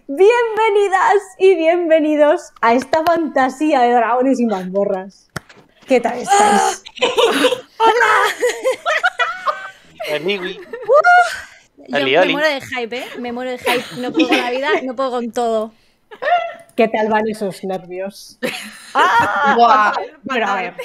Bienvenidas y bienvenidos a esta fantasía de dragones y mazmorras. ¿Qué tal estáis? ¡Hola! Yo me muero de hype, ¿eh? Me muero de hype. No puedo con la vida, no puedo con todo. ¿Qué tal van esos nervios? ¡Buah! Pero a ver.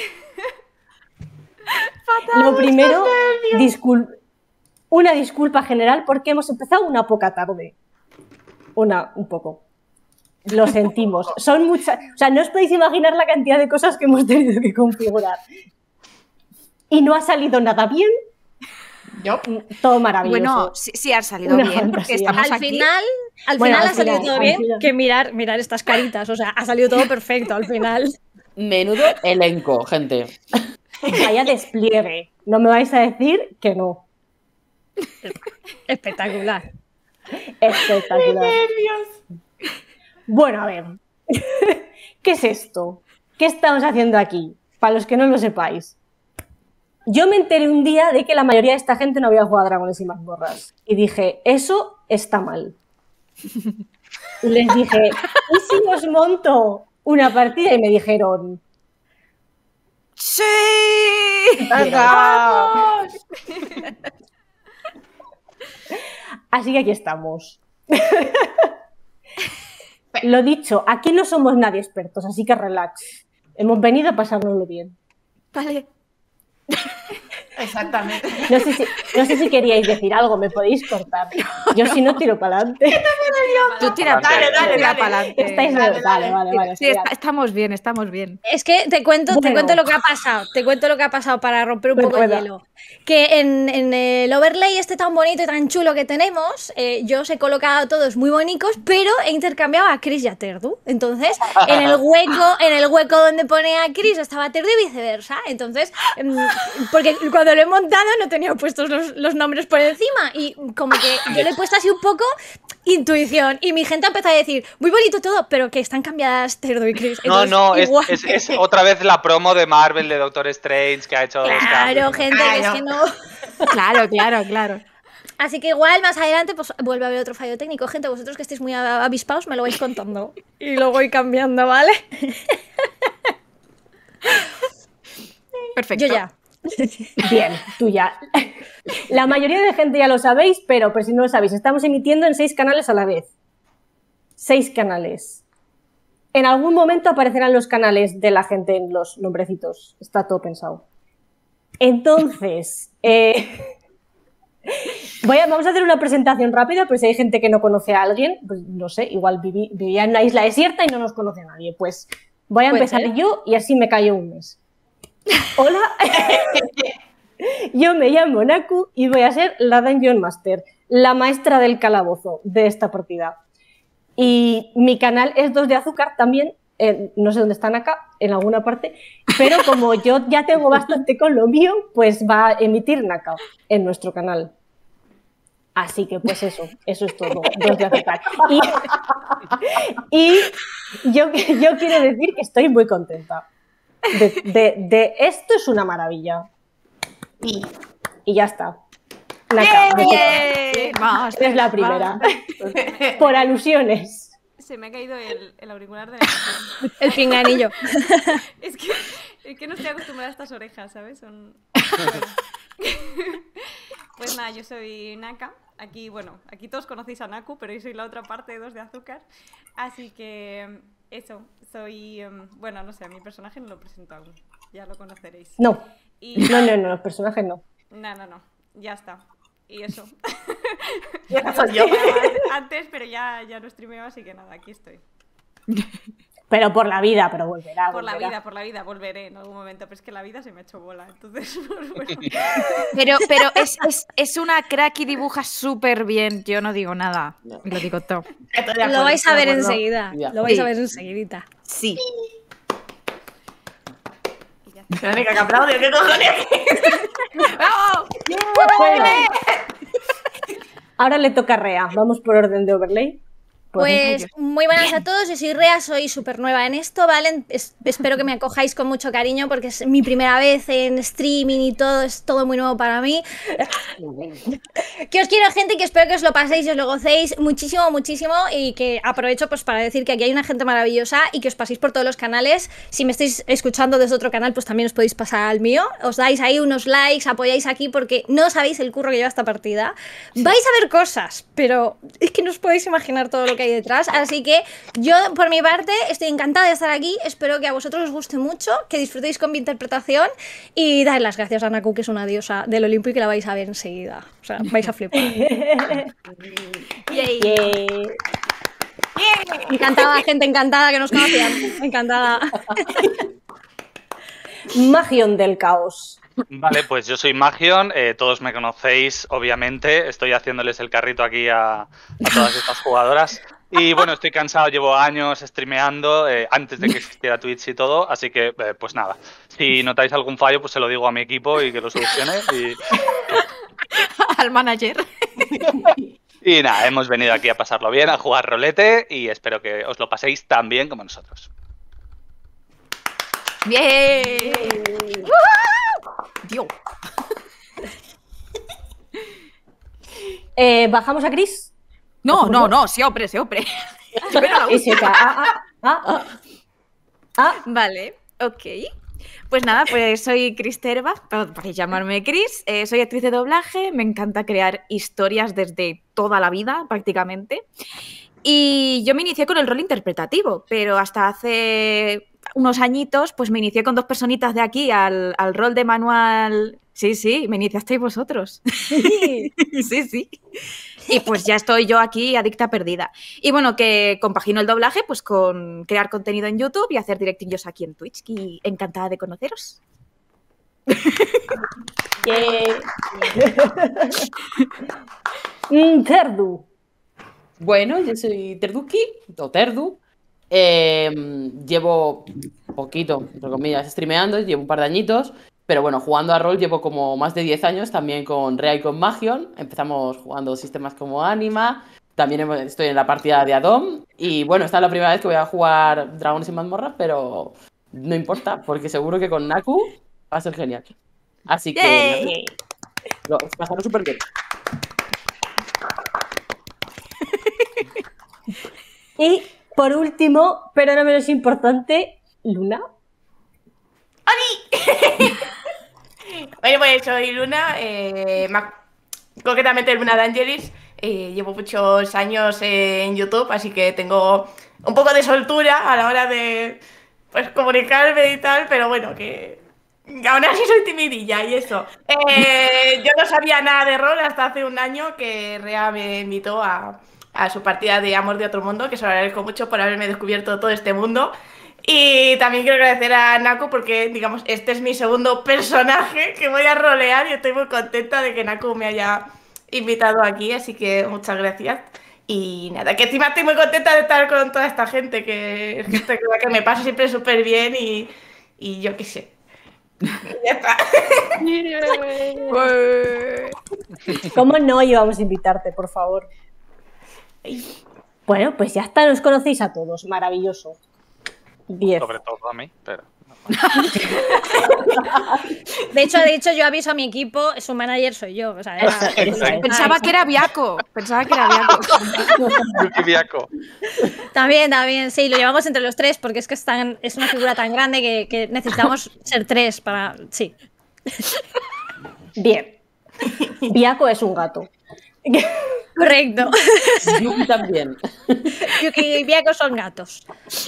Lo primero, una disculpa general porque hemos empezado una poca tarde. Un poco. Lo sentimos. Son muchas. O sea, no os podéis imaginar la cantidad de cosas que hemos tenido que configurar. Y no ha salido nada bien. Todo maravilloso. Bueno, sí ha salido Una bien, porque fantasía. estamos Al aquí. final ha salido todo bien. Que mirar estas caritas. O sea, ha salido todo perfecto al final. Menudo elenco, gente. Vaya despliegue. No me vais a decir que no. Espectacular. Espectacular. Bueno, a ver. ¿Qué es esto? ¿Qué estamos haciendo aquí? Para los que no lo sepáis. Yo me enteré un día de que la mayoría de esta gente no había jugado a Dragones y Mazmorras. Y dije, eso está mal. Y les dije, ¿y si os monto una partida? Y me dijeron, ¡Sí! ¡Vamos! así que aquí estamos. Lo dicho, aquí no somos nadie expertos, así que relax. Hemos venido a pasárnoslo bien. Vale. Exactamente. No sé si queríais decir algo, me podéis cortar. Yo si no tiro para adelante. Tú tira Dale, para dale. adelante. Estáis vale. Sí, estamos bien. Es que te cuento lo que ha pasado. Te cuento lo que ha pasado para romper un poco el hielo. Que en el overlay este tan bonito y tan chulo que tenemos, yo os he colocado a todos muy bonitos, pero he intercambiado a Chris y a Terdu. Entonces, en el hueco donde pone a Chris estaba Terdu y viceversa. Entonces, porque cuando lo he montado no tenía puestos los nombres por encima y como que yo le he puesto así un poco intuición y mi gente ha empezado a decir muy bonito todo, pero que están cambiadas Terdu y Chris. Entonces, es otra vez la promo de Marvel de Doctor Strange que ha hecho los claro, cambios. gente, que es que no. Claro. Así que igual más adelante pues vuelve a haber otro fallo técnico. Gente, vosotros que estéis muy avispados me lo vais contando y lo voy cambiando, ¿vale? Perfecto. Yo ya. Bien, tú ya. La mayoría de gente ya lo sabéis, pero si no lo sabéis, estamos emitiendo en 6 canales a la vez. 6 canales. En algún momento aparecerán los canales de la gente en los nombrecitos. Está todo pensado. Entonces, vamos a hacer una presentación rápida, pero si hay gente que no conoce a alguien, pues no sé, igual vivía en una isla desierta y no nos conoce a nadie. Pues voy a empezar yo y así me callo un mes. Hola, yo me llamo Naku y voy a ser la Dungeon Master, la maestra del calabozo de esta partida. Y mi canal es 2 de azúcar también, no sé dónde están acá, en alguna parte, pero como yo ya tengo bastante con lo mío, pues va a emitir Naka en nuestro canal. Así que pues eso es todo, 2 de azúcar. Y yo quiero decir que estoy muy contenta. De esto es una maravilla. Y ya está. Naka, es la primera. Por alusiones. Se me ha caído el auricular de el pinganillo. es que no estoy acostumbrada a estas orejas, ¿sabes? Bueno. Pues nada, yo soy Naka. Aquí todos conocéis a Naku, pero yo soy la otra parte de 2 de azúcar. Así que eso, soy... no sé, a mi personaje no lo presento aún. Ya lo conoceréis. No, los personajes no. No, ya está. Y eso. Ya soy yo. Antes, pero ya no streameo, así que nada, aquí estoy. Pero por la vida, pero volverá. Por la vida, volveré en algún momento, pero es que la vida se me ha hecho bola, entonces, pues bueno. Pero es una crack y dibuja súper bien, yo no digo nada, lo digo todo. Lo vais a ver enseguida, Ya. lo vais a ver enseguidita. Sí. Venga, que aplaude, ¿qué cojones? ¡Bravo! Bueno, ahora le toca a Rea. Vamos por orden de overlay. Pues muy buenas a todos, yo soy Rea, soy súper nueva en esto, ¿vale? Espero que me acojáis con mucho cariño porque es mi primera vez en streaming y todo, es todo muy nuevo para mí. Que os quiero, gente, que espero que os lo paséis y os lo gocéis muchísimo, muchísimo, y que aprovecho pues para decir que aquí hay una gente maravillosa y que os paséis por todos los canales. Si me estáis escuchando desde otro canal, pues también os podéis pasar al mío, os dais ahí unos likes, apoyáis aquí porque no sabéis el curro que lleva esta partida. Vais a ver cosas, pero es que no os podéis imaginar todo lo que hay detrás, así que yo por mi parte estoy encantada de estar aquí, espero que a vosotros os guste mucho, que disfrutéis con mi interpretación y dar las gracias a Naku, que es una diosa del Olimpo y que la vais a ver enseguida, o sea, vais a flipar. Yay. Yay. Encantada, gente, encantada, que nos conocían, encantada. Magion del caos. Vale, pues yo soy Magion, todos me conocéis, obviamente, estoy haciéndoles el carrito aquí a todas estas jugadoras. Y bueno, estoy cansado, llevo años streameando, antes de que existiera Twitch y todo, así que pues nada, si notáis algún fallo, pues se lo digo a mi equipo y que lo solucione. Al manager. Y nada, hemos venido aquí a pasarlo bien, a jugar rolete y espero que os lo paséis tan bien como nosotros. ¡Bien! Dios. ¿Bajamos a Chris? No, siempre. Vale, ok. Pues nada, pues soy Chris Terba, podéis llamarme Chris, soy actriz de doblaje, me encanta crear historias desde toda la vida, prácticamente. Y yo me inicié con el rol interpretativo, pero hasta hace unos añitos, pues me inicié con 2 personitas de aquí al rol de manual. Sí, me iniciasteis vosotros. Sí. Y pues ya estoy yo aquí adicta perdida. Y bueno, que compagino el doblaje pues con crear contenido en YouTube y hacer directillos aquí en Twitch. Y encantada de conoceros. Terdu. Bueno, yo soy Terduki, o Terdu. Llevo poquito, entre comillas, streameando, llevo un par de añitos. Pero bueno, jugando a rol llevo como más de 10 años, también con Rea y con Magion. Empezamos jugando sistemas como Anima, también estoy en la partida de Adom. Y bueno, esta es la primera vez que voy a jugar Dragones y Mazmorras, pero no importa, porque seguro que con Naku va a ser genial. Así que pasaron súper bien. Y por último, pero no menos importante, Luna. ¡Oli! Bueno, pues soy Luna, concretamente Luna D'Angelis. Llevo muchos años en YouTube, así que tengo un poco de soltura a la hora de pues comunicarme y tal, pero bueno, que aún así soy timidilla y eso. Yo no sabía nada de rol hasta hace un año que Rea me invitó a su partida de Amor de Otro Mundo, que se lo agradezco mucho por haberme descubierto todo este mundo. Y también quiero agradecer a Naku porque, digamos, este es mi segundo personaje que voy a rolear y estoy muy contenta de que Naku me haya invitado aquí, así que muchas gracias. Y nada, que encima estoy muy contenta de estar con toda esta gente, que es gente que me pasa siempre súper bien y yo qué sé. Ya está. ¿Cómo no íbamos a invitarte, por favor? Bueno, pues ya está, nos conocéis a todos, maravilloso. 10. Sobre todo a mí, pero... De hecho, yo aviso a mi equipo, su manager soy yo. O sea, Pensaba que era Viaco. Viaco. También, sí, lo llevamos entre los 3 porque es que es una figura tan grande que necesitamos ser 3 para... Sí. Bien. Viaco es un gato. Correcto. Yuki también. Yuki y Viaco son gatos.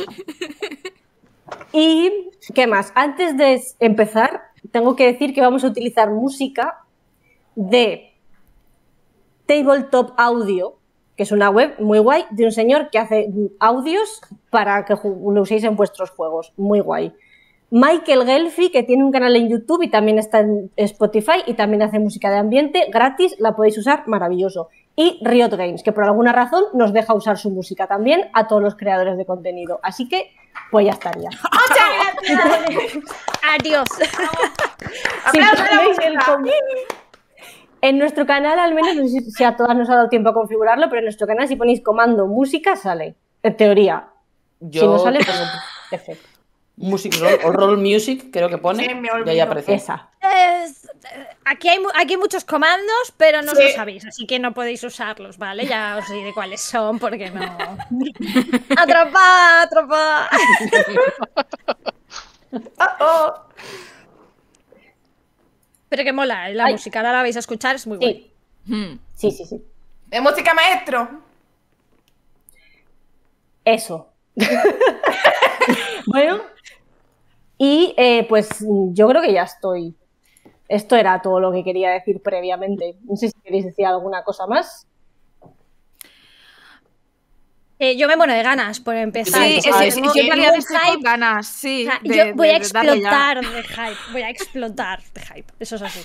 ¿Y qué más? Antes de empezar, tengo que decir que vamos a utilizar música de Tabletop Audio, que es una web muy guay, de un señor que hace audios para que lo uséis en vuestros juegos. Muy guay. Michael Gelfi, que tiene un canal en YouTube y también está en Spotify y también hace música de ambiente gratis, la podéis usar, maravilloso. Y Riot Games, que por alguna razón nos deja usar su música también a todos los creadores de contenido. Así que, pues ya estaría. ¡Muchas gracias! ¡Adiós! Si ponéis En nuestro canal, al menos, no sé si a todas nos ha dado tiempo a configurarlo, pero en nuestro canal, si ponéis comando música, sale. En teoría. Yo Si no sale, tengo pues F. Music Roll o Roll Music, creo que pone. Sí, me y ahí olvido. aparece. Esa. Aquí hay muchos comandos, pero no Sí. lo sabéis, así que no podéis usarlos, ¿vale? Ya os diré cuáles son, porque no. ¡Atrapa! ¡Atrapa! Oh. Pero que mola, la Ay. música, ahora la vais a escuchar, es muy buena. Sí. Sí. ¿De música maestro? Eso. Bueno, y pues yo creo que ya estoy. Esto era todo lo que quería decir previamente. No sé si queréis decir alguna cosa más. Yo me muero de ganas por empezar. Sí, O sea, sí, tengo- yo en realidad tengo un estoy con hype. ganas, O sí. sea, de- yo voy a de darle ya. explotar de hype. Voy a explotar de hype. Eso es así.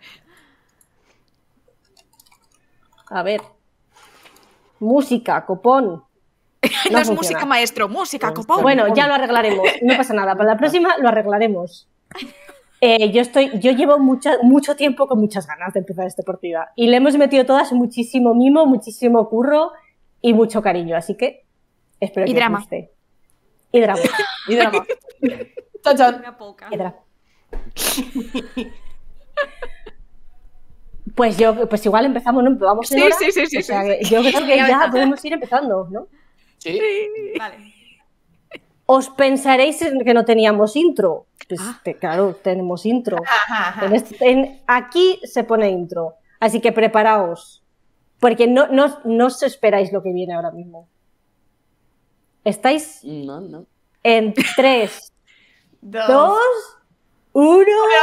A ver. Música, copón. No No es funciona. música maestro, música, copón. Bueno, ya lo arreglaremos. No pasa nada. Para la próxima lo arreglaremos. Yo llevo mucho tiempo con muchas ganas de empezar esta partida. Y le hemos metido todas muchísimo mimo, muchísimo curro y mucho cariño. Así que espero Y que drama. os guste. Y drama. Y drama. Chan, chan. Una poca. Y drama. Pues igual empezamos, ¿no? Vamos en Sí, hora. sí. O sea, que yo creo que ya podemos ir empezando, ¿no? Sí. Vale. Os pensaréis en que no teníamos intro. Pues claro, tenemos intro. Ajá. Aquí se pone intro. Así que preparaos. Porque no os esperáis lo que viene ahora mismo. Estáis No. en 3, Dos. 2, 1.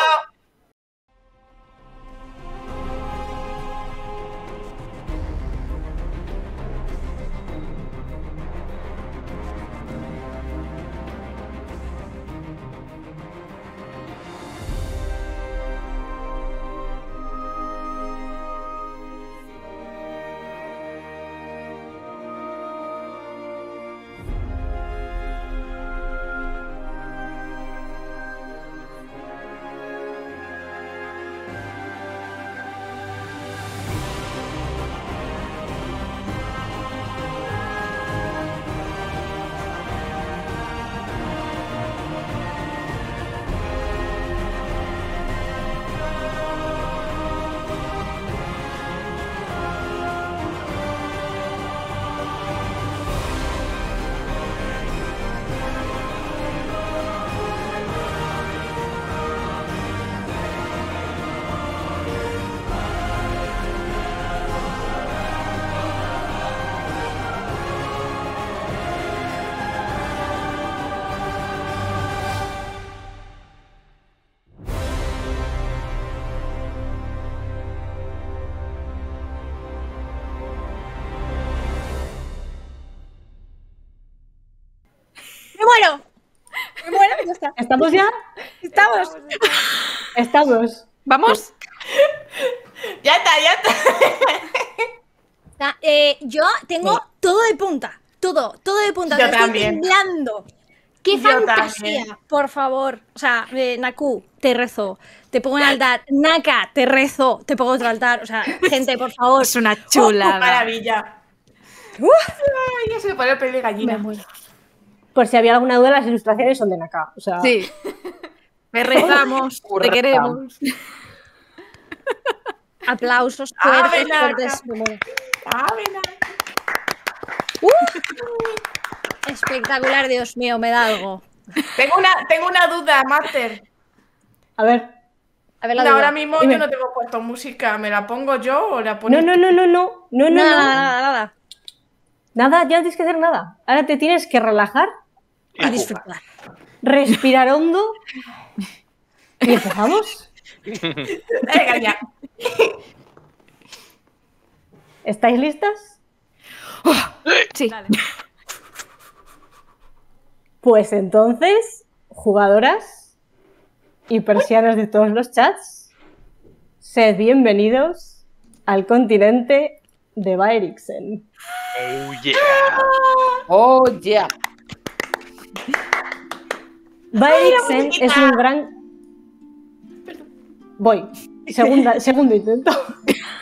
¡Me muero! ¡Me muero! Ya está. ¿Estamos ya? Estamos. Estamos. ¿Vamos? Ya está. O sea, yo tengo todo de punta. Todo de punta. Yo Estoy también. temblando. ¡Qué Yo fantasía! también. Por favor. O sea, Naku, te rezo. Te pongo un altar. Naka, te rezo. Te pongo otro altar. O sea, gente, por favor. Es una chulada. Maravilla. Ay, ya se me pone el pelo de gallina. Me muero. Por si había alguna duda, las ilustraciones son de Naka. O sea, Sí. Te rezamos, te Correcta. queremos. Aplausos ¡Ave fuertes, Naka! fuertes. Me muero. Ávena. Espectacular, Dios mío, me da algo. Tengo una duda, Master. a ver. A ver la Ahora duda. mismo Dime. yo no tengo puesto música. ¿Me la pongo yo o la pones No. Nada. Nada, ya no tienes que hacer nada. Ahora te tienes que relajar, A disfrutar. respirar hondo y empezamos. Venga, ya. ¿Estáis listas? Sí. Dale. Pues entonces, jugadoras y persianas de todos los chats, sed bienvenidos al continente de Baeriksen. Oh, yeah. Oh, yeah. Baeriksen es un gran... Voy. Segundo intento.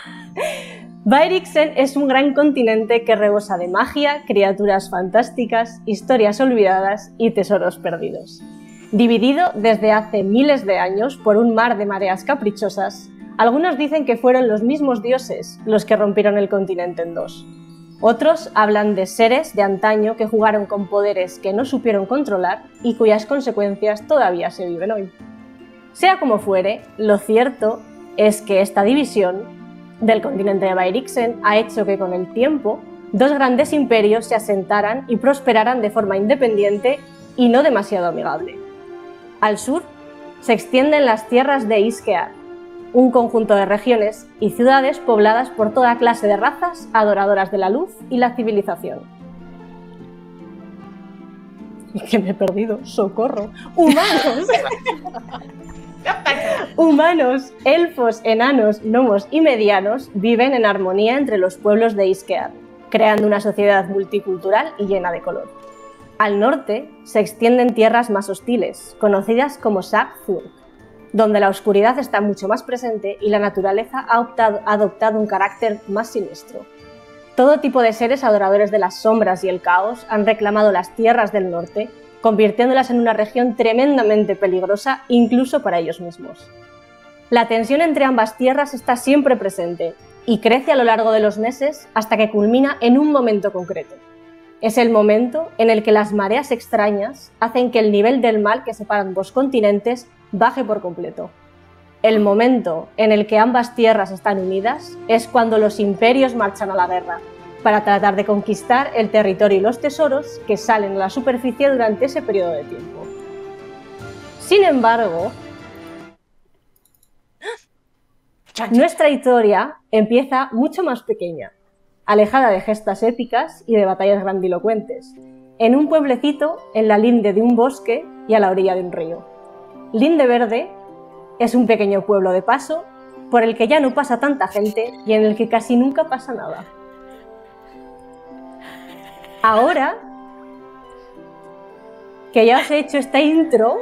Bairixen es un gran continente que rebosa de magia, criaturas fantásticas, historias olvidadas y tesoros perdidos. Dividido desde hace miles de años por un mar de mareas caprichosas, algunos dicen que fueron los mismos dioses los que rompieron el continente en dos. Otros hablan de seres de antaño que jugaron con poderes que no supieron controlar y cuyas consecuencias todavía se viven hoy. Sea como fuere, lo cierto es que esta división del continente de Bairixen ha hecho que con el tiempo dos grandes imperios se asentaran y prosperaran de forma independiente y no demasiado amigable. Al sur se extienden las tierras de Iskear, un conjunto de regiones y ciudades pobladas por toda clase de razas adoradoras de la luz y la civilización. Y que me he perdido, socorro. ¡Humanos! Humanos, elfos, enanos, gnomos y medianos viven en armonía entre los pueblos de Iskear, creando una sociedad multicultural y llena de color. Al norte se extienden tierras más hostiles, conocidas como Sag-Zurg, donde la oscuridad está mucho más presente y la naturaleza ha adoptado un carácter más siniestro. Todo tipo de seres adoradores de las sombras y el caos han reclamado las tierras del norte, convirtiéndolas en una región tremendamente peligrosa incluso para ellos mismos. La tensión entre ambas tierras está siempre presente y crece a lo largo de los meses hasta que culmina en un momento concreto. Es el momento en el que las mareas extrañas hacen que el nivel del mal que separa ambos continentes baje por completo. El momento en el que ambas tierras están unidas es cuando los imperios marchan a la guerra, para tratar de conquistar el territorio y los tesoros que salen a la superficie durante ese periodo de tiempo. Sin embargo, nuestra historia empieza mucho más pequeña, alejada de gestas épicas y de batallas grandilocuentes, en un pueblecito en la linde de un bosque y a la orilla de un río. Linde Verde es un pequeño pueblo de paso por el que ya no pasa tanta gente y en el que casi nunca pasa nada. Ahora que ya os he hecho esta intro,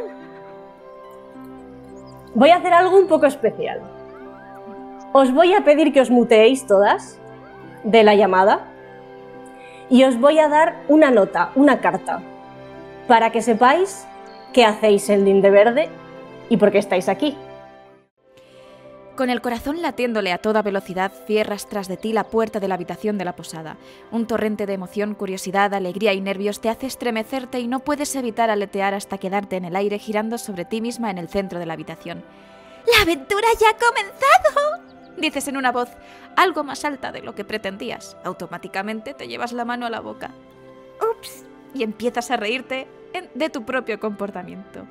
voy a hacer algo un poco especial. Os voy a pedir que os muteéis todas de la llamada y os voy a dar una nota, una carta, para que sepáis qué hacéis en Linde Verde y por qué estáis aquí. Con el corazón latiéndole a toda velocidad, cierras tras de ti la puerta de la habitación de la posada. Un torrente de emoción, curiosidad, alegría y nervios te hace estremecerte y no puedes evitar aletear hasta quedarte en el aire girando sobre ti misma en el centro de la habitación. ¡La aventura ya ha comenzado!, dices en una voz algo más alta de lo que pretendías. Automáticamente te llevas la mano a la boca. ¡Ups! Y empiezas a reírte de tu propio comportamiento.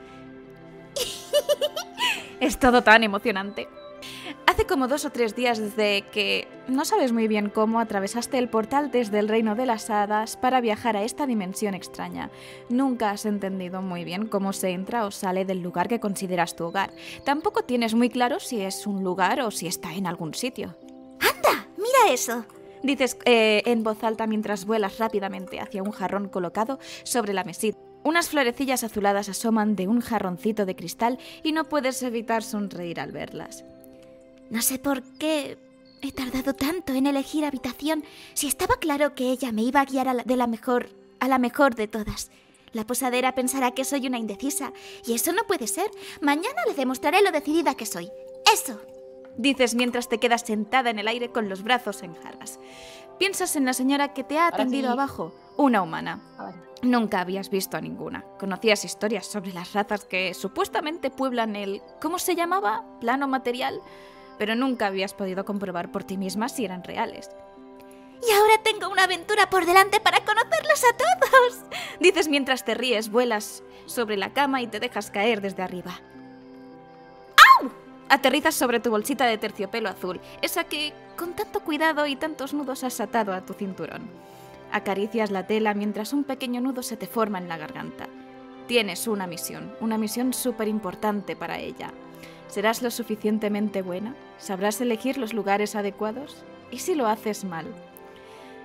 Es todo tan emocionante. Hace como 2 o 3 días desde que, no sabes muy bien cómo, atravesaste el portal desde el reino de las hadas para viajar a esta dimensión extraña. Nunca has entendido muy bien cómo se entra o sale del lugar que consideras tu hogar. Tampoco tienes muy claro si es un lugar o si está en algún sitio. ¡Anda! ¡Mira eso! Dices en voz alta mientras vuelas rápidamente hacia un jarrón colocado sobre la mesita. Unas florecillas azuladas asoman de un jarroncito de cristal y no puedes evitar sonreír al verlas. No sé por qué he tardado tanto en elegir habitación si estaba claro que ella me iba a guiar a la mejor de todas. La posadera pensará que soy una indecisa y eso no puede ser. Mañana le demostraré lo decidida que soy. ¡Eso! Dices mientras te quedas sentada en el aire con los brazos en jarras. Piensas en la señora que te ha atendido abajo, una humana. Nunca habías visto a ninguna. Conocías historias sobre las razas que supuestamente pueblan el... ¿cómo se llamaba? ¿Plano material? Pero nunca habías podido comprobar por ti misma si eran reales. Y ahora tengo una aventura por delante para conocerlos a todos. Dices mientras te ríes, vuelas sobre la cama y te dejas caer desde arriba. ¡Au! Aterrizas sobre tu bolsita de terciopelo azul, esa que con tanto cuidado y tantos nudos has atado a tu cinturón. Acaricias la tela mientras un pequeño nudo se te forma en la garganta. Tienes una misión súper importante para ella. ¿Serás lo suficientemente buena? ¿Sabrás elegir los lugares adecuados? ¿Y si lo haces mal?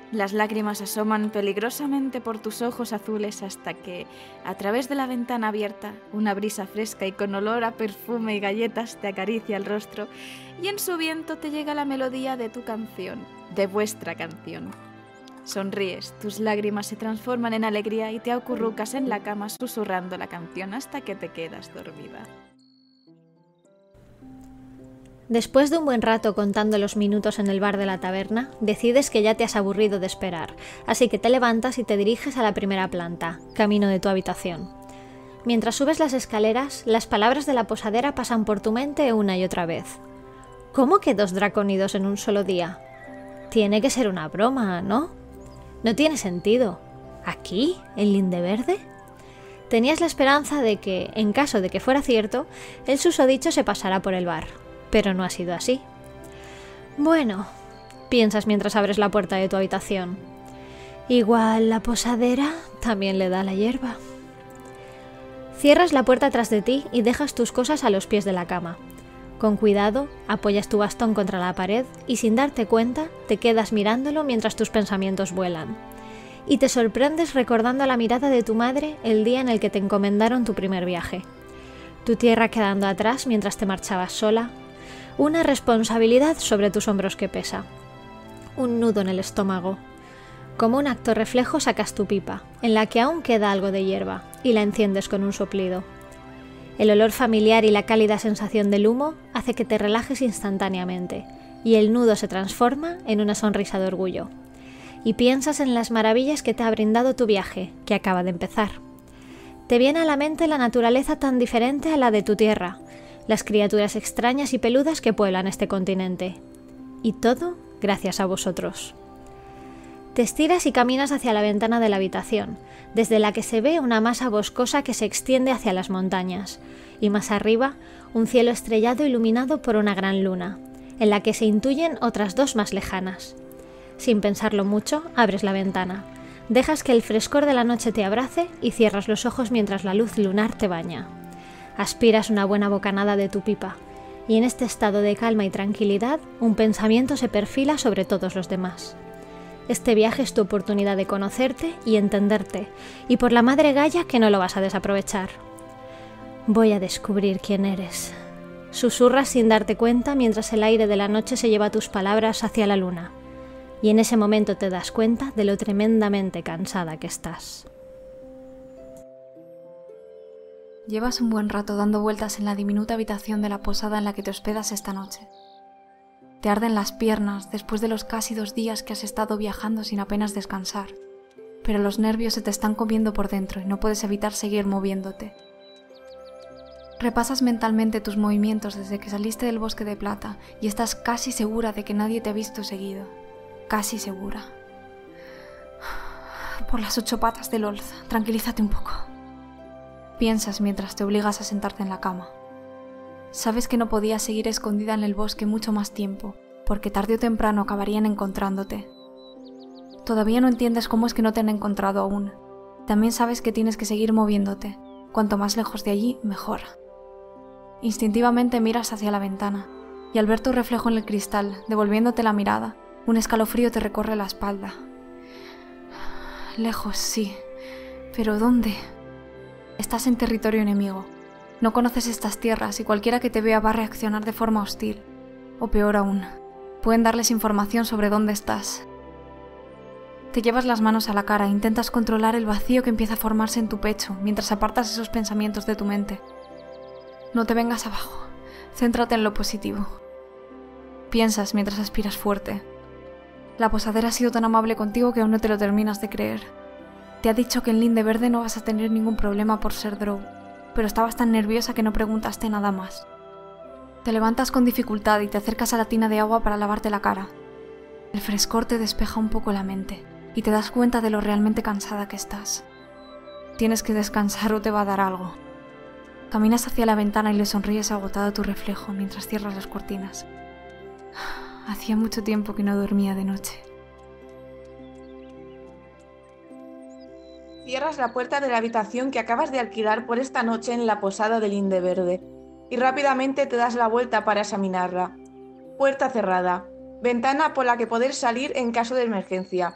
Las lágrimas asoman peligrosamente por tus ojos azules hasta que, a través de la ventana abierta, una brisa fresca y con olor a perfume y galletas te acaricia el rostro y en su viento te llega la melodía de tu canción, de vuestra canción. Sonríes, tus lágrimas se transforman en alegría y te acurrucas en la cama susurrando la canción hasta que te quedas dormida. Después de un buen rato contando los minutos en el bar de la taberna, decides que ya te has aburrido de esperar, así que te levantas y te diriges a la primera planta, camino de tu habitación. Mientras subes las escaleras, las palabras de la posadera pasan por tu mente una y otra vez. ¿Cómo que 2 dracónidos en un solo día? Tiene que ser una broma, ¿no? No tiene sentido. ¿Aquí? ¿En Lindeverde? Tenías la esperanza de que, en caso de que fuera cierto, el susodicho se pasara por el bar. Pero no ha sido así. Bueno, piensas mientras abres la puerta de tu habitación. Igual la posadera también le da la hierba. Cierras la puerta tras de ti y dejas tus cosas a los pies de la cama. Con cuidado, apoyas tu bastón contra la pared y sin darte cuenta te quedas mirándolo mientras tus pensamientos vuelan. Y te sorprendes recordando la mirada de tu madre el día en el que te encomendaron tu primer viaje. Tu tierra quedando atrás mientras te marchabas sola. Una responsabilidad sobre tus hombros que pesa. Un nudo en el estómago. Como un acto reflejo sacas tu pipa, en la que aún queda algo de hierba, y la enciendes con un soplido. El olor familiar y la cálida sensación del humo hace que te relajes instantáneamente, y el nudo se transforma en una sonrisa de orgullo. Y piensas en las maravillas que te ha brindado tu viaje, que acaba de empezar. Te viene a la mente la naturaleza tan diferente a la de tu tierra, las criaturas extrañas y peludas que pueblan este continente. Y todo gracias a vosotros. Te estiras y caminas hacia la ventana de la habitación, desde la que se ve una masa boscosa que se extiende hacia las montañas, y más arriba, un cielo estrellado iluminado por una gran luna, en la que se intuyen otras 2 más lejanas. Sin pensarlo mucho, abres la ventana, dejas que el frescor de la noche te abrace y cierras los ojos mientras la luz lunar te baña. Aspiras una buena bocanada de tu pipa, y en este estado de calma y tranquilidad, un pensamiento se perfila sobre todos los demás. Este viaje es tu oportunidad de conocerte y entenderte, y por la madre Gaia que no lo vas a desaprovechar. Voy a descubrir quién eres. Susurras sin darte cuenta mientras el aire de la noche se lleva tus palabras hacia la luna, y en ese momento te das cuenta de lo tremendamente cansada que estás. Llevas un buen rato dando vueltas en la diminuta habitación de la posada en la que te hospedas esta noche. Te arden las piernas después de los casi 2 días que has estado viajando sin apenas descansar, pero los nervios se te están comiendo por dentro y no puedes evitar seguir moviéndote. Repasas mentalmente tus movimientos desde que saliste del bosque de plata y estás casi segura de que nadie te ha visto seguido. Casi segura. Por las 8 patas de Lolth, tranquilízate un poco. Piensas mientras te obligas a sentarte en la cama. Sabes que no podías seguir escondida en el bosque mucho más tiempo, porque tarde o temprano acabarían encontrándote. Todavía no entiendes cómo es que no te han encontrado aún. También sabes que tienes que seguir moviéndote. Cuanto más lejos de allí, mejor. Instintivamente miras hacia la ventana, y al ver tu reflejo en el cristal, devolviéndote la mirada, un escalofrío te recorre la espalda. Lejos, sí. ¿Pero dónde? Estás en territorio enemigo. No conoces estas tierras y cualquiera que te vea va a reaccionar de forma hostil. O peor aún, pueden darles información sobre dónde estás. Te llevas las manos a la cara e intentas controlar el vacío que empieza a formarse en tu pecho mientras apartas esos pensamientos de tu mente. No te vengas abajo. Céntrate en lo positivo. Piensas mientras aspiras fuerte. La posadera ha sido tan amable contigo que aún no te lo terminas de creer. Te ha dicho que en Lindeverde no vas a tener ningún problema por ser drow, pero estabas tan nerviosa que no preguntaste nada más. Te levantas con dificultad y te acercas a la tina de agua para lavarte la cara. El frescor te despeja un poco la mente y te das cuenta de lo realmente cansada que estás. Tienes que descansar o te va a dar algo. Caminas hacia la ventana y le sonríes agotado a tu reflejo mientras cierras las cortinas. Hacía mucho tiempo que no dormía de noche. Cierras la puerta de la habitación que acabas de alquilar por esta noche en la posada de Lindeverde y rápidamente te das la vuelta para examinarla. Puerta cerrada, ventana por la que poder salir en caso de emergencia,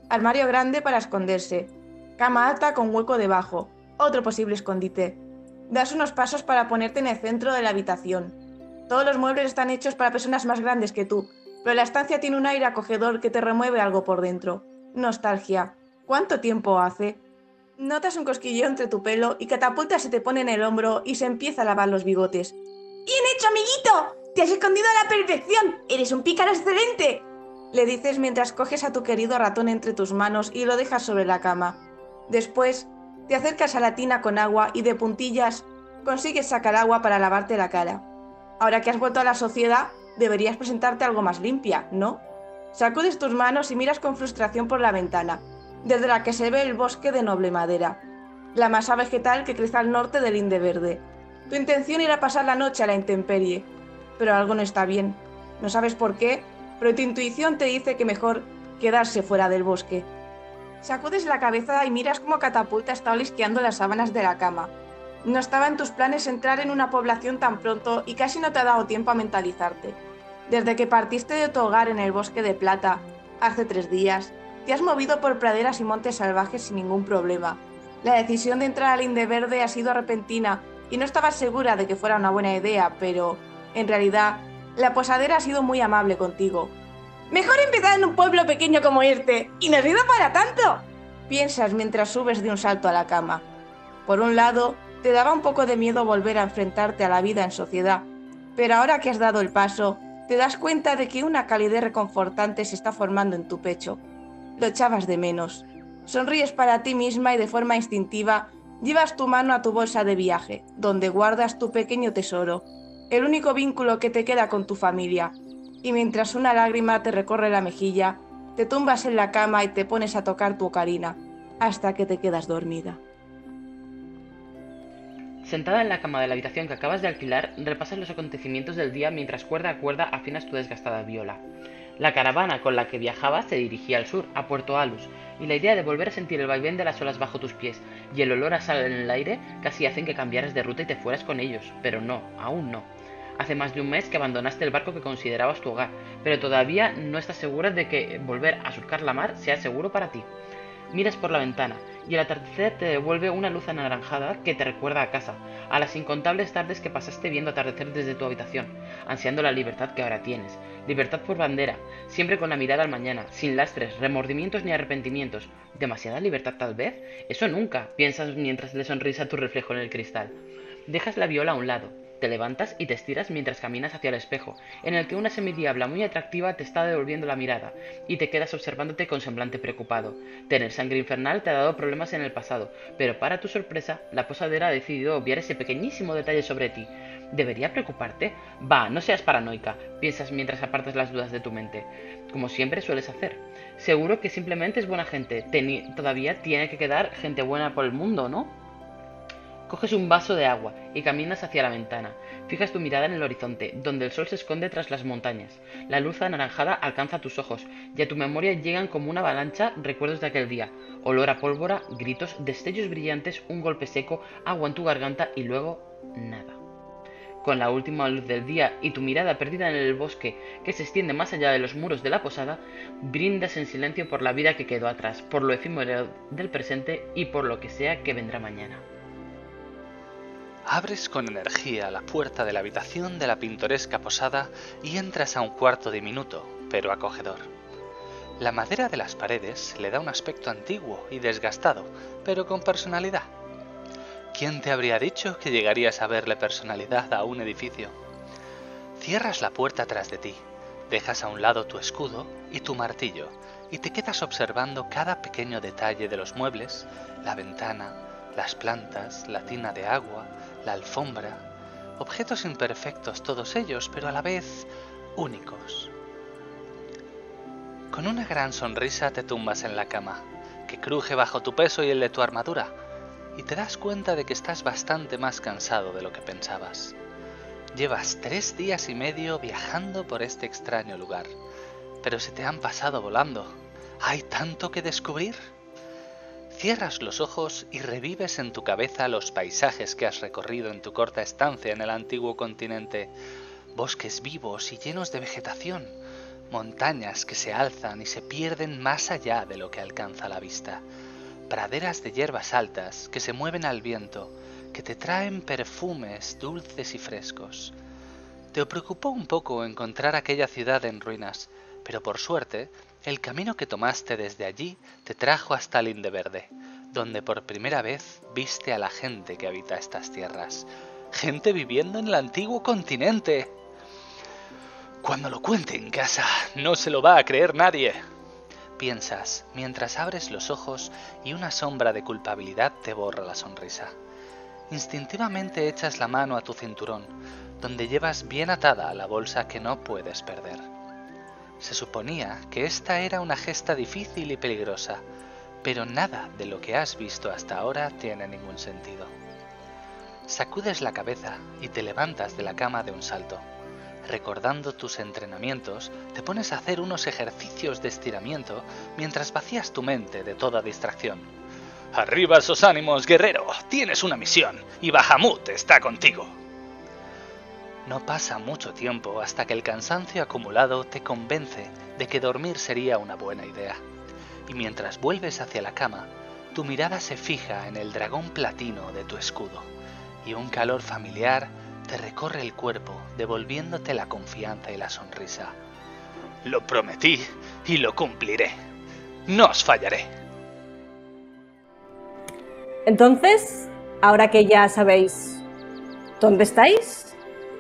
Armario grande para esconderse. Cama alta con hueco debajo. Otro posible escondite. Das unos pasos para ponerte en el centro de la habitación. Todos los muebles están hechos para personas más grandes que tú, pero la estancia tiene un aire acogedor que te remueve algo por dentro. Nostalgia. ¿Cuánto tiempo hace? Notas un cosquilleo entre tu pelo y Catapulta se te pone en el hombro y se empieza a lavar los bigotes. ¡Bien hecho, amiguito! ¡Te has escondido a la perfección! ¡Eres un pícaro excelente!, le dices mientras coges a tu querido ratón entre tus manos y lo dejas sobre la cama. Después, te acercas a la tina con agua y de puntillas consigues sacar agua para lavarte la cara. Ahora que has vuelto a la sociedad, deberías presentarte algo más limpia, ¿no? Sacudes tus manos y miras con frustración por la ventana, desde la que se ve el bosque de noble madera, la masa vegetal que crece al norte del Linde Verde. Tu intención era pasar la noche a la intemperie, pero algo no está bien. No sabes por qué, pero tu intuición te dice que mejor quedarse fuera del bosque. Sacudes la cabeza y miras cómo Catapulta está olisqueando las sábanas de la cama. No estaba en tus planes entrar en una población tan pronto y casi no te ha dado tiempo a mentalizarte. Desde que partiste de tu hogar en el Bosque de Plata, hace 3 días, te has movido por praderas y montes salvajes sin ningún problema. La decisión de entrar al Linde Verde ha sido repentina y no estabas segura de que fuera una buena idea, pero, en realidad, la posadera ha sido muy amable contigo. ¡Mejor empezar en un pueblo pequeño como este! ¡Y no ha sido para tanto!, piensas mientras subes de un salto a la cama. Por un lado, te daba un poco de miedo volver a enfrentarte a la vida en sociedad, pero ahora que has dado el paso, te das cuenta de que una calidez reconfortante se está formando en tu pecho. Lo echabas de menos. Sonríes para ti misma y de forma instintiva llevas tu mano a tu bolsa de viaje, donde guardas tu pequeño tesoro, el único vínculo que te queda con tu familia, y mientras una lágrima te recorre la mejilla, te tumbas en la cama y te pones a tocar tu ocarina, hasta que te quedas dormida. Sentada en la cama de la habitación que acabas de alquilar, repasas los acontecimientos del día mientras cuerda a cuerda afinas tu desgastada viola. La caravana con la que viajabas se dirigía al sur, a Puerto Alus, y la idea de volver a sentir el vaivén de las olas bajo tus pies y el olor a sal en el aire casi hacen que cambiaras de ruta y te fueras con ellos, pero no, aún no. Hace más de un mes que abandonaste el barco que considerabas tu hogar, pero todavía no estás segura de que volver a surcar la mar sea seguro para ti. Miras por la ventana, y el atardecer te devuelve una luz anaranjada que te recuerda a casa, a las incontables tardes que pasaste viendo atardecer desde tu habitación, ansiando la libertad que ahora tienes. Libertad por bandera, siempre con la mirada al mañana, sin lastres, remordimientos ni arrepentimientos. ¿Demasiada libertad tal vez? Eso nunca, piensas mientras le sonríes a tu reflejo en el cristal. Dejas la viola a un lado. Te levantas y te estiras mientras caminas hacia el espejo, en el que una semidiabla muy atractiva te está devolviendo la mirada, y te quedas observándote con semblante preocupado. Tener sangre infernal te ha dado problemas en el pasado, pero para tu sorpresa, la posadera ha decidido obviar ese pequeñísimo detalle sobre ti. ¿Debería preocuparte? Va, no seas paranoica, piensas mientras apartas las dudas de tu mente, como siempre sueles hacer. Seguro que simplemente es buena gente, todavía tiene que quedar gente buena por el mundo, ¿no? Coges un vaso de agua y caminas hacia la ventana. Fijas tu mirada en el horizonte, donde el sol se esconde tras las montañas. La luz anaranjada alcanza tus ojos, y a tu memoria llegan como una avalancha recuerdos de aquel día. Olor a pólvora, gritos, destellos brillantes, un golpe seco, agua en tu garganta y luego nada. Con la última luz del día y tu mirada perdida en el bosque que se extiende más allá de los muros de la posada, brindas en silencio por la vida que quedó atrás, por lo efímero del presente y por lo que sea que vendrá mañana. Abres con energía la puerta de la habitación de la pintoresca posada y entras a un cuarto diminuto, pero acogedor. La madera de las paredes le da un aspecto antiguo y desgastado, pero con personalidad. ¿Quién te habría dicho que llegarías a verle personalidad a un edificio? Cierras la puerta tras de ti, dejas a un lado tu escudo y tu martillo, y te quedas observando cada pequeño detalle de los muebles, la ventana, las plantas, la tina de agua, la alfombra, objetos imperfectos todos ellos, pero a la vez únicos. Con una gran sonrisa te tumbas en la cama, que cruje bajo tu peso y el de tu armadura, y te das cuenta de que estás bastante más cansado de lo que pensabas. Llevas 3 días y medio viajando por este extraño lugar, pero se te han pasado volando. ¿Hay tanto que descubrir? Cierras los ojos y revives en tu cabeza los paisajes que has recorrido en tu corta estancia en el antiguo continente. Bosques vivos y llenos de vegetación, montañas que se alzan y se pierden más allá de lo que alcanza la vista, praderas de hierbas altas que se mueven al viento, que te traen perfumes dulces y frescos. Te preocupó un poco encontrar aquella ciudad en ruinas, pero por suerte, el camino que tomaste desde allí te trajo hasta Lindeverde, donde por primera vez viste a la gente que habita estas tierras. Gente viviendo en el antiguo continente. Cuando lo cuente en casa, no se lo va a creer nadie. Piensas, mientras abres los ojos y una sombra de culpabilidad te borra la sonrisa. Instintivamente echas la mano a tu cinturón, donde llevas bien atada la bolsa que no puedes perder. Se suponía que esta era una gesta difícil y peligrosa, pero nada de lo que has visto hasta ahora tiene ningún sentido. Sacudes la cabeza y te levantas de la cama de un salto. Recordando tus entrenamientos, te pones a hacer unos ejercicios de estiramiento mientras vacías tu mente de toda distracción. ¡Arriba esos ánimos, guerrero! Tienes una misión y Bahamut está contigo. No pasa mucho tiempo hasta que el cansancio acumulado te convence de que dormir sería una buena idea. Y mientras vuelves hacia la cama, tu mirada se fija en el dragón platino de tu escudo, y un calor familiar te recorre el cuerpo, devolviéndote la confianza y la sonrisa. Lo prometí y lo cumpliré. No os fallaré. Entonces, ahora que ya sabéis dónde estáis,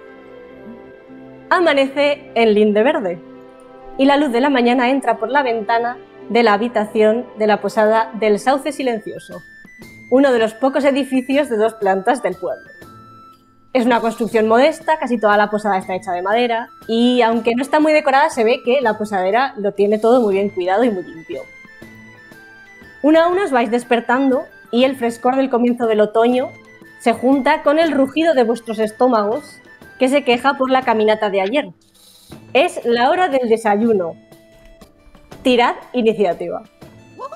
amanece en Lindeverde y la luz de la mañana entra por la ventana de la habitación de la posada del Sauce Silencioso, uno de los pocos edificios de 2 plantas del pueblo. Es una construcción modesta, casi toda la posada está hecha de madera y aunque no está muy decorada se ve que la posadera lo tiene todo muy bien cuidado y muy limpio. Una a una os vais despertando y el frescor del comienzo del otoño se junta con el rugido de vuestros estómagos que se queja por la caminata de ayer. Es la hora del desayuno. Tirad iniciativa. ¿Cómo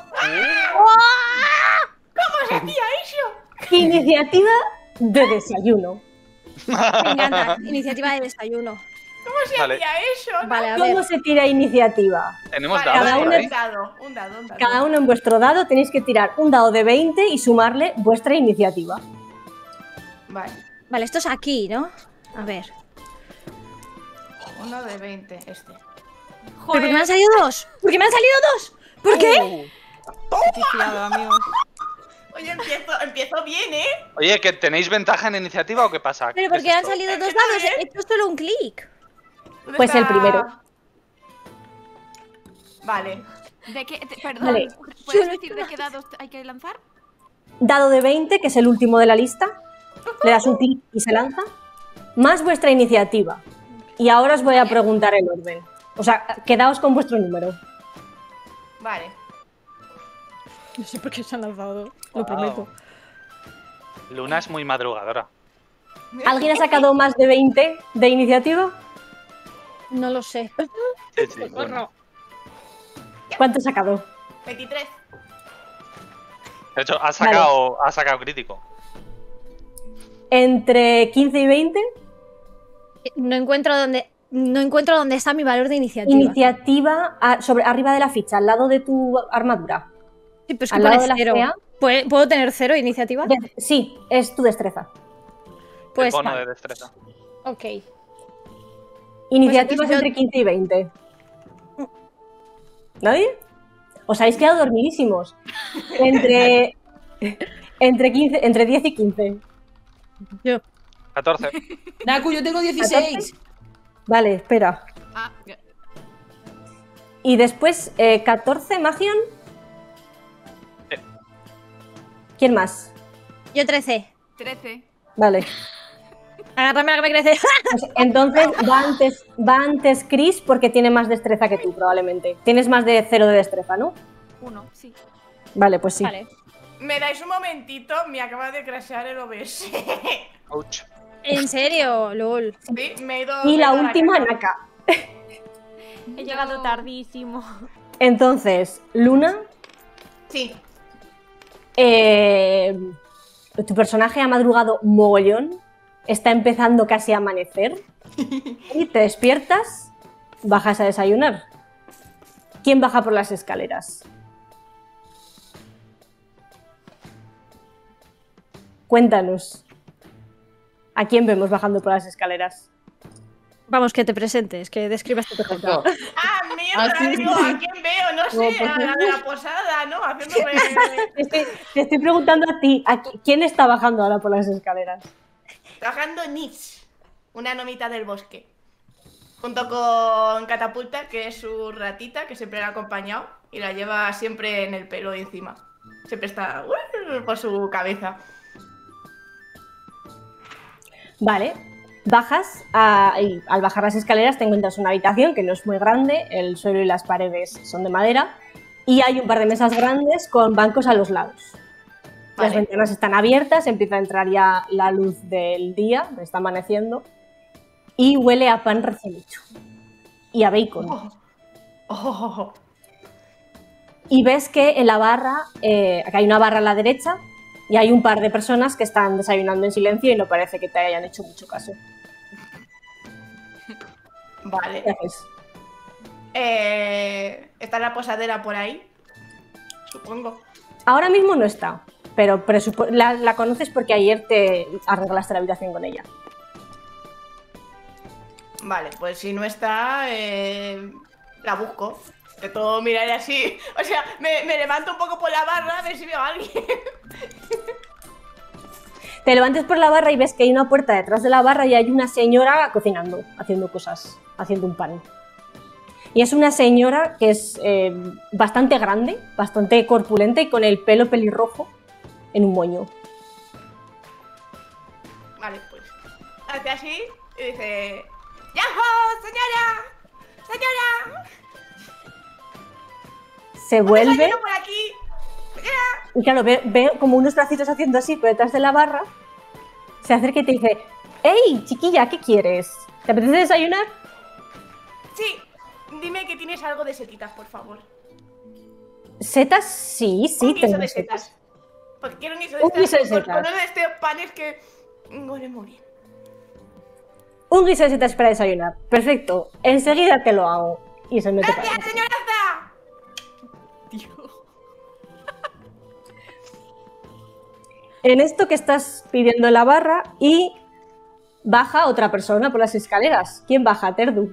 se hacía eso? Iniciativa de desayuno. Me encanta. Iniciativa de desayuno. ¿Cómo se hacía eso? Vale, a ver. ¿Cómo se tira iniciativa? Tenemos Vale, dados por ahí. un dado. Cada uno en vuestro dado tenéis que tirar un dado de 20 y sumarle vuestra iniciativa. Vale, Vale, esto es aquí, ¿no? A ver. uno de 20, este. ¿Pero por qué me han salido 2? ¿Por qué me han salido 2? ¿Por qué? Fiado, amigos. Oye, empiezo bien, ¿eh? Oye, ¿que tenéis ventaja en iniciativa o qué pasa? ¿Pero ¿Qué por es qué han esto? salido 2 Está dados? bien. He hecho solo un clic. ¿Dónde Pues el está? primero. Vale. ¿De qué? Perdón, Vale. ¿puedes decir de qué dados hay que lanzar? Dado de 20, que es el último de la lista. Le das un clic y se lanza. Más vuestra iniciativa. Y ahora os voy a preguntar el orden. O sea, quedaos con vuestro número. Vale. No sé por qué se han lanzado, Wow. Luna es muy madrugadora. ¿Alguien ha sacado más de 20 de iniciativa? No lo sé. Sí, sí, bueno. ¿Cuánto has sacado? 23. De hecho, ha sacado crítico. ¿Entre 15 y 20? No encuentro dónde está mi valor de iniciativa. Iniciativa arriba de la ficha, al lado de tu armadura. Sí, pero es que al lado pone de la 0. fea. ¿Puedo tener 0 iniciativa? Sí, es tu destreza. Pues el bono vale. de destreza. Ok. Iniciativas Pues entonces entre 15 y 20. ¿Nadie? Os habéis quedado dormidísimos. Entre 10 y 15. Yo. 14. Naku, yo tengo 16. Vale, espera. Ah, Y después, 14, Magion. ¿Quién más? Yo 13. 13. Vale. Agárrame la que me crece. Pues entonces va antes Chris porque tiene más destreza que tú, probablemente. Tienes más de 0 de destreza, ¿no? 1, sí. Vale, pues sí. Vale. ¿Me dais un momentito? Me acaba de crashear el OBS. Ouch. ¿En serio? LOL. Sí, me he ido. Y me he la ido a última, caca. Naka. He llegado tardísimo. Entonces, Luna, Sí. tu personaje ha madrugado mogollón, está empezando casi a amanecer y te despiertas bajas a desayunar. ¿Quién baja por las escaleras? Cuéntanos. ¿A quién vemos bajando por las escaleras? Vamos, que te presentes, que describas tu perfecto. ¡Ah, mierda! Digo, ¿a quién veo? No sé, a la de la posada, ¿no? Haciéndome... Te estoy preguntando a ti, ¿quién está bajando ahora por las escaleras? Bajando Nitz, una nomita del bosque. Junto con Catapulta, que es su ratita, que siempre la ha acompañado y la lleva siempre en el pelo encima. Siempre está por su cabeza. Vale, bajas y al bajar las escaleras te encuentras una habitación que no es muy grande, el suelo y las paredes son de madera y hay un par de mesas grandes con bancos a los lados. Las ventanas están abiertas, empieza a entrar ya la luz del día, está amaneciendo, y huele a pan recién hecho y a bacon. Y ves que en la barra, que hay una barra a la derecha y hay un par de personas que están desayunando en silencio y no parece que te hayan hecho mucho caso. Vale. ¿Qué haces? ¿Está la posadera por ahí? Supongo. Ahora mismo no está, pero la conoces porque ayer te arreglaste la habitación con ella. Vale, pues si no está, la busco. De todo mirar así. O sea, me levanto un poco por la barra a ver si veo a alguien. Te levantas por la barra y ves que hay una puerta detrás de la barra y hay una señora cocinando, haciendo cosas, haciendo un pan. Y es una señora que es bastante grande, bastante corpulenta y con el pelo pelirrojo en un moño. Vale, pues hace así y dice... ¡Yajo, señora! ¡Señora! Se vuelve... por aquí! ¡Señora! Y claro, ve como unos bracitos haciendo así por detrás de la barra. Se acerca y te dice: ¡Ey, chiquilla, ¿qué quieres? ¿Te apetece desayunar? Sí, dime que tienes algo de setitas, por favor. ¿Setas? Sí, Un guiso tengo de setas. setas. Porque quiero un guiso Un guiso de setas. setas. Con uno de estos panes que huelen muy bien. Un guiso de setas para desayunar. Perfecto, enseguida te lo hago. Y se mete para ¡Gracias, adentro. señora! En esto que estás pidiendo en la barra y baja otra persona por las escaleras. ¿Quién baja, Terdu?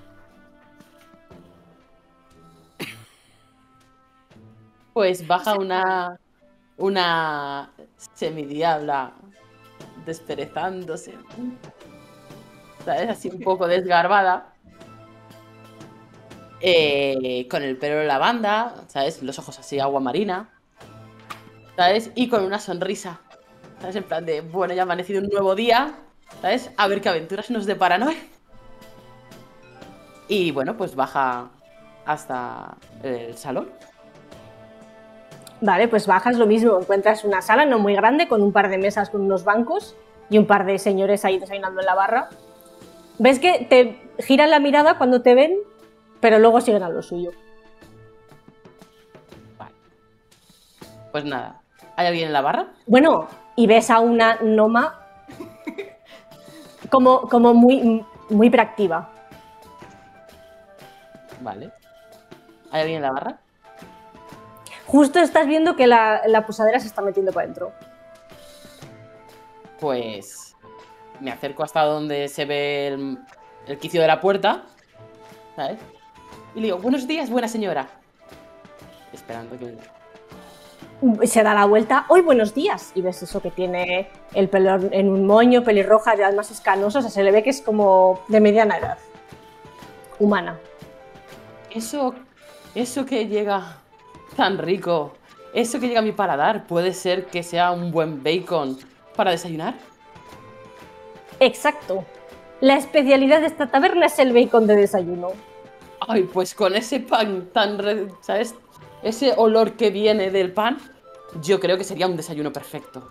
Pues baja una semidiabla desperezándose, ¿sabes? Así un poco desgarbada, con el pelo de lavanda, ¿sabes? Los ojos así agua marina, ¿sabes? Y con una sonrisa, ¿sabes? En plan de, bueno, ya ha amanecido un nuevo día, ¿sabes? A ver qué aventuras nos deparan hoy. Y bueno, pues baja hasta el salón. Vale, pues bajas lo mismo. Encuentras una sala no muy grande con un par de mesas con unos bancos y un par de señores ahí desayunando en la barra. Ves que te giran la mirada cuando te ven, pero luego siguen a lo suyo. Vale. Pues nada, ¿hay alguien en la barra? Bueno, y ves a una gnoma como muy hiperactiva. Vale. ¿Hay alguien en la barra? Justo estás viendo que la posadera se está metiendo para adentro. Pues me acerco hasta donde se ve el quicio de la puerta, ¿sabes? Y le digo, buenos días, buena señora. Esperando que... Se da la vuelta, ¡hoy buenos días! Y ves eso que tiene el pelo en un moño, pelirroja, y además es canoso, o sea, se le ve que es como de mediana edad. Humana. Eso que llega tan rico, eso que llega a mi paladar, ¿puede ser que sea un buen bacon para desayunar? Exacto. La especialidad de esta taberna es el bacon de desayuno. Ay, pues con ese pan ¿sabes? Ese olor que viene del pan, yo creo que sería un desayuno perfecto.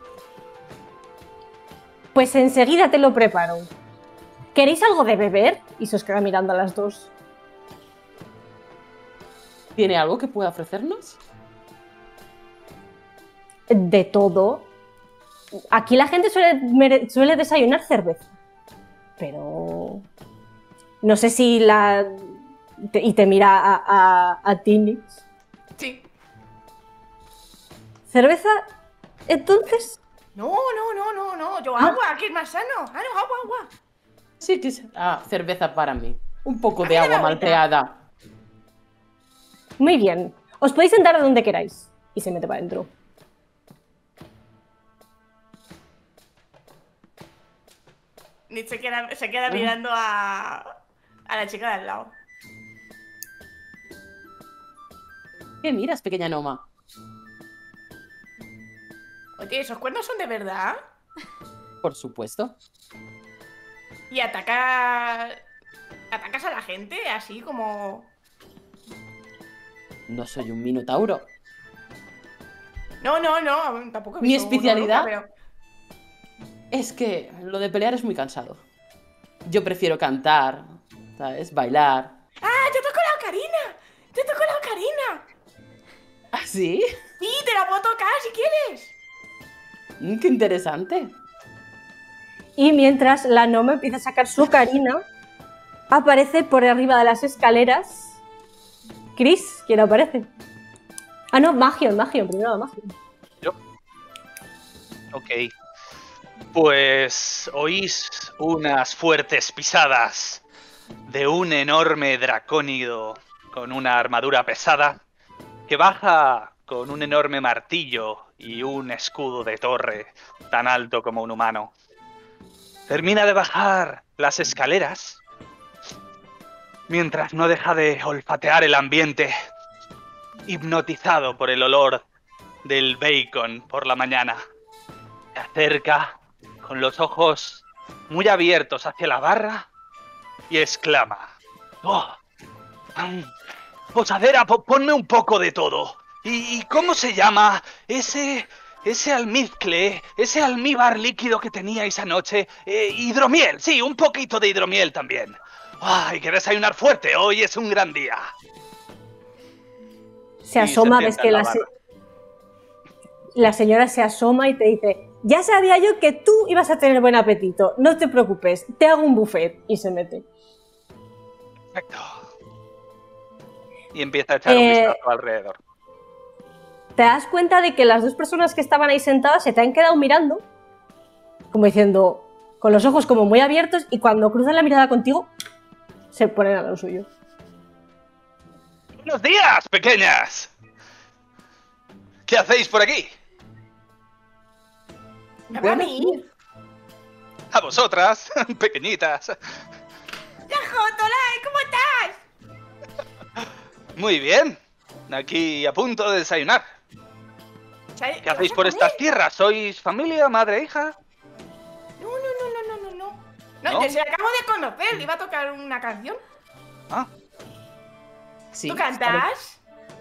Pues enseguida te lo preparo. ¿Queréis algo de beber? Y se os queda mirando a las dos. ¿Tiene algo que pueda ofrecernos? De todo. Aquí la gente suele desayunar cerveza. Pero... no sé si y te mira a Tini. Sí. ¿Cerveza? Entonces... No. Yo agua, que es más sano. Ah, no, agua. Sí, que es... cerveza para mí. Un poco A de mí agua dame malteada. Muy bien. Os podéis sentar donde queráis. Y se mete para adentro. Nick se queda mirando a la chica de al lado. ¿Qué miras, pequeña Noma? Oye, ¿esos cuernos son de verdad? Por supuesto. ¿Y atacas a la gente así como...? No soy un minotauro. No, tampoco he Mi visto uno especialidad nunca, pero... es que lo de pelear es muy cansado. Yo prefiero cantar, ¿sabes? Bailar. ¡Ah, yo toco la ocarina! ¿Ah, sí? Sí, te la puedo tocar si quieres. Qué interesante. Y mientras la Noma empieza a sacar su ocarina, aparece por arriba de las escaleras Chris. ¿Quién aparece? Ah, no, Magion, primero Magion. Yo. Ok. Pues oís unas fuertes pisadas de un enorme dracónido con una armadura pesada que baja con un enorme martillo y un escudo de torre tan alto como un humano. Termina de bajar las escaleras mientras no deja de olfatear el ambiente, hipnotizado por el olor del bacon por la mañana. Se acerca con los ojos muy abiertos hacia la barra y exclama: ¡Oh! Posadera, ponme un poco de todo. ¿Y cómo se llama ese almizcle, ese almíbar líquido que teníais anoche? Hidromiel, sí, un poquito de hidromiel también. Hay que desayunar fuerte, hoy es un gran día. Se asoma, ves que la señora se asoma y te dice: ya sabía yo que tú ibas a tener buen apetito, no te preocupes, te hago un buffet. Y se mete. Perfecto. Y empieza a echar un vistazo alrededor. Te das cuenta de que las dos personas que estaban ahí sentadas se te han quedado mirando, como diciendo, con los ojos como muy abiertos, y cuando cruzan la mirada contigo, se ponen a lo suyo. ¡Buenos días, pequeñas! ¿Qué hacéis por aquí? ¿A mí? A vosotras, pequeñitas. ¡Tolai! ¿Cómo estás? Muy bien. Aquí a punto de desayunar. ¿Qué hacéis por estas tierras? ¿Sois familia, madre, hija? No. ¿No? Yo se la acabo de conocer. Le iba a tocar una canción. Ah. Sí, ¿Tú cantas?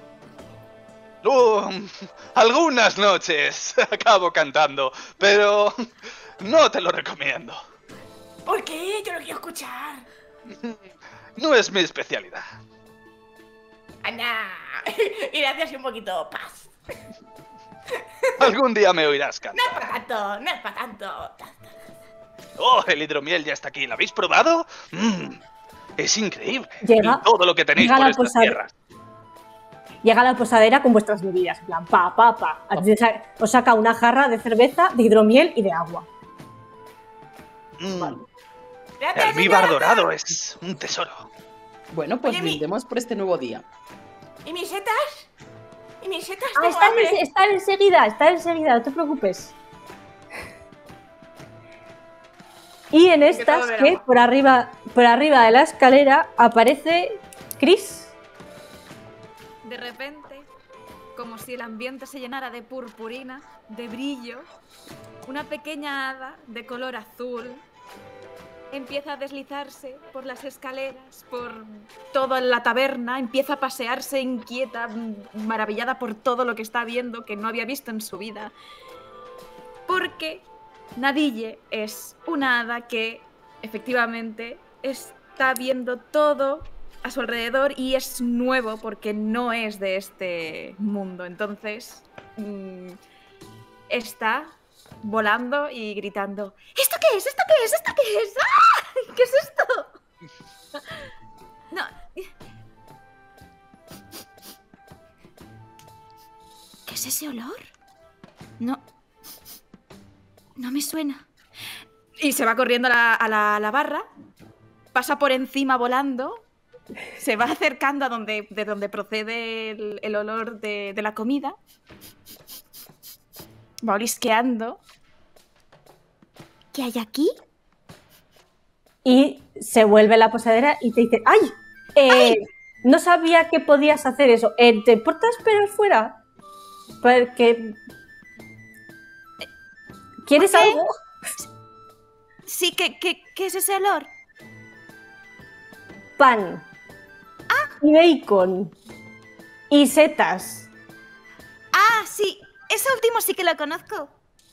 Algunas noches acabo cantando, pero no te lo recomiendo. ¿Por qué? Yo lo quiero escuchar. No es mi especialidad. Anda. Y le hace así un poquito paz. Algún día me oirás cantar. No es para tanto. Oh, el hidromiel ya está aquí. ¿Lo habéis probado? Es increíble. Llega, y todo lo que tenéis por estas tierras. Llega a la posadera con vuestras bebidas, en plan, pa. Os saca una jarra de cerveza, de hidromiel y de agua. El almíbar dorado es un tesoro. Bueno, pues brindemos por este nuevo día. ¿Y mis setas? Están enseguida, no te preocupes. Y en estas, que por arriba de la escalera, aparece Chris. De repente, como si el ambiente se llenara de purpurina, de brillo, una pequeña hada de color azul empieza a deslizarse por las escaleras, por toda la taberna, empieza a pasearse inquieta, maravillada por todo lo que está viendo, que no había visto en su vida. Porque Nadille es una hada que, efectivamente, está viendo todo a su alrededor y es nuevo porque no es de este mundo. Entonces, está volando y gritando: ¿Esto qué es? ¿Esto qué es? ¿Esto qué es? ¡Ah! ¿Qué es esto? No, es ese olor? No. No me suena. Y se va corriendo a la barra, pasa por encima volando, se va acercando a de donde procede el olor de la comida, va olisqueando. ¿Qué hay aquí? Y se vuelve a la posadera y te dice, ¡ay! No sabía que podías hacer eso. ¿Te importa esperar fuera? Porque... ¿Quieres algo? Sí, ¿qué es ese olor? Pan. Y bacon. Y setas. Ah, sí. Ese último sí que lo conozco.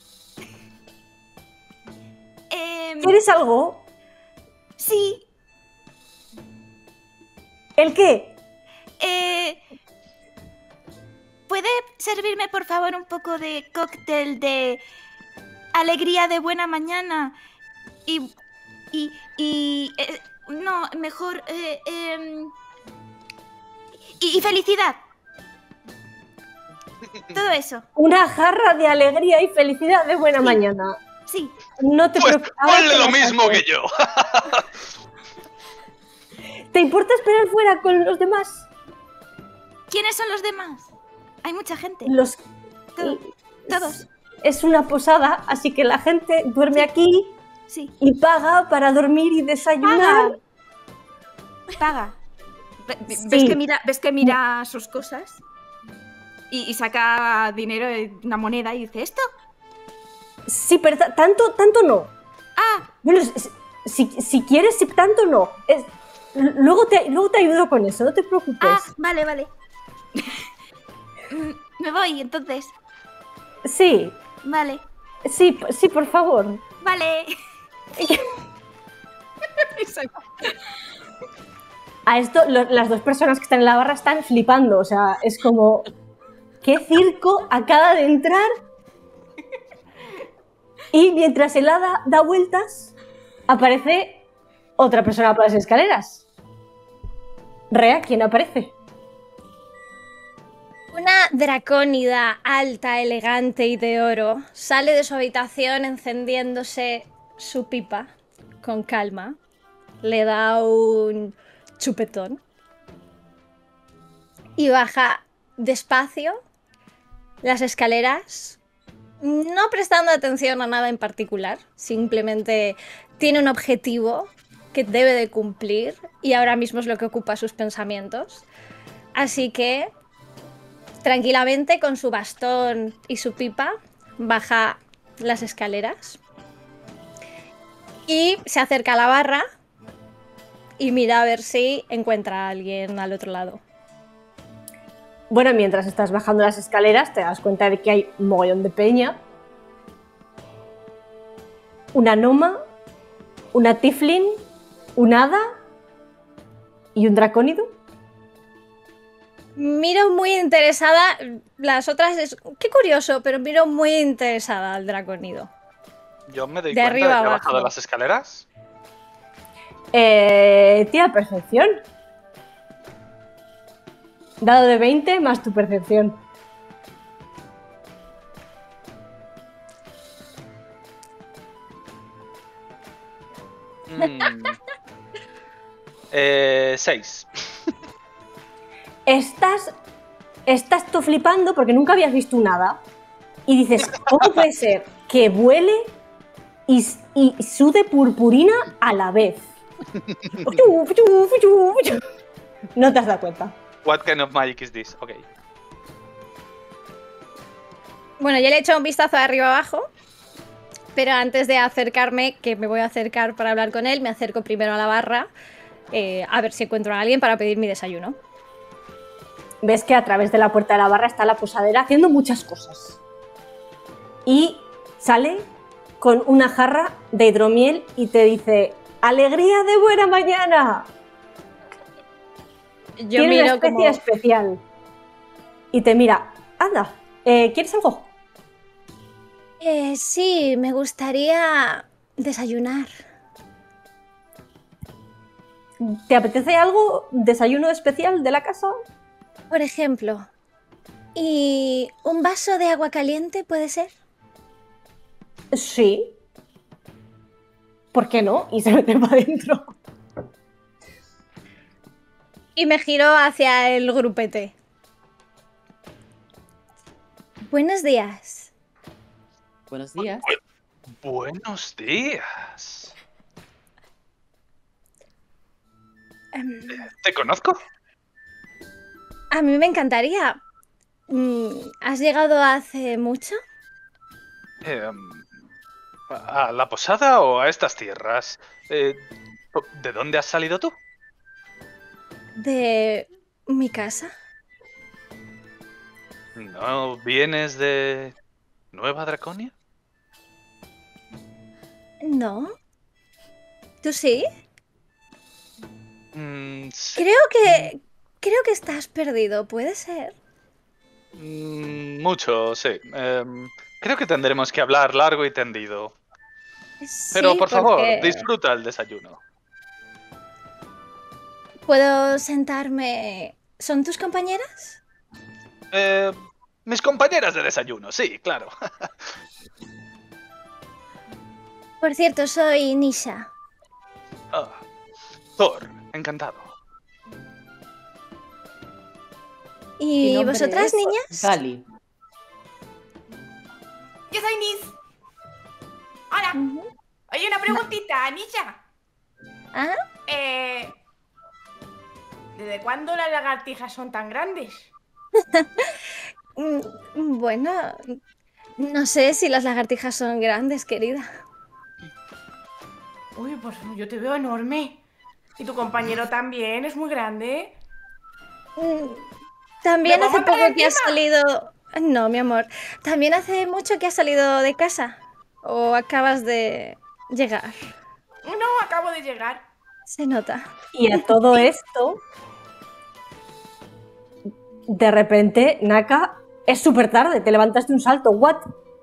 ¿Quieres algo? Sí. ¿El qué? ¿Puede servirme, por favor, un poco de cóctel de alegría de buena mañana? No, mejor... y felicidad. Todo eso. Una jarra de alegría y felicidad de buena mañana. Sí. No te Pues preocupes. ponle lo mismo que yo. ¿Te importa esperar fuera con los demás? ¿Quiénes son los demás? Hay mucha gente. Todos. Es una posada, así que la gente duerme aquí Sí. y paga para dormir y desayunar. Paga. Sí. ¿Ves que mira sus cosas? Y saca dinero, una moneda, y dice, ¿esto? Sí, pero tanto no. Ah, Bueno, si quieres, tanto no. Luego te ayudo con eso, no te preocupes. Vale. Me voy, entonces. Sí, Vale. sí, por favor. Vale. A esto, las dos personas que están en la barra están flipando, o sea, es como... ¿Qué circo acaba de entrar? Y mientras el hada da vueltas, aparece otra persona por las escaleras. Rea, ¿quién aparece? Una dracónida alta, elegante y de oro sale de su habitación encendiéndose su pipa con calma. Le da un chupetón y baja despacio las escaleras, no prestando atención a nada en particular, simplemente tiene un objetivo que debe de cumplir y ahora mismo es lo que ocupa sus pensamientos. Así que, tranquilamente, con su bastón y su pipa, baja las escaleras y se acerca a la barra y mira a ver si encuentra a alguien al otro lado. Bueno, mientras estás bajando las escaleras te das cuenta de que hay un mogollón de peña. Una gnoma, una tiefling, un hada y un dracónido. Miro muy interesada, las otras es... Qué curioso, pero miro muy interesada al draconido. Yo me doy De cuenta arriba de que ha abajo. bajado las escaleras. Tira percepción. Dado de 20 más tu percepción. Mm. 6. Estás tú flipando porque nunca habías visto un hada. Y dices, ¿cómo puede ser que vuele y sude purpurina a la vez? No te has dado cuenta. What kind of magic is this? Okay. Bueno, yo le he hecho un vistazo de arriba abajo, pero antes de acercarme, que me voy a acercar para hablar con él, me acerco primero a la barra a ver si encuentro a alguien para pedir mi desayuno. Ves que a través de la puerta de la barra está la posadera haciendo muchas cosas. Y sale con una jarra de hidromiel y te dice, ¡alegría de buena mañana! Yo Tiene miro una especie como... especial. Y te mira, anda, ¿quieres algo? Sí, me gustaría desayunar. ¿Te apetece algo? ¿Desayuno especial de la casa? Por ejemplo, ¿Y un vaso de agua caliente puede ser? Sí. ¿Por qué no? Y se mete para adentro. Y me giro hacia el grupete. Buenos días. Buenos días. Buenos días. ¿Te conozco? A mí me encantaría. ¿Has llegado hace mucho? ¿A la posada o a estas tierras? ¿De dónde has salido tú? ¿De mi casa? ¿No vienes de Nueva Draconia? No. ¿Tú sí? Sí. Creo que estás perdido, ¿puede ser? Mucho, sí. Creo que tendremos que hablar largo y tendido. Pero Sí, por favor, porque disfruta el desayuno. ¿puedo sentarme? ¿Son tus compañeras? Mis compañeras de desayuno, sí, claro. Por cierto, soy Nisha. Ah, Thor, encantado. ¿Y nombre vosotras, es? niñas? Gali. Yo soy Nis. Hola. Oye, una preguntita, Nisha. ¿Ah? ¿Desde cuándo las lagartijas son tan grandes? Bueno, no sé si las lagartijas son grandes, querida. Uy, pues yo te veo enorme. ¿Y tu compañero también? ¿Es muy grande? También ¿Me hace puedo poco montar que ha encima? salido... No, mi amor. También hace mucho que has salido de casa. ¿O acabas de llegar? No, acabo de llegar. Se nota. Y a todo esto, de repente, Naka, es súper tarde, te levantaste un salto, ¿what?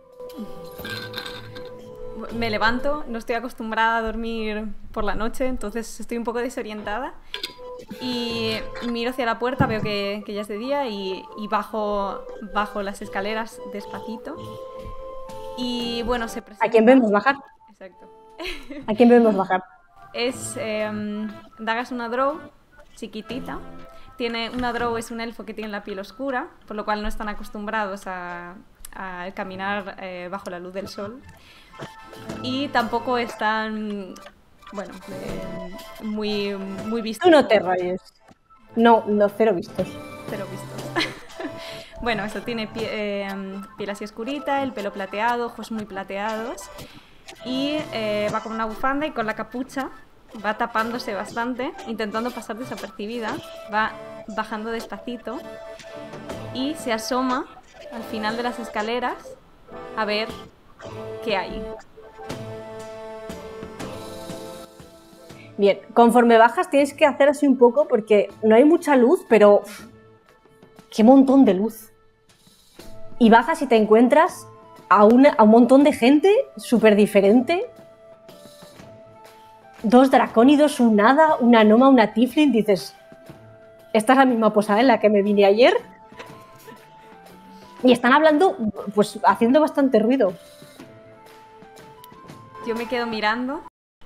Me levanto, no estoy acostumbrada a dormir por la noche, entonces estoy un poco desorientada. Y miro hacia la puerta, veo que ya es de día y bajo las escaleras despacito. Y bueno, se presenta... ¿A quién vemos bajar? Exacto. ¿A quién vemos bajar? Es... Daga es una drow chiquitita. Una drow es un elfo que tiene la piel oscura, por lo cual no están acostumbrados a caminar bajo la luz del sol. Y tampoco están... Bueno, muy vistos. Tú no te rayes. No, cero vistos. Cero vistos. Bueno, eso, tiene piel así oscurita, el pelo plateado, ojos muy plateados. Y va con una bufanda y con la capucha va tapándose bastante, intentando pasar desapercibida. Va bajando despacito y se asoma al final de las escaleras a ver qué hay. Bien, conforme bajas tienes que hacer así un poco porque no hay mucha luz, pero qué montón de luz. Y bajas y te encuentras a un montón de gente súper diferente. 2 dracónidos, un hada, una gnoma, una tiefling. Dices, esta es la misma posada en la que me vine ayer. Y están hablando, pues haciendo bastante ruido. Yo me quedo mirando.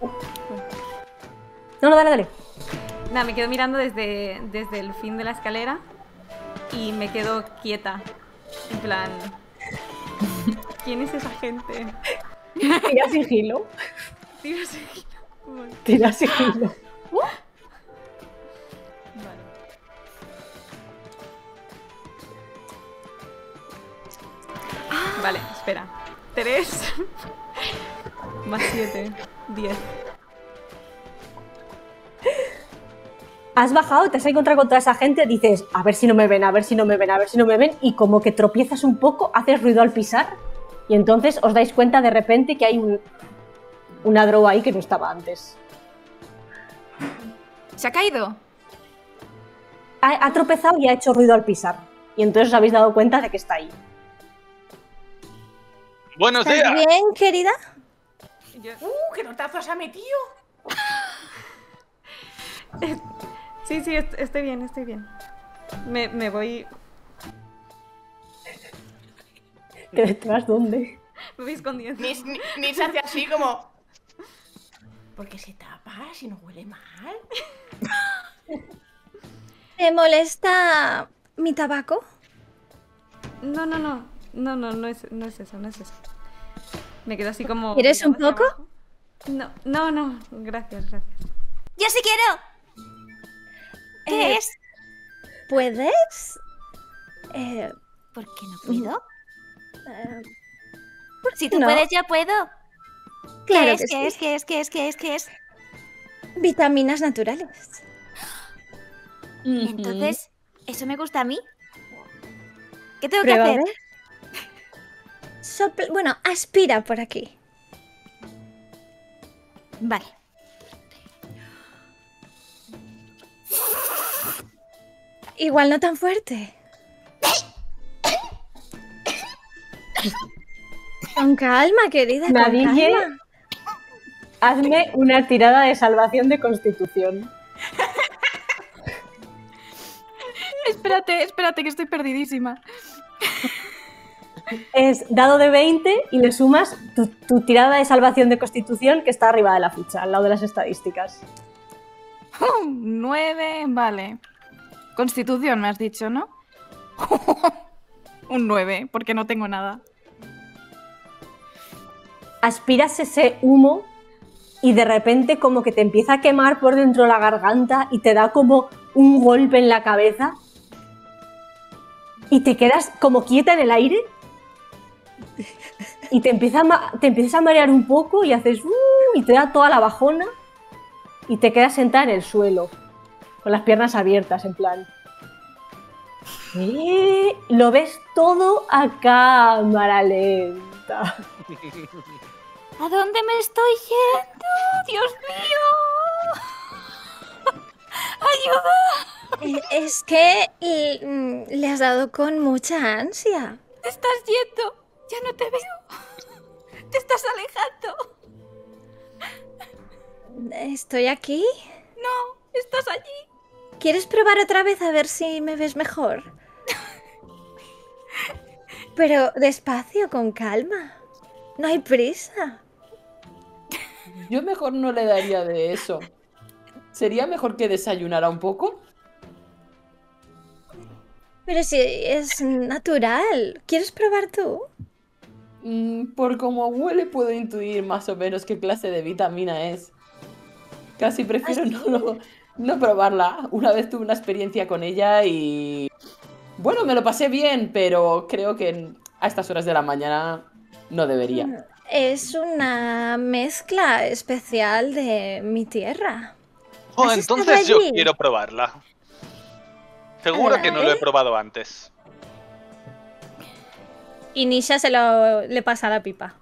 No, dale. Nada, me quedo mirando desde el fin de la escalera y me quedo quieta. En plan, ¿quién es esa gente? Tira sigilo. Tira sigilo. Bueno. Tira sigilo. Vale, espera. 3 más 7, 10. Has bajado, te has encontrado con toda esa gente, dices, a ver si no me ven, y como que tropiezas un poco, haces ruido al pisar, y entonces os dais cuenta de repente que hay una droga ahí que no estaba antes. ¿Se ha caído? Ha tropezado y ha hecho ruido al pisar, y entonces os habéis dado cuenta de que está ahí. ¡Buenos días! ¿Estás bien, querida? ¡Qué notazo se ha metido! Sí, estoy bien. Me voy... ¿Que detrás dónde? Me voy escondiendo. Ni se hace así como... ¿Por qué se tapa si no huele mal? ¿Te molesta mi tabaco? No es eso. Me quedo así como... ¿Quieres un poco? No, gracias. ¡Yo sí quiero! ¿Qué es? ¿Puedes? ¿Por qué no puedo? Si tú no. puedes, yo puedo. Claro ¿Qué que es? sí. ¿Qué es? Vitaminas naturales. Entonces, ¿eso me gusta a mí? ¿Qué tengo que Prueba a hacer? ver. Bueno, aspira por aquí. Vale. Igual no tan fuerte. Con calma, querida. Nadie. Con calma. Hazme una tirada de salvación de constitución. Espérate, que estoy perdidísima. Es dado de 20 y le sumas tu tirada de salvación de constitución que está arriba de la ficha, al lado de las estadísticas. 9, vale. Constitución me has dicho, ¿no? Un 9, porque no tengo nada. Aspiras ese humo y de repente como que te empieza a quemar por dentro la garganta y te da como un golpe en la cabeza y te quedas como quieta en el aire y te empiezas a marear un poco y haces y te da toda la bajona y te quedas sentada en el suelo con las piernas abiertas en plan. Lo ves todo a cámara lenta. ¿A dónde me estoy yendo? ¡Dios mío! ¡Ayuda! Es que le has dado con mucha ansia. ¡Te estás yendo! ¡Ya no te veo! ¡Te estás alejando! ¿Estoy aquí? No, estás allí. ¿Quieres probar otra vez a ver si me ves mejor? Pero despacio, con calma. No hay prisa. Yo mejor no le daría de eso. ¿Sería mejor que desayunara un poco? Pero si es natural. ¿Quieres probar tú? Por como huele puedo intuir más o menos qué clase de vitamina es. Casi prefiero no probarla. Una vez tuve una experiencia con ella y... Bueno, me lo pasé bien, pero creo que a estas horas de la mañana no debería. Es una mezcla especial de mi tierra. Oh, ¿Has entonces estado yo allí? quiero probarla. Seguro que no lo he probado antes. Y Nisha le pasa la pipa.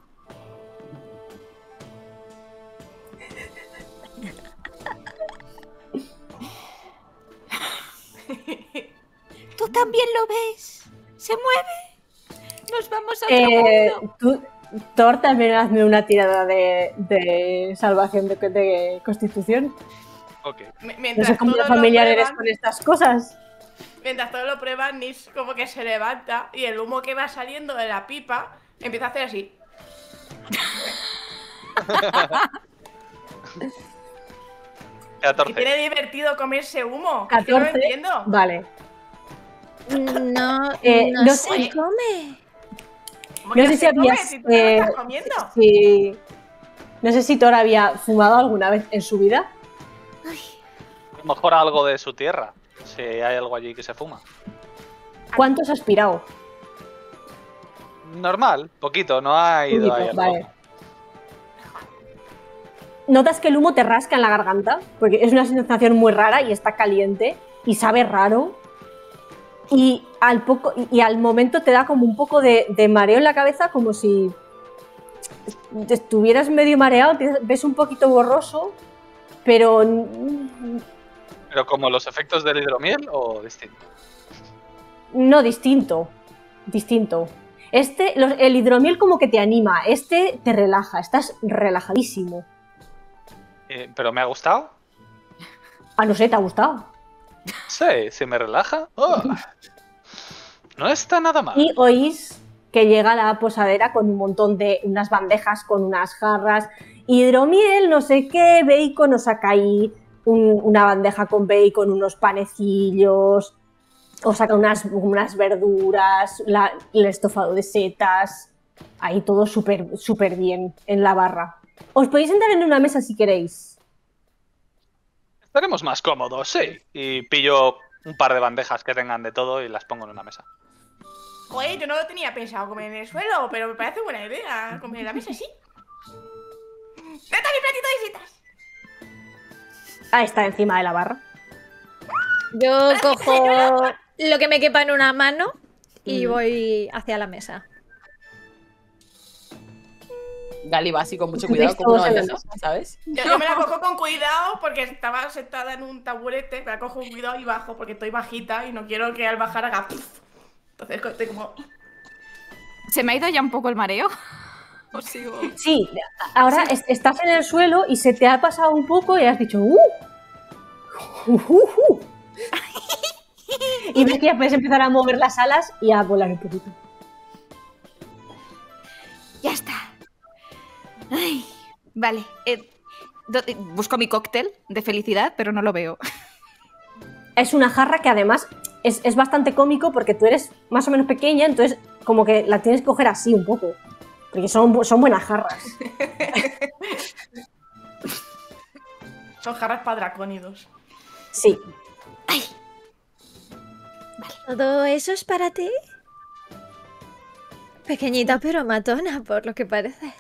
¿Tú también lo ves? ¿Se mueve? Nos vamos a otro mundo. Thor, también hazme una tirada de salvación de constitución. Ok. No sé cómo familiar eres con estas cosas. Mientras todos lo prueban, Nis como que se levanta y el humo que va saliendo de la pipa empieza a hacer así. 14. ¿Y tiene divertido comerse humo? 14. Es que no lo entiendo. Vale. No, no no sé. se come. ¿Cómo No que sé no si se come habías. si tú te lo estás comiendo? Sí. No sé si Thor había fumado alguna vez en su vida. A lo mejor algo de su tierra. Si hay algo allí que se fuma. ¿Cuánto has aspirado? Normal, poquito, no ha ido ahí. Vale. Notas que el humo te rasca en la garganta, porque es una sensación muy rara y está caliente y sabe raro. Y al momento te da como un poco de mareo en la cabeza, como si estuvieras medio mareado, ves un poquito borroso, pero... ¿Pero como los efectos del hidromiel o distinto? No, distinto. El hidromiel como que te anima, este te relaja, estás relajadísimo. ¿Pero me ha gustado? Ah, no sé, ¿te ha gustado? Sí, me relaja. Oh. No está nada mal. Y oís que llega a la posadera con un montón de unas bandejas con unas jarras, hidromiel, no sé qué, bacon, os saca ahí una bandeja con bacon, unos panecillos, os saca unas verduras, el estofado de setas, ahí todo súper bien en la barra. Os podéis sentar en una mesa si queréis. Estaremos más cómodos, sí. Y pillo un par de bandejas que tengan de todo y las pongo en una mesa. Joder, yo no lo tenía pensado comer en el suelo, pero me parece buena idea comer en la mesa, sí. ¡Neta, mi platito de setas! Ah, está encima de la barra. Yo cojo lo que me quepa en una mano y voy hacia la mesa. Gali va así con mucho cuidado, como una bandeja, ¿sabes? Yo me la cojo con cuidado porque estaba sentada en un taburete, me la cojo con cuidado y bajo porque estoy bajita y no quiero que al bajar haga... Entonces estoy como... ¿Se me ha ido ya un poco el mareo? ¿O sigo? Sí, ahora estás en el suelo y se te ha pasado un poco y has dicho y ves que ya puedes empezar a mover las alas y a volar un poquito. Ya está. Ay, vale. Busco mi cóctel de felicidad, pero no lo veo. Es una jarra que además es bastante cómico porque tú eres más o menos pequeña, entonces como que la tienes que coger así un poco. Porque son buenas jarras. Son jarras para dracónidos. Sí. Ay. Vale. ¿Todo eso es para ti? Pequeñita pero matona, por lo que parece.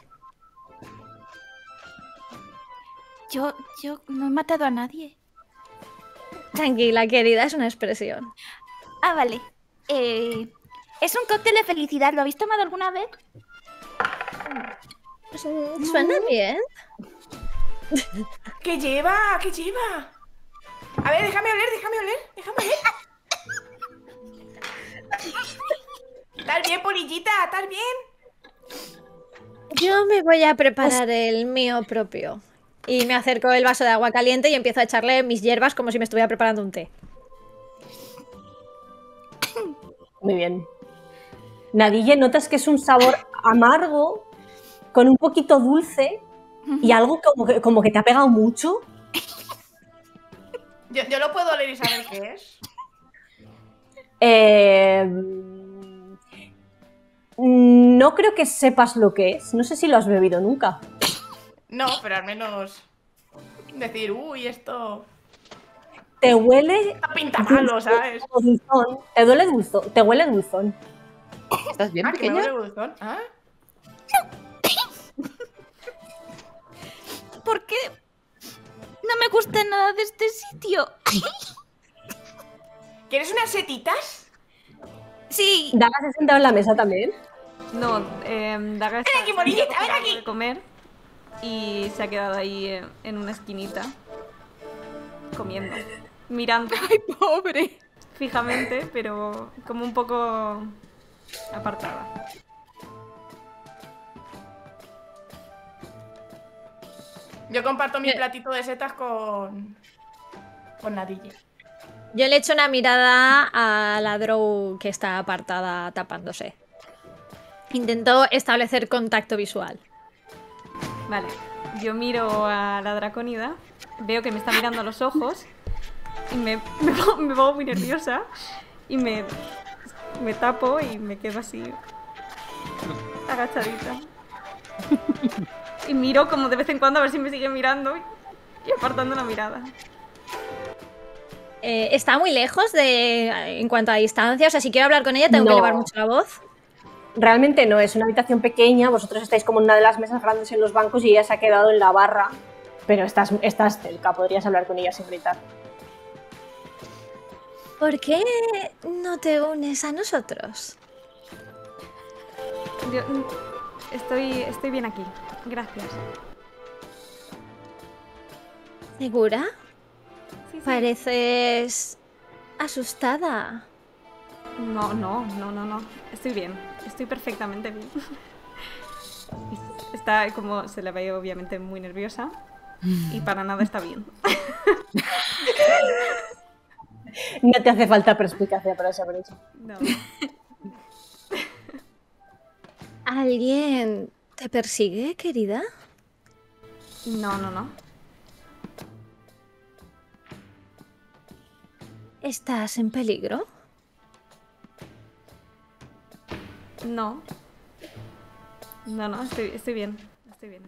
Yo no he matado a nadie. Tranquila, querida, es una expresión. Ah, vale. Es un cóctel de felicidad. ¿Lo habéis tomado alguna vez? Suena bien. ¿Qué lleva? ¿Qué lleva? A ver, déjame oler. ¿Estás bien, polillita? ¿Estás bien? Yo me voy a preparar el mío propio. Y me acerco el vaso de agua caliente y empiezo a echarle mis hierbas como si me estuviera preparando un té. Muy bien. Nadille, notas que es un sabor amargo, con un poquito dulce y algo como que te ha pegado mucho. Yo lo puedo oler y saber qué es. No creo que sepas lo que es. No sé si lo has bebido nunca. No, pero al menos decir, uy, esto... Te huele... Pinta malo, ¿sabes? Dulzón. Te huele dulzón. ¿Estás bien, ¿Que pequeña? me huele dulzón? ¿Ah? ¿Por qué no me gusta nada de este sitio? ¿Quieres unas setitas? Sí. Daga se ha sentado en la mesa también. No, Daga está ¡Ven aquí, Morillita, ven aquí! de comer y se ha quedado ahí en una esquinita comiendo, mirando. ¡Ay, pobre! Fijamente, pero como un poco apartada. Yo comparto mi platito de setas con Nadille. Yo le echo una mirada a la Drow que está apartada tapándose. Intento establecer contacto visual. Vale, yo miro a la dracónida, veo que me está mirando a los ojos y me pongo muy nerviosa y me tapo y me quedo así agachadita. Y miro como de vez en cuando a ver si me sigue mirando y apartando la mirada. Está muy lejos en cuanto a distancia, o sea, si quiero hablar con ella tengo que elevar mucho la voz. Realmente no, es una habitación pequeña, vosotros estáis como en una de las mesas grandes en los bancos y ella se ha quedado en la barra, pero estás cerca, podrías hablar con ella sin gritar. ¿Por qué no te unes a nosotros? Yo estoy bien aquí, gracias. ¿Segura? Sí. Pareces asustada. No. Estoy bien. Estoy perfectamente bien. Está como... Se la ve obviamente muy nerviosa. Y para nada está bien. No te hace falta perspicacia para saber eso. No. ¿Alguien te persigue, querida? No. ¿Estás en peligro? No, estoy bien. Estoy bien.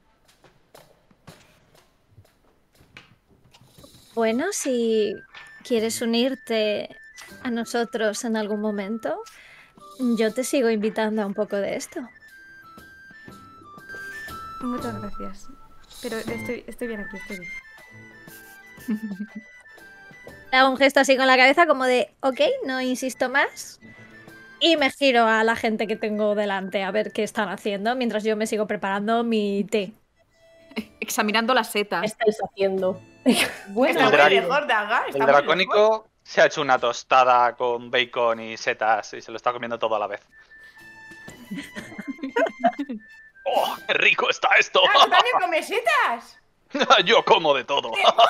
Bueno, si quieres unirte a nosotros en algún momento, yo te sigo invitando a un poco de esto. Muchas gracias. Pero estoy bien aquí, estoy bien. Hago un gesto así con la cabeza como de, ok, no insisto más. Y me giro a la gente que tengo delante a ver qué están haciendo mientras yo me sigo preparando mi té. Examinando las setas. ¿Qué estáis haciendo? Bueno, Está muy mejor, Daga. El dracónico se ha hecho una tostada con bacon y setas y se lo está comiendo todo a la vez. ¡Oh, qué rico está esto! ¡Ah, tú también comes setas! Yo como de todo.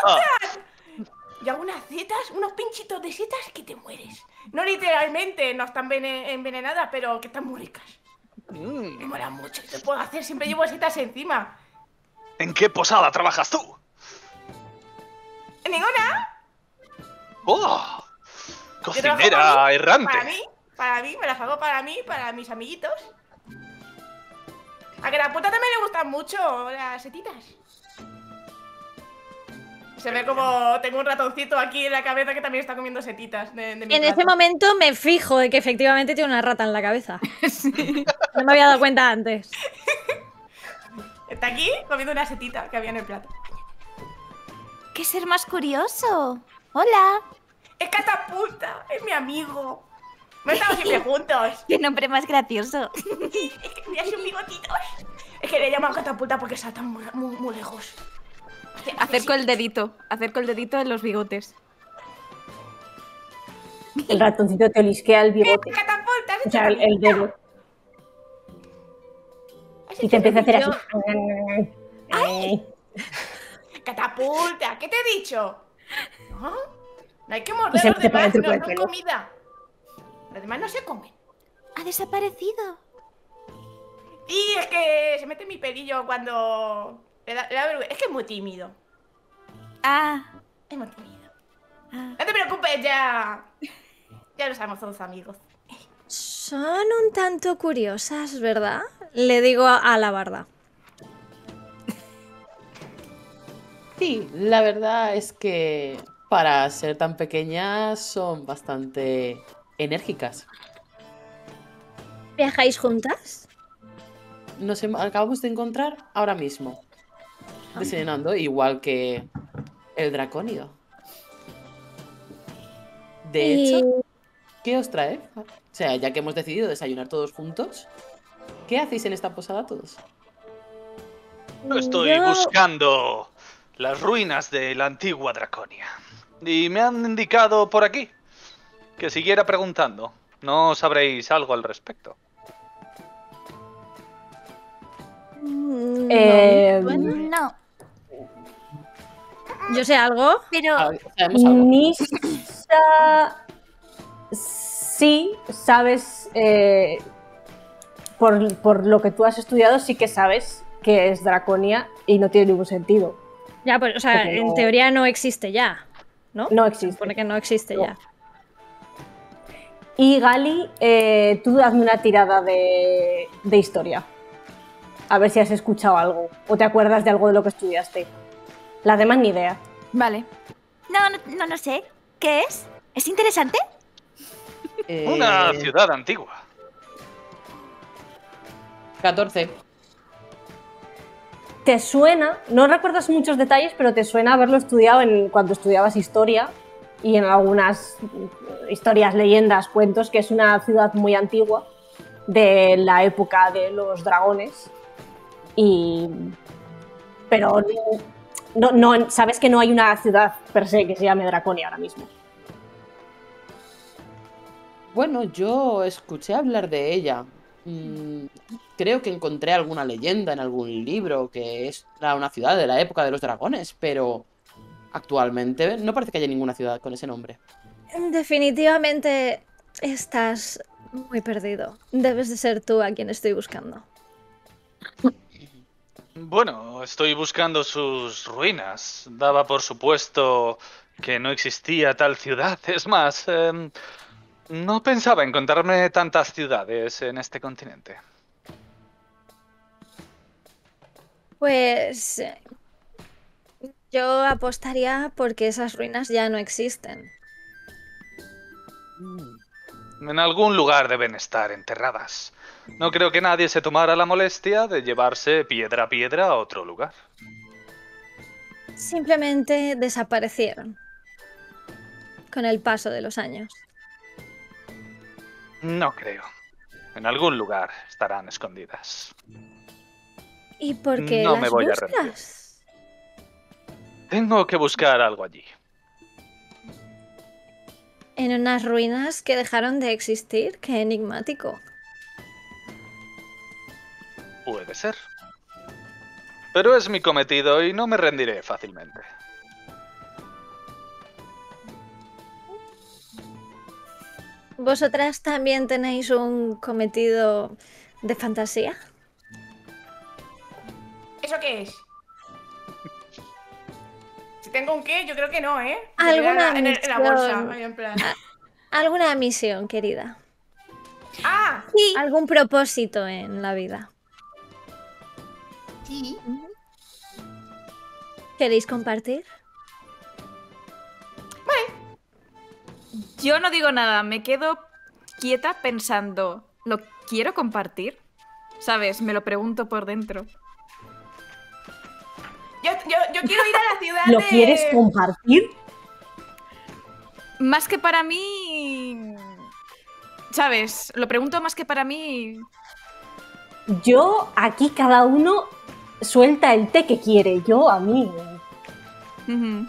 Y algunas setas, unos pinchitos de setas que te mueres. No literalmente, no están envenenadas, pero que están muy ricas. Me mola mucho, ¿qué te puedo hacer? Siempre llevo setas encima. ¿En qué posada trabajas tú? ¿En ninguna? ¡Oh! Yo trabajo Cocinera errante. Para mí, me las hago para mí, para mis amiguitos. A que a la puta también le gustan mucho las setitas. Se ve como tengo un ratoncito aquí en la cabeza que también está comiendo setitas de mi En plato. ese momento me fijo de que efectivamente tiene una rata en la cabeza. No me había dado cuenta antes. Está aquí comiendo una setita que había en el plato. ¡Qué ser más curioso! ¡Hola! ¡Es Catapulta! ¡Es mi amigo! ¡No estamos siempre juntos! ¡Qué nombre más gracioso! Es que mira sus bigotitos. Es que le llaman Catapulta porque saltan muy lejos. Acerco el dedito en los bigotes. El ratoncito te olisquea el bigote. ¡Catapulta! O sea, el dedo. Y te empieza a hacer así. ¡Ay! ¡Catapulta! ¿Qué te he dicho? ¿No? No hay que morder se a los te pone el demás, truco no del es pelo. comida. Los demás no se comen. Ha desaparecido. Y es que se mete en mi pelillo cuando le da vergüenza. Es que es muy tímido. Ah. Es muy tímido. No te preocupes, ya lo sabemos todos amigos. Son un tanto curiosas, ¿verdad? Le digo a la barda. Sí, la verdad es que para ser tan pequeñas son bastante enérgicas. ¿Viajáis juntas? Nos acabamos de encontrar ahora mismo, desayunando, igual que el dracónido. De hecho, ¿qué os trae? O sea, ya que hemos decidido desayunar todos juntos, ¿qué hacéis en esta posada todos? Estoy buscando las ruinas de la antigua Draconia. Y me han indicado por aquí que siguiera preguntando. ¿No sabréis algo al respecto? No. Yo sé algo. Pero Sabemos algo. Nisa, sí, sabes, por lo que tú has estudiado, sí que sabes que es Draconia y no tiene ningún sentido. Ya, pues, o sea, Porque en no- teoría no existe ya, ¿no? No Se existe. supone que no existe No. ya. Y Gali, tú hazme una tirada de historia. A ver si has escuchado algo o te acuerdas de algo de lo que estudiaste. Las demás ni idea. Vale. no sé. ¿Qué es? ¿Es interesante? Una ciudad antigua. 14. ¿Te suena? No recuerdas muchos detalles, pero te suena haberlo estudiado cuando estudiabas historia y en algunas historias, leyendas, cuentos, que es una ciudad muy antigua de la época de los dragones. Pero no, sabes que no hay una ciudad per se que se llame Draconia ahora mismo. Bueno, yo escuché hablar de ella. Creo que encontré alguna leyenda en algún libro que era una ciudad de la época de los dragones, pero actualmente no parece que haya ninguna ciudad con ese nombre. Definitivamente estás Muy perdido. Debes de ser tú a quien estoy buscando. Bueno, estoy buscando sus ruinas. Daba por supuesto que no existía tal ciudad. Es más, no pensaba encontrarme tantas ciudades en este continente. Pues yo apostaría porque esas ruinas ya no existen. En algún lugar deben estar enterradas. No creo que nadie se tomara la molestia de llevarse piedra a piedra a otro lugar. Simplemente desaparecieron con el paso de los años. No creo. En algún lugar estarán escondidas. ¿Y por qué No las me voy a rendir. buscas? Tengo que buscar algo allí. En unas ruinas que dejaron de existir. Qué enigmático. Puede ser. Pero es mi cometido y no me rendiré fácilmente. ¿Vosotras también tenéis un cometido de fantasía? ¿Eso qué es? Si tengo un qué, yo creo que no, ¿eh? ¿Alguna En la bolsa, misión? ahí en plan. ¿Alguna misión, querida? ¡Ah! Sí, ¿Algún propósito en la vida? sí. ¿Queréis compartir? Yo no digo nada, me quedo quieta pensando, ¿lo quiero compartir? ¿Sabes? Me lo pregunto por dentro. Yo quiero ir a la ciudad ¿Lo de... quieres compartir? Más que para mí... ¿Sabes? Lo pregunto más que para mí... Yo, aquí cada uno suelta el té que quiere. Yo, a mí. Ujú.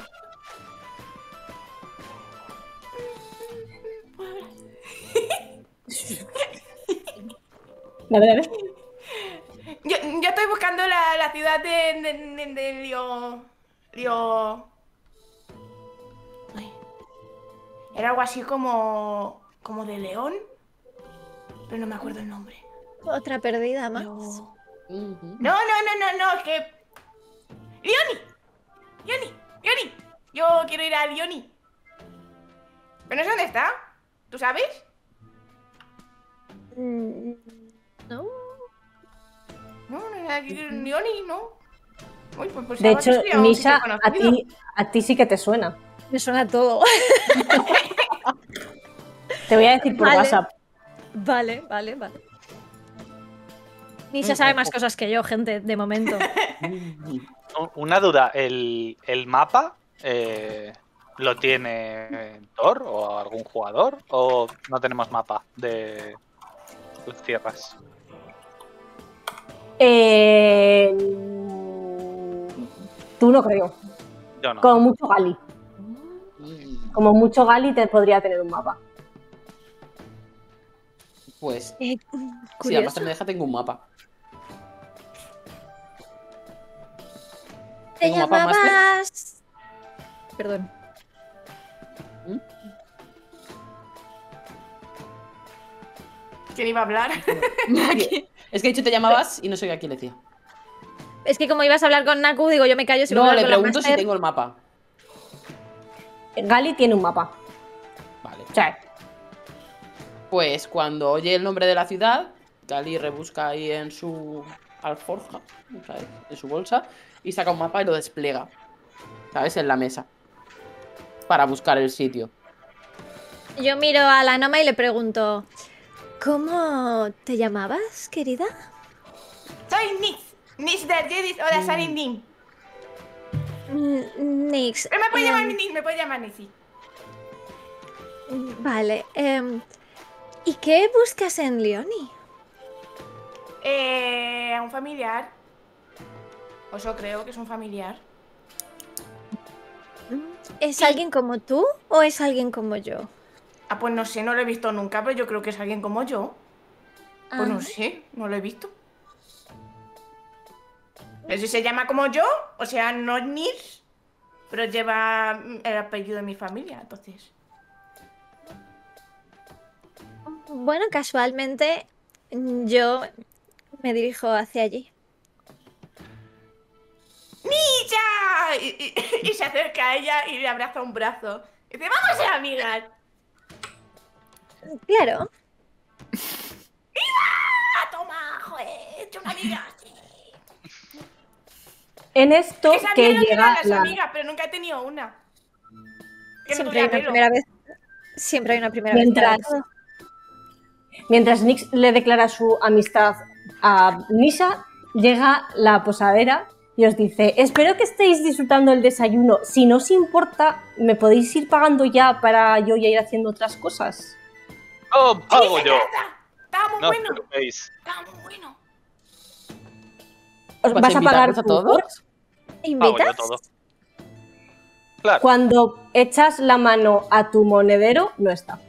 Dale. Yo estoy buscando la ciudad de Ay. Era algo así como de León, pero no me acuerdo el nombre. Otra perdida más. No, es que... ¡Lioni! Yo quiero ir a Lioni. ¿Pero no sé dónde está? ¿Tú sabes? ¿No? No era aquí en Lioni, ¿no? Uy, pues De pensaba que hecho, sería un Misha, sitio a conocido. ti sí que te suena. Me suena todo. Te voy a decir por Vale. WhatsApp. Vale. Misha sabe más cosas que yo, gente, de momento. Una duda, ¿el mapa lo tiene Thor o algún jugador? ¿O no tenemos mapa de las tierras? Tú no creo. Yo no. Como mucho Gali. Como mucho Gali te podría tener un mapa. Pues Eh, si además curioso. también deja, tengo un mapa. Te ¿Tengo mapa máster? llamabas... Perdón. ¿Quién iba a hablar? Es que de hecho te llamabas y no sé a quién le decía. Es que como ibas a hablar con Naku, digo, yo me callo si voy a No, hablar le con la pregunto si Master. tengo el mapa. Gali tiene un mapa. Vale. O sea, Pues cuando oye el nombre de la ciudad, Gali rebusca ahí en su alforja, ¿sabes? En su bolsa, y saca un mapa y lo despliega, ¿sabes? En la mesa. Para buscar el sitio. Yo miro a la Noma y le pregunto, ¿cómo te llamabas, querida? Soy Nix de Jedis o de Sarin Nim. Nix. Pero me puede llamar Nix, me puede llamar Nixie. Vale. ¿Y qué buscas en Leoni? A un familiar. O eso creo que es un familiar. ¿Es alguien como tú o es alguien como yo? Ah, pues no sé, no lo he visto nunca, pero yo creo que es alguien como yo. Pues no Ah. sé, no lo he visto. Pero si se llama como yo, o sea, no Nils, pero lleva el apellido de mi familia, entonces. Bueno, casualmente yo me dirijo hacia allí. ¡Nisha! Y se acerca a ella y le abraza un brazo. Y dice, ¡vamos a ser amigas! Claro. ¡Ah, toma! ¡Joder! ¡He hecho una amiga! Sí. En esto Que sabía que lo que llega eran las la... amigas, pero nunca he tenido una. Que no Siempre hay tuviera una pelo. primera vez. Siempre hay una primera vez. Mientras, mientras Nix le declara su amistad a Nisha, llega la posadera y os dice: espero que estéis disfrutando el desayuno. Si no os importa, ¿me podéis ir pagando ya para yo ya ir haciendo otras cosas? ¡Oh, pago yo! Estaba muy No os bueno. preocupéis. Estaba muy bueno. ¿Os vas a pagar invitarnos a tú, todos? Pago yo ¿Invitas? todo. Claro. Cuando echas la mano a tu monedero, no está.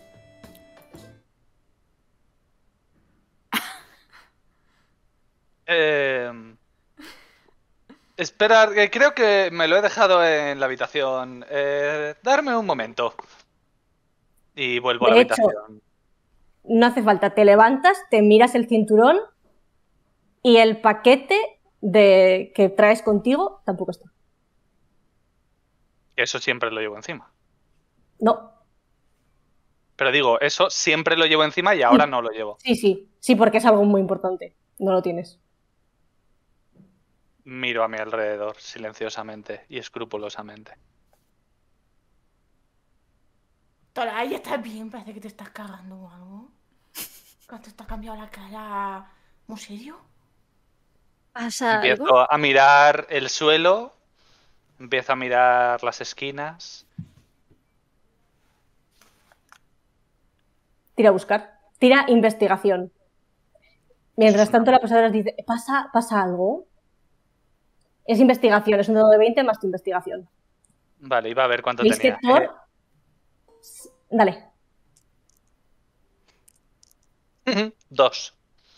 Esperar, creo que me lo he dejado en la habitación. Darme un momento. Y vuelvo a la De hecho, habitación. no hace falta, te levantas, te miras el cinturón y el paquete que traes contigo tampoco está. Eso siempre lo llevo encima. No, Pero digo, eso siempre lo llevo encima y ahora no lo llevo. sí, porque es algo muy importante. No lo tienes. Miro a mi alrededor silenciosamente y escrupulosamente. Tola, ya estás bien, parece que te estás cagando o algo. ¿Te está cambiando la cara muy serio? ¿Pasa algo? Empiezo a mirar el suelo, empiezo a mirar las esquinas. Tira a buscar. Tira investigación. Mientras tanto, la posadera os dice: ¿Pasa algo? Es investigación, es un dado de 20 más tu investigación. Vale, iba a ver cuánto ¿Veis que tenía. Thor? Dale. 2.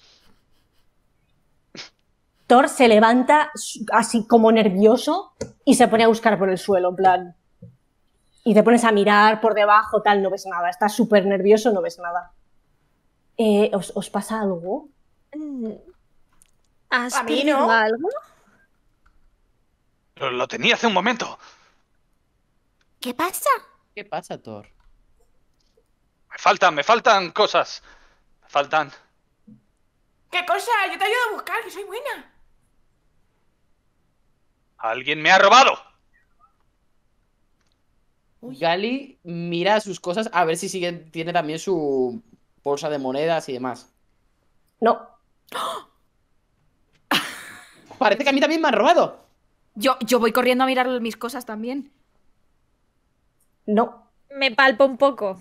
Thor se levanta así como nervioso y se pone a buscar por el suelo, en plan. Y te pones a mirar por debajo, tal, no ves nada. Estás súper nervioso, no ves nada. ¿Os pasa algo? ¿Has A mí perdido no. algo? Lo tenía hace un momento. ¿Qué pasa? ¿Qué pasa, Thor? Me faltan cosas. Me faltan. ¿Qué cosa? Yo te ayudo a buscar, que soy buena. ¡Alguien me ha robado! Gali mira sus cosas a ver si tiene también su bolsa de monedas y demás. No. Parece que a mí también me han robado. Yo voy corriendo a mirar mis cosas también. No. Me palpo un poco.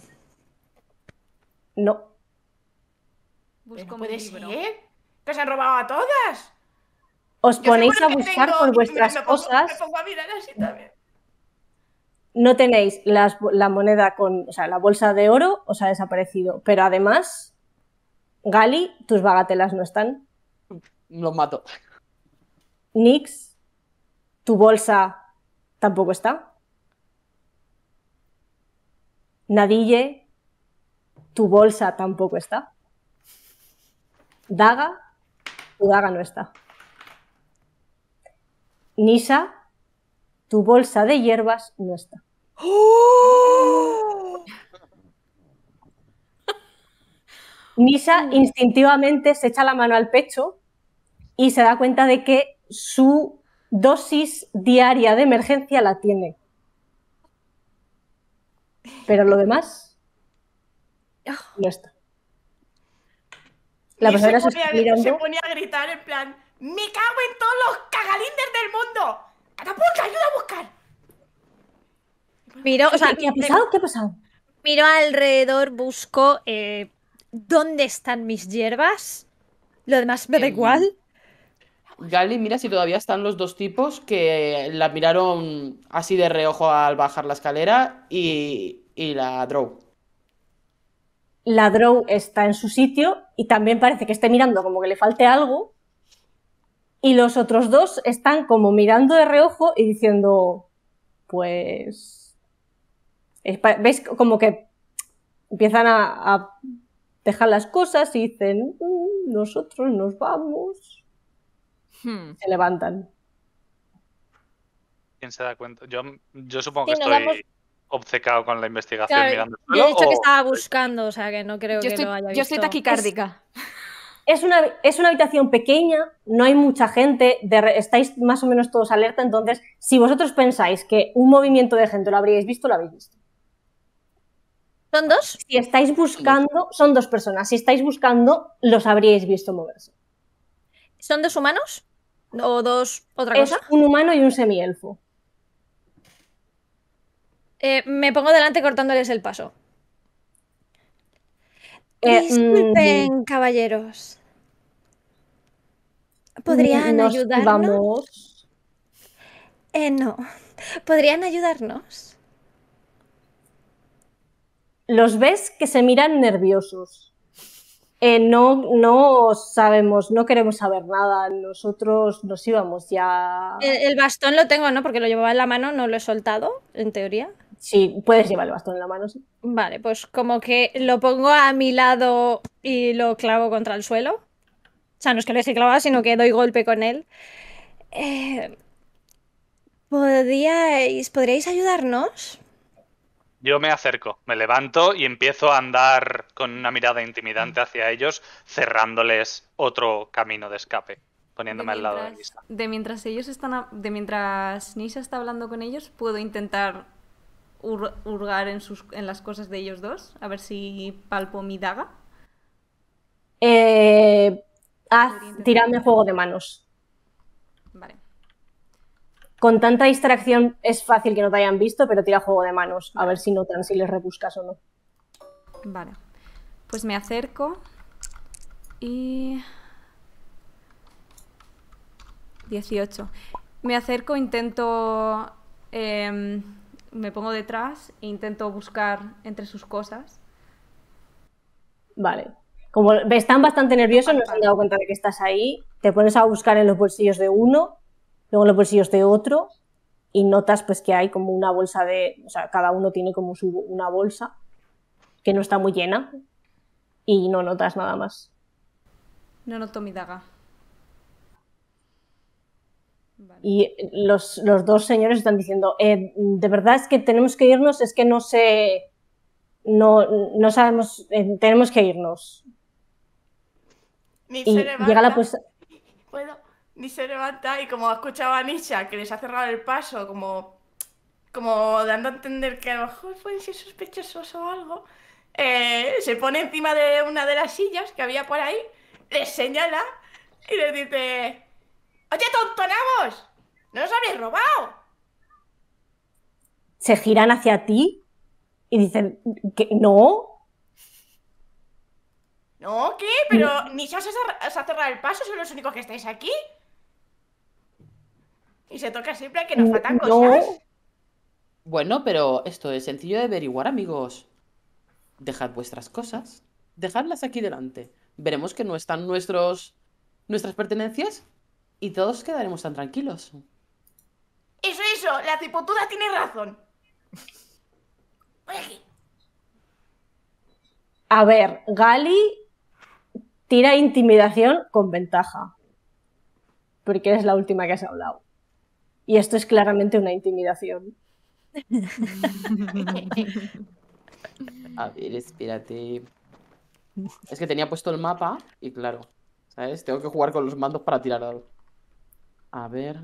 No. Busco ¿No mi puede libro. ser? ¿Que se han robado a todas? Os Yo ponéis a seguro que buscar tengo- por vuestras me pongo- cosas. Me pongo a mirar así también. No tenéis la moneda o sea, la bolsa de oro os ha desaparecido. Pero además, Gali, tus bagatelas no están. Los mato. Nix, tu bolsa tampoco está. Nadille, tu bolsa tampoco está. Daga, tu daga no está. Nisa, tu bolsa de hierbas no está. Nisa instintivamente se echa la mano al pecho y se da cuenta de que su dosis diaria de emergencia la tiene. Pero lo demás no está. La Y persona se se está mirando. se ponía a gritar en plan, ¡me cago en todos los cagalinders del mundo! ¡Catapulta, ayuda a buscar! Miro, o sea, ¿Qué ha pasado? ¿Qué ha pasado? miro alrededor, busco dónde están mis hierbas. Lo demás me da igual. Gali mira si todavía están los dos tipos que la miraron así de reojo al bajar la escalera y la Drow. La Drow está en su sitio y también parece que esté mirando como que le falte algo. Y los otros dos están como mirando de reojo y diciendo, pues... ¿Veis? Como que empiezan a dejan las cosas y dicen, nosotros nos vamos. Se levantan. ¿Quién se da cuenta? Yo supongo que Sí, nos estoy vamos. obcecado con la investigación Claro, mirando el yo he suelo. dicho que estaba buscando, o sea que no creo Yo que estoy, lo haya visto. yo estoy taquicárdica. Es una habitación pequeña, no hay mucha gente, estáis más o menos todos alerta, entonces si vosotros pensáis que un movimiento de gente lo habríais visto, lo habéis visto. ¿Son dos? Si estáis buscando, son 2 personas, si estáis buscando, los habríais visto moverse. ¿Son 2 humanos? ¿O 2 otra Es cosa? un humano y un semielfo. Me pongo delante cortándoles el paso. Disculpen, caballeros. ¿Podrían nos ayudarnos? vamos. No. ¿Podrían ayudarnos? Los ves que se miran nerviosos. No sabemos, no queremos saber nada. Nosotros nos íbamos ya. El bastón lo tengo, ¿no? Porque lo llevaba en la mano, no lo he soltado, en teoría. Sí, puedes llevar el bastón en la mano, sí. Vale, pues como que lo pongo a mi lado y lo clavo contra el suelo. O sea, no es que lo deje clavado, sino que doy golpe con él. ¿Podríais ayudarnos? Yo me acerco, me levanto y empiezo a andar con una mirada intimidante hacia ellos, cerrándoles otro camino de escape, poniéndome al lado de Nisa. Mientras Nisa está hablando con ellos, puedo intentar hurgar en las cosas de ellos dos, a ver si palpo mi daga. Tirarme juego de manos. Vale. Con tanta distracción es fácil que no te hayan visto, pero tira juego de manos, a ver si notan si les rebuscas o no. Vale. Pues me acerco y... 18. Me acerco, intento... me pongo detrás e intento buscar entre sus cosas. Vale. Como están bastante nerviosos, no se han dado cuenta de que estás ahí, te pones a buscar en los bolsillos de uno, luego en los bolsillos de otro, y notas pues que hay como una bolsa de... O sea, cada uno tiene como una bolsa que no está muy llena, y no notas nada más. No noto mi daga. Vale. Y los 2 señores están diciendo, de verdad es que tenemos que irnos, es que no sé... No sabemos, tenemos que irnos. Ni Y se levanta. llega la pues... Ni se levanta y como ha escuchado a Nisha que les ha cerrado el paso, como dando a entender que a lo mejor pueden ser sospechosos o algo, se pone encima de una de las sillas que había por ahí, les señala y les dice: ¡Oye, tontonamos! ¡No nos habéis robado! Se giran hacia ti y dicen que no. ¿No? ¿Qué? Pero Nisha os ha cerrado el paso, son los únicos que estáis aquí. Y se toca siempre que nos faltan cosas. Bueno, pero esto es sencillo de averiguar, amigos. Dejad vuestras cosas. Dejadlas aquí delante. Veremos que no están nuestras pertenencias y todos quedaremos tan tranquilos. Eso, la cipotuda tiene razón. Voy aquí. A ver, Gali tira intimidación con ventaja. Porque eres la última que has hablado. Y esto es claramente una intimidación. A ver, espérate. Es que tenía puesto el mapa y claro, ¿sabes? Tengo que jugar con los mandos para tirar algo. A ver.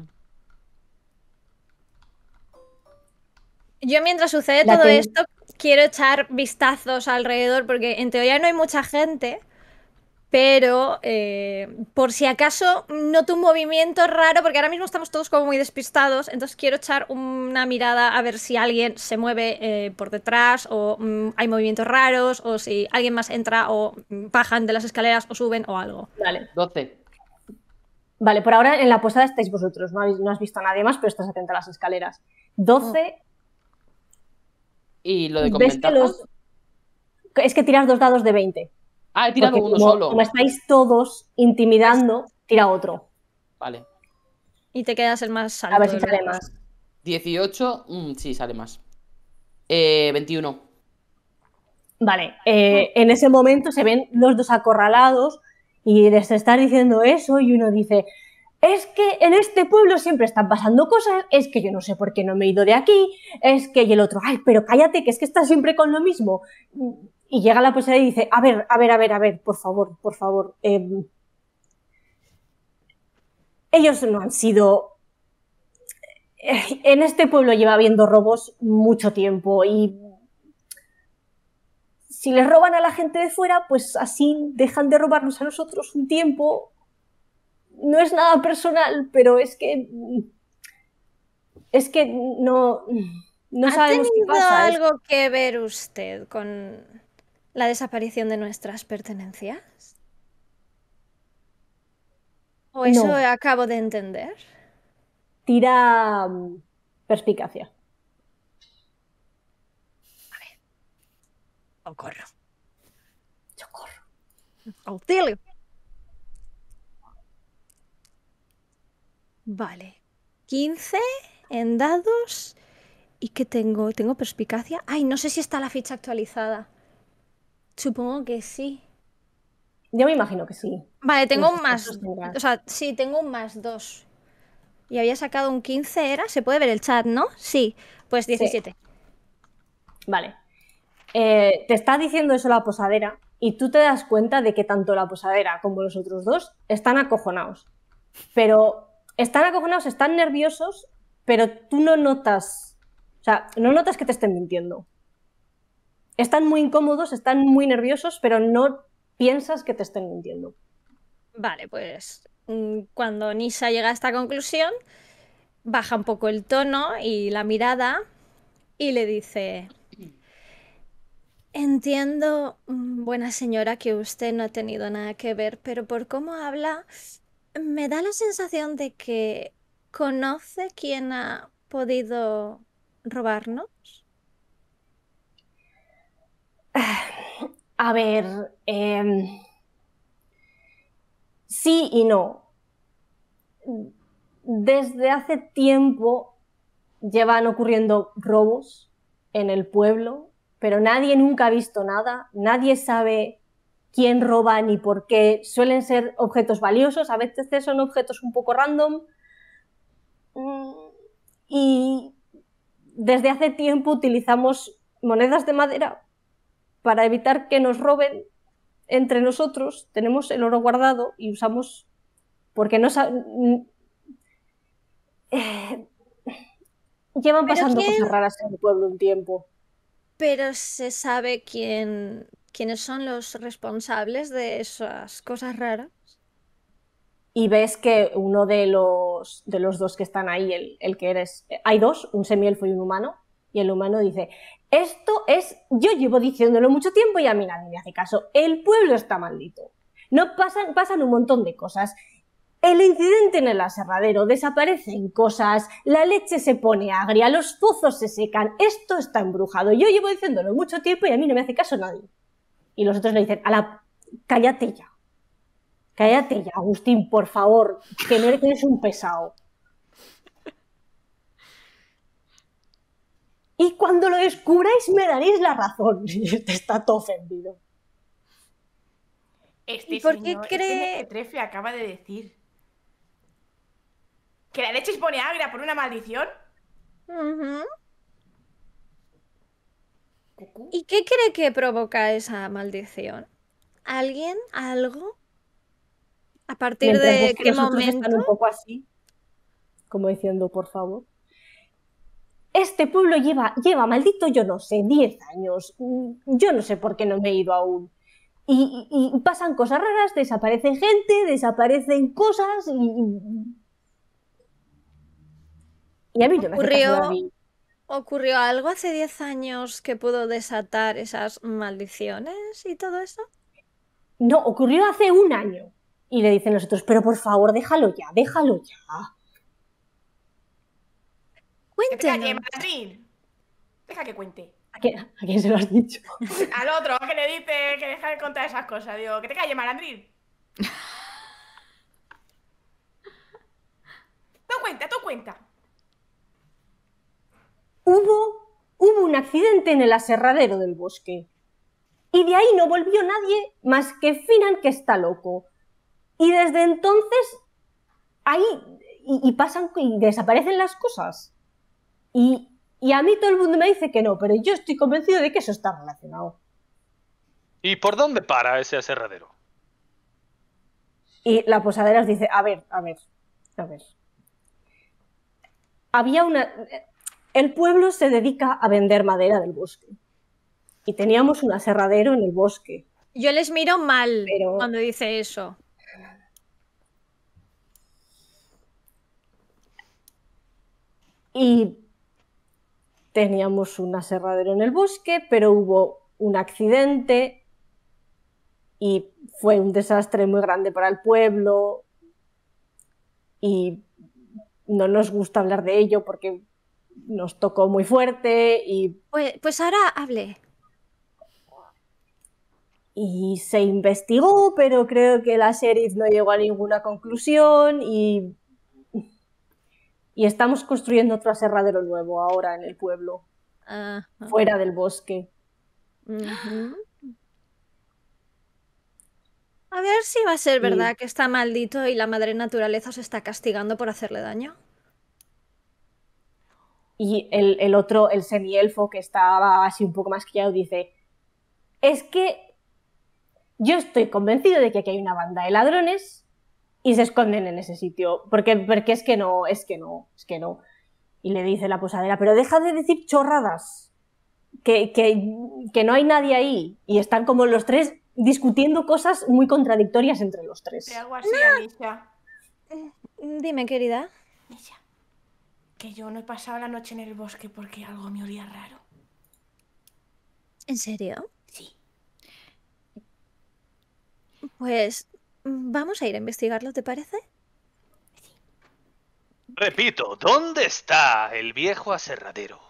Yo mientras sucede todo esto quiero echar vistazos alrededor porque en teoría no hay mucha gente, pero por si acaso noto un movimiento raro porque ahora mismo estamos todos como muy despistados, entonces quiero echar una mirada a ver si alguien se mueve por detrás o hay movimientos raros o si alguien más entra o bajan de las escaleras o suben o algo. Vale. 12. Vale, por ahora en la posada estáis vosotros, no has visto a nadie más, pero estás atenta a las escaleras. 12... ¿Y lo de con ventaja? Es que tiras 2 dados de 20. Ah, he tirado porque uno solo. Como estáis todos intimidando, tira otro. Vale. Y te quedas el más alto. A ver si sale más. 18, sí, sale más. 21. Vale, en ese momento se ven los dos acorralados y les está diciendo eso y uno dice, es que en este pueblo siempre están pasando cosas, es que yo no sé por qué no me he ido de aquí, es que y el otro, ay, pero cállate, que es que estás siempre con lo mismo. Y llega la posadera y dice, a ver, por favor, ellos no han sido... En este pueblo lleva habiendo robos mucho tiempo y si les roban a la gente de fuera, pues así dejan de robarnos a nosotros un tiempo. No es nada personal, pero es que no sabemos qué pasa. ¿Ha tenido algo que ver usted con la desaparición de nuestras pertenencias? ¿O eso No. acabo de entender? Tira perspicacia. Socorro. Auxilio. Vale. 15 en dados. ¿Y qué tengo? ¿Tengo perspicacia? Ay, no sé si está la ficha actualizada. Supongo que sí. Yo me imagino que sí. Vale, tengo un más... O sea, sí, tengo un +2. Y había sacado un 15, ¿era? Se puede ver el chat, ¿no? Sí, pues 17. Sí. Vale. Te está diciendo eso la posadera y tú te das cuenta de que tanto la posadera como los otros dos están acojonados. Pero están acojonados, están nerviosos, pero tú no notas... O sea, no notas que te estén mintiendo. Están muy incómodos, están muy nerviosos, pero no piensas que te estén mintiendo. Vale, pues cuando Nisa llega a esta conclusión, baja un poco el tono y la mirada y le dice: entiendo, buena señora, que usted no ha tenido nada que ver, pero por cómo habla, me da la sensación de que conoce quién ha podido robarnos. A ver, sí y no. Desde hace tiempo llevan ocurriendo robos en el pueblo, pero nadie nunca ha visto nada, nadie sabe quién roba ni por qué. Suelen ser objetos valiosos, a veces son objetos un poco random. Y desde hace tiempo utilizamos monedas de madera para evitar que nos roben entre nosotros. Tenemos el oro guardado y usamos... porque no llevan pasando cosas raras en el pueblo un tiempo. Pero se sabe quiénes son los responsables de esas cosas raras. Y ves que uno de los dos que están ahí, el que eres... Hay dos, un semielfo y un humano, y el humano dice, esto es... Yo llevo diciéndolo mucho tiempo y a mí nadie me hace caso. El pueblo está maldito. No pasan un montón de cosas. El incidente en el aserradero, desaparecen cosas, la leche se pone agria, los pozos se secan, esto está embrujado. Yo llevo diciéndolo mucho tiempo y a mí no me hace caso nadie. Y los otros le dicen, cállate ya. Cállate ya, Agustín, por favor, que no eres un pesado. Y cuando lo descubráis me daréis la razón. Y este está todo ofendido. ¿Y por qué cree que Trefe acaba de decir que la leche se pone agria por una maldición? ¿Y qué cree que provoca esa maldición? ¿Alguien? ¿Algo? ¿A partir de qué momento? Están un poco así, como diciendo, por favor. Este pueblo lleva maldito, yo no sé, 10 años. Yo no sé por qué no me he ido aún. Y pasan cosas raras, desaparece gente, desaparecen cosas y a mí no me hace caso nadie. ¿Ocurrió algo hace 10 años que pudo desatar esas maldiciones y todo eso? No, ocurrió hace 1 año. Y le dicen los otros, pero por favor, déjalo ya, déjalo ya. Cuéntanos. Deja que cuente. ¿A quién se lo has dicho? Al otro, que le dice que deja de contar esas cosas. Digo, que te calle, Malandrín. Tú cuenta. Hubo un accidente en el aserradero del bosque. Y de ahí no volvió nadie más que Finan, que está loco. Y desde entonces, ahí, y pasan, y desaparecen las cosas. Y a mí todo el mundo me dice que no, pero yo estoy convencido de que eso está relacionado. ¿Y por dónde para ese aserradero? Y la posadera os dice, a ver. Había el pueblo se dedica a vender madera del bosque. Y teníamos un aserradero en el bosque. Yo les miro mal Pero... cuando dice eso. Y teníamos un aserradero en el bosque, pero hubo un accidente y fue un desastre muy grande para el pueblo y no nos gusta hablar de ello porque nos tocó muy fuerte y... Pues ahora hable. Y se investigó, pero creo que la sheriff no llegó a ninguna conclusión y estamos construyendo otro aserradero nuevo ahora en el pueblo, fuera del bosque. A ver si va a ser verdad que está maldito y la madre naturaleza os está castigando por hacerle daño. Y el otro, el semielfo, que estaba así un poco más quillado, dice: es que yo estoy convencido de que aquí hay una banda de ladrones y se esconden en ese sitio, porque es que no. Y le dice la posadera: pero deja de decir chorradas, que no hay nadie ahí. Y están como los tres discutiendo cosas muy contradictorias entre los tres. Te hago así, Anisha. Dime, querida. Anisha, que yo no he pasado la noche en el bosque porque algo me olía raro. ¿En serio? Sí. Pues vamos a ir a investigarlo, ¿te parece? Sí. Repito, ¿dónde está el viejo aserradero?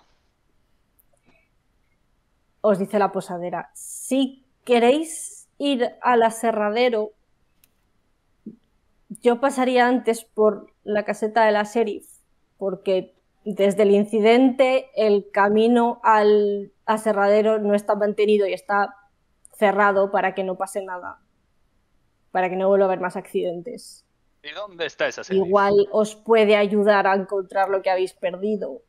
Os dice la posadera: si queréis ir al aserradero, yo pasaría antes por la caseta de la sheriff, porque desde el incidente el camino al aserradero no está mantenido y está cerrado para que no pase nada, para que no vuelva a haber más accidentes. ¿Y dónde está esa sheriff? Igual os puede ayudar a encontrar lo que habéis perdido.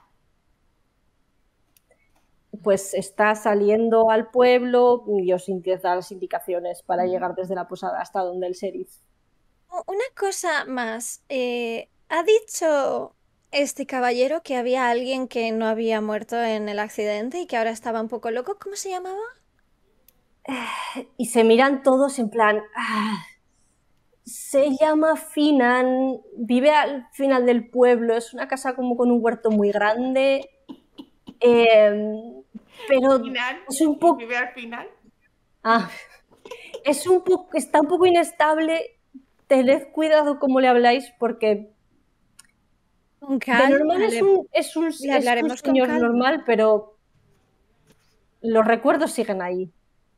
Pues está saliendo al pueblo y os empieza las indicaciones para llegar desde la posada hasta donde el sheriff. Una cosa más. ¿Ha dicho este caballero que había alguien que no había muerto en el accidente y que ahora estaba un poco loco? ¿Cómo se llamaba? Y se miran todos en plan... se llama Finan, vive al final del pueblo, es una casa como con un huerto muy grande, pero ¿Final? es un poco... ¿Vive al final? Está un poco inestable. Tened cuidado cómo le habláis porque Con calma, de normal es un señor normal, pero los recuerdos siguen ahí.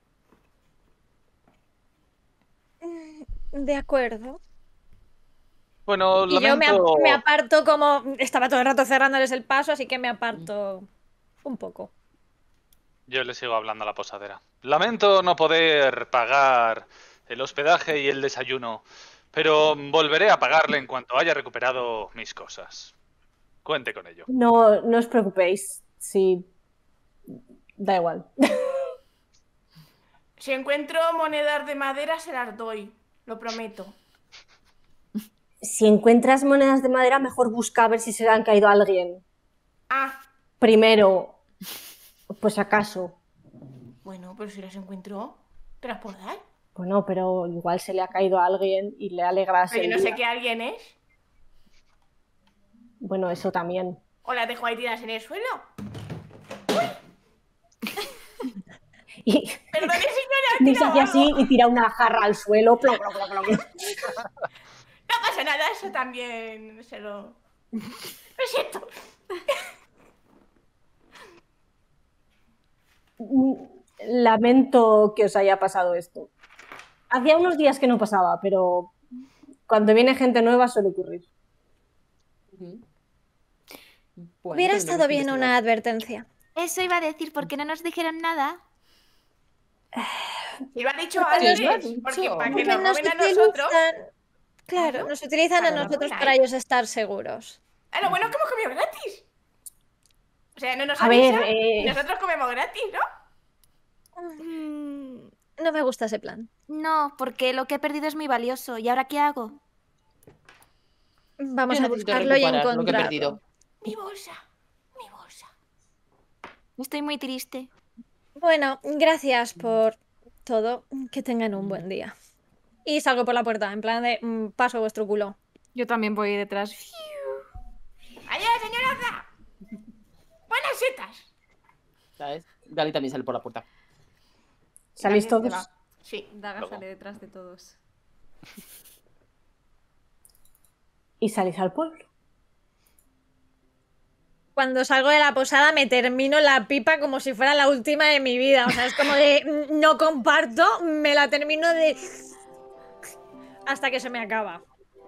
De acuerdo. Bueno, Y lamento... yo me aparto, como estaba todo el rato cerrándoles el paso, así que me aparto un poco. Yo le sigo hablando a la posadera. Lamento no poder pagar el hospedaje y el desayuno, pero volveré a pagarle en cuanto haya recuperado mis cosas. Cuente con ello. No os preocupéis, sí, da igual. Si encuentro monedas de madera se las doy, lo prometo. Si encuentras monedas de madera, mejor busca a ver si se le han caído a alguien. Primero, pues acaso. Bueno, pero si las encuentro, ¿te las puedo dar? Bueno, pero igual se le ha caído a alguien y le alegras Pero el yo no sé día. qué alguien es. Bueno, eso también. ¿O las dejo ahí tiradas en el suelo? Y Perdone, señora, Nix tirado hace así algo. y tira una jarra al suelo. Plom, plom, plom, plom. No pasa nada, eso también se lo... Lo siento. Lamento que os haya pasado esto. Hacía unos días que no pasaba, pero cuando viene gente nueva suele ocurrir. Hubiera estado bien una advertencia. Eso iba a decir, ¿por qué no nos dijeron nada? Y lo ha dicho Porque antes, porque para que Porque nos roben a nosotros... utilizan, claro, nos utilizan a Para nosotros robar. para ellos estar seguros. Lo bueno es que hemos comido gratis. O sea, no nos A ver, avisan y nosotros comemos gratis, ¿no? No me gusta ese plan. No, porque lo que he perdido es muy valioso. ¿Y ahora qué hago? Vamos Yo a necesito buscarlo y recuperar lo que he encontrarlo. perdido. Mi bolsa, mi bolsa. Estoy muy triste. Bueno, gracias por todo. Que tengan un buen día. Y salgo por la puerta, en plan de paso vuestro culo. Yo también voy detrás. ¡Allá, señora! ¡Buenas setas! ¿Sabes? Gali también sale por la puerta. ¿Salís También se todos? va. Sí. Daga Luego. sale detrás de todos. Y salís al pueblo. Cuando salgo de la posada me termino la pipa como si fuera la última de mi vida. O sea, es como de no comparto, me la termino de... hasta que se me acaba.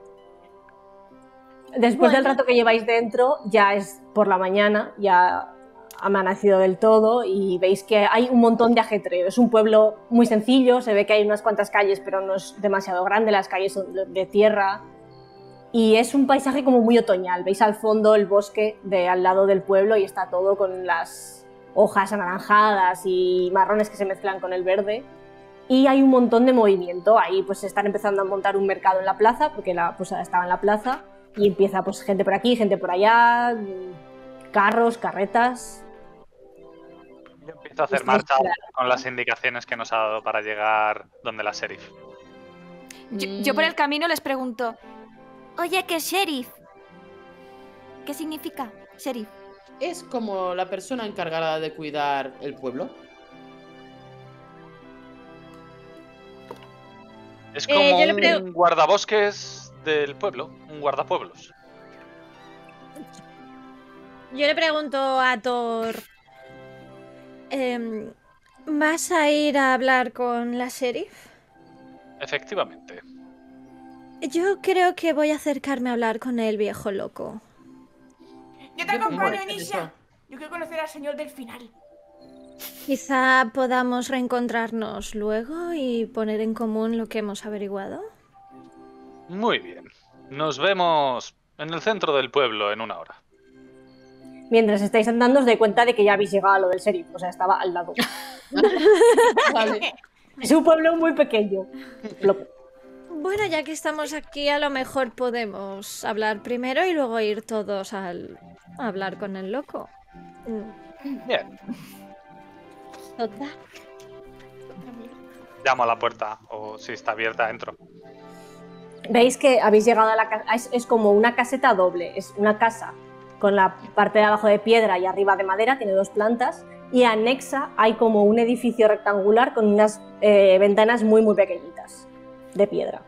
Después del Bueno. rato que lleváis dentro, ya es por la mañana, ya ha amanecido del todo y veis que hay un montón de ajetreo. Es un pueblo muy sencillo, se ve que hay unas cuantas calles, pero no es demasiado grande, las calles son de tierra. Y es un paisaje como muy otoñal. Veis al fondo el bosque de al lado del pueblo y está todo con las hojas anaranjadas y marrones que se mezclan con el verde. Y hay un montón de movimiento. Ahí pues están empezando a montar un mercado en la plaza, porque la posada estaba en la plaza. Y empieza pues gente por aquí, gente por allá, carros, carretas. Yo empiezo a hacer Estáis marcha claro. con las indicaciones que nos ha dado para llegar donde la sheriff. Yo por el camino les pregunto. Oye, ¿qué sheriff? ¿Qué significa sheriff? Es como la persona encargada de cuidar el pueblo. Es como yo le un guardabosques del pueblo, un guardapueblos. Yo le pregunto a Thor... ¿vas a ir a hablar con la sheriff? Efectivamente. Yo creo que voy a acercarme a hablar con el viejo loco. Yo te Yo acompaño, también, Anisha. eso. Yo quiero conocer al señor del final. Quizá podamos reencontrarnos luego y poner en común lo que hemos averiguado. Muy bien. Nos vemos en el centro del pueblo en 1 hora. Mientras estáis andando os dais cuenta de que ya habéis llegado a lo del sheriff, o sea, estaba al lado. Vale. Es un pueblo muy pequeño. Bueno, ya que estamos aquí, a lo mejor podemos hablar primero y luego ir todos a hablar con el loco. Bien. Total. Llamo a la puerta, o si está abierta, entro. Veis que habéis llegado a la casa, es como una caseta doble, es una casa con la parte de abajo de piedra y arriba de madera, tiene 2 plantas, y anexa hay como un edificio rectangular con unas ventanas muy muy pequeñitas, de piedra.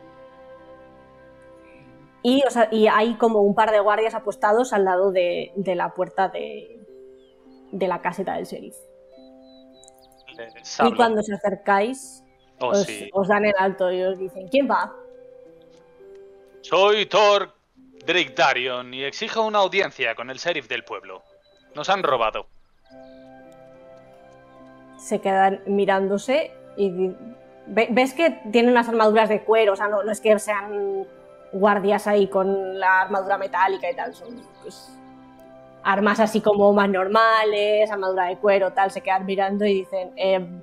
Y hay como un par de guardias apostados al lado de la puerta de la caseta del sheriff. Les Y hablo. cuando os acercáis, Oh, sí. os dan el alto y os dicen, ¿quién va? Soy Thor Drakdarion y exijo una audiencia con el sheriff del pueblo. Nos han robado. Se quedan mirándose y ves que tienen unas armaduras de cuero, o sea, no es que sean guardias ahí con la armadura metálica y tal, son pues, armas así como más normales, armadura de cuero, tal, se quedan mirando y dicen,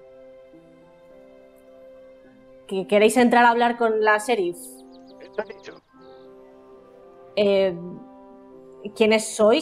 ¿que queréis entrar a hablar con la sheriff? ¿Qué te he dicho? ¿Quiénes sois?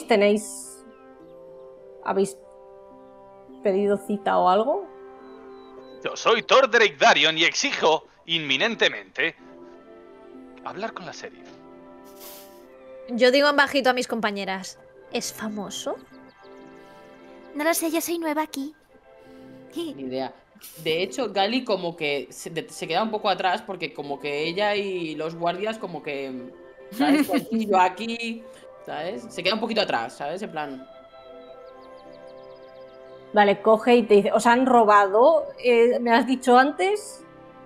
¿Habéis pedido cita o algo? Yo soy Thor Drakdarion y exijo inminentemente hablar con la sheriff. Yo digo en bajito a mis compañeras, ¿es famoso? No lo sé, yo soy nueva aquí. Ni idea. De hecho, Gali como que se queda un poco atrás porque como que ella y los guardias como que, ¿sabes? Tú aquí, yo aquí, ¿sabes? Se queda un poquito atrás, ¿sabes? En plan... Vale, coge y te dice, ¿os han robado? ¿Me has dicho antes?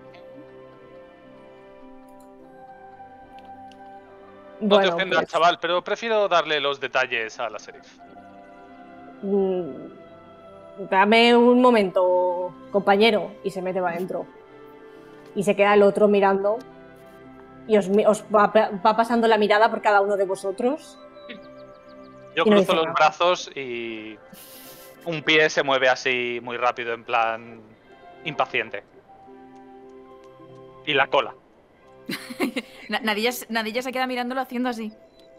No te Bueno, ofendas, pues, chaval, pero prefiero darle los detalles a la sheriff. dame un momento, compañero, y se mete para adentro. Y se queda el otro mirando y os va pasando la mirada por cada uno de vosotros. Yo cruzo los brazos y un pie se mueve así muy rápido, en plan impaciente. Y la cola. Nadilla se queda mirándolo haciendo así.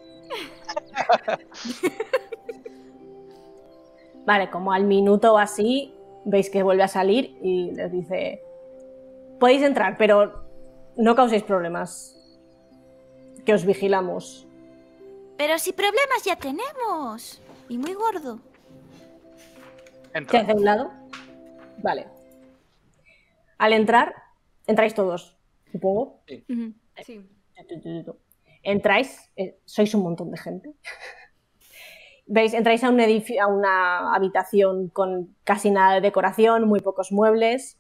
Vale, como al minuto o así, veis que vuelve a salir y les dice: podéis entrar, pero no causéis problemas, que os vigilamos. Pero si problemas ya tenemos. Y muy gordo. ¿Qué hace a un lado? Vale. Al entrar, entráis todos, supongo. Sí. Sí. Entráis, sois un montón de gente. ¿Veis? Entráis a un edificio, a una habitación con casi nada de decoración, muy pocos muebles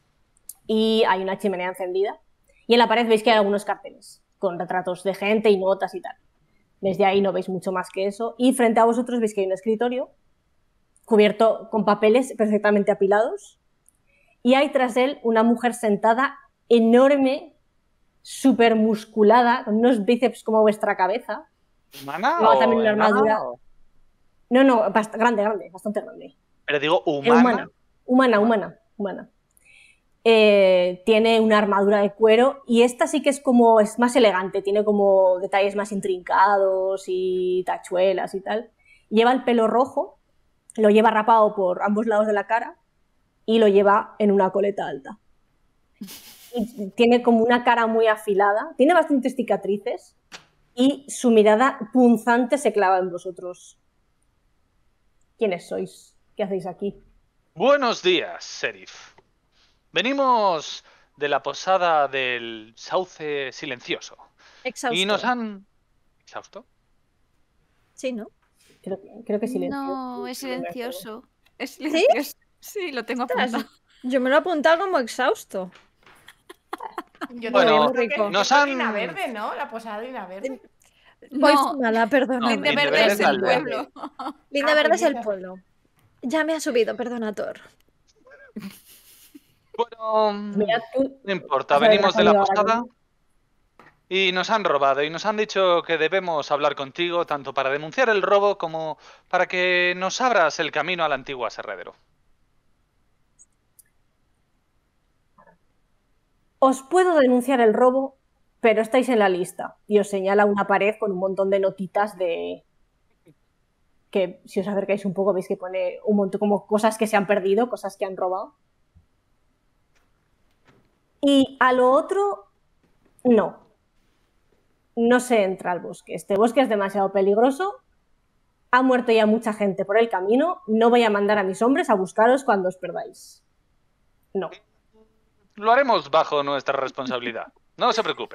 y hay una chimenea encendida. Y en la pared veis que hay algunos carteles con retratos de gente y notas y tal. Desde ahí no veis mucho más que eso. Y frente a vosotros veis que hay un escritorio cubierto con papeles perfectamente apilados y hay tras él una mujer sentada enorme, súper musculada, con unos bíceps como vuestra cabeza. ¿Humana? Luego también una armadura. o- No, grande, bastante grande. Pero digo, ¿humana? Humana. Tiene una armadura de cuero y esta sí que es más elegante, tiene como detalles más intrincados y tachuelas y tal. Lleva el pelo rojo, lo lleva rapado por ambos lados de la cara y lo lleva en una coleta alta. Y tiene como una cara muy afilada, tiene bastantes cicatrices y su mirada punzante se clava en vosotros. ¿Quiénes sois? ¿Qué hacéis aquí? Buenos días, Sheriff. Venimos de la posada del Sauce Silencioso. Exhausto. Y nos han... ¿Exhausto? Sí, ¿no? Creo que silencioso. No, es silencioso. Es silencioso. Sí, lo tengo Ostras, apuntado. yo me lo he apuntado como exhausto. Yo Bueno, también creo que nos es han- Lina Verde, ¿no? La posada de Lina Verde. Voy No, fumada, perdona. No, Linde Linde Verde Verde es es el el pueblo. Linda Ah, Verde es pues el ya. pueblo. Ya me ha subido, perdona, Thor. Bueno, Mira, tú no importa, vas a ver venimos la de la salida ahora posada mismo. y nos han robado y nos han dicho que debemos hablar contigo tanto para denunciar el robo como para que nos abras el camino al antiguo aserradero. Os puedo denunciar el robo, pero estáis en la lista. Y os señala una pared con un montón de notitas de... que si os acercáis un poco veis que pone un montón como cosas que se han perdido, cosas que han robado. Y a lo otro, no. No se entra al bosque. Este bosque es demasiado peligroso. Ha muerto ya mucha gente por el camino. No voy a mandar a mis hombres a buscaros cuando os perdáis. No. Lo haremos bajo nuestra responsabilidad. No se preocupe.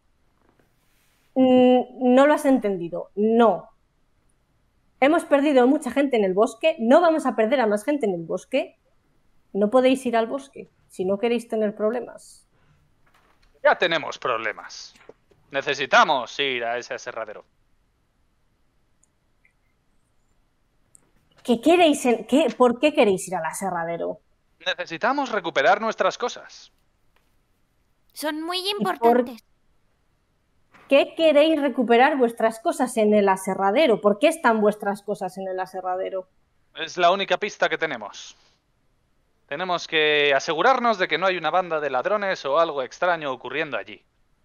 No lo has entendido. No. Hemos perdido mucha gente en el bosque. No vamos a perder a más gente en el bosque. No podéis ir al bosque si no queréis tener problemas. Ya tenemos problemas. Necesitamos ir a ese aserradero. ¿Qué queréis? ¿Por qué queréis ir al aserradero? Necesitamos recuperar nuestras cosas. Son muy importantes. ¿Qué queréis recuperar vuestras cosas en el aserradero? ¿Por qué están vuestras cosas en el aserradero? Es la única pista que tenemos. Tenemos que asegurarnos de que no hay una banda de ladrones o algo extraño ocurriendo allí.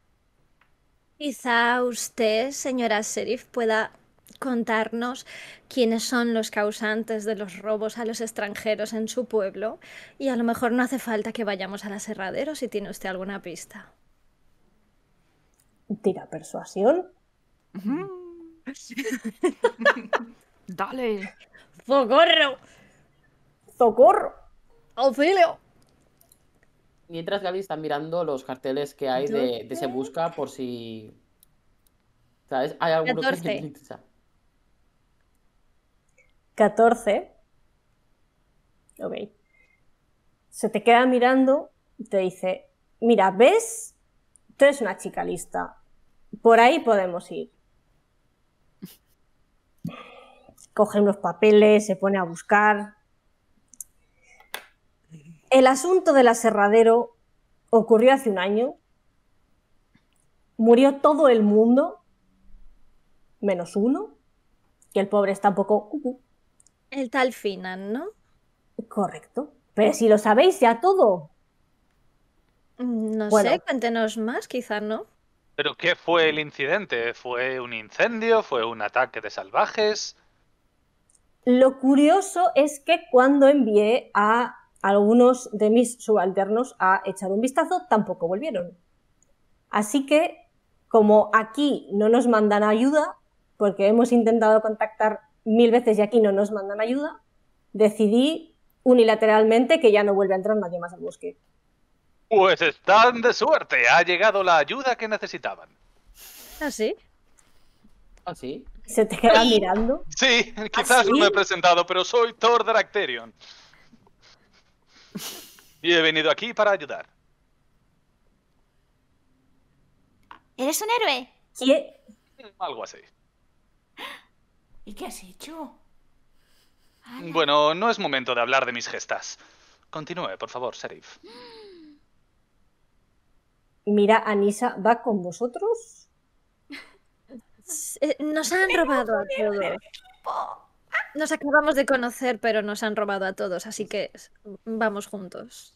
Quizá usted, señora Sheriff, pueda contarnos quiénes son los causantes de los robos a los extranjeros en su pueblo y a lo mejor no hace falta que vayamos al aserradero si tiene usted alguna pista. Tira persuasión. Dale. ¡Socorro! ¡Socorro! ¡Auxilio! Mientras Gaby está mirando los carteles que hay de Se Busca por si... ¿Sabes? Hay alguno que 14. le interesa. 14. Ok. Se te queda mirando y te dice: mira, ¿ves? Tú eres una chica lista. Por ahí podemos ir. Coge unos papeles, se pone a buscar. El asunto del aserradero ocurrió hace un año. Murió todo el mundo, menos uno, que el pobre está un poco... El tal Finan, ¿no? Correcto. Pero si lo sabéis ya todo. No Bueno. sé, cuéntenos más, quizás, ¿no? ¿Pero qué fue el incidente? ¿Fue un incendio? ¿Fue un ataque de salvajes? Lo curioso es que cuando envié a algunos de mis subalternos a echar un vistazo, tampoco volvieron. Así que, como aquí no nos mandan ayuda, porque hemos intentado contactar 1000 veces y aquí no nos mandan ayuda, decidí unilateralmente que ya no vuelve a entrar nadie más al bosque. Pues están de suerte, ha llegado la ayuda que necesitaban. ¿Ah, sí? ¿Ah, sí? Se te queda mirando. Sí, quizás no me he presentado, pero soy Thor Daracterion. Y he venido aquí para ayudar. ¿Eres un héroe? ¿Qué? Algo así. ¿Y qué has hecho? Bueno, no es momento de hablar de mis gestas. Continúe, por favor, Sheriff. Mira, Anisa, ¿va con vosotros? Nos han robado a todos. Nos acabamos de conocer, pero nos han robado a todos, así que vamos juntos.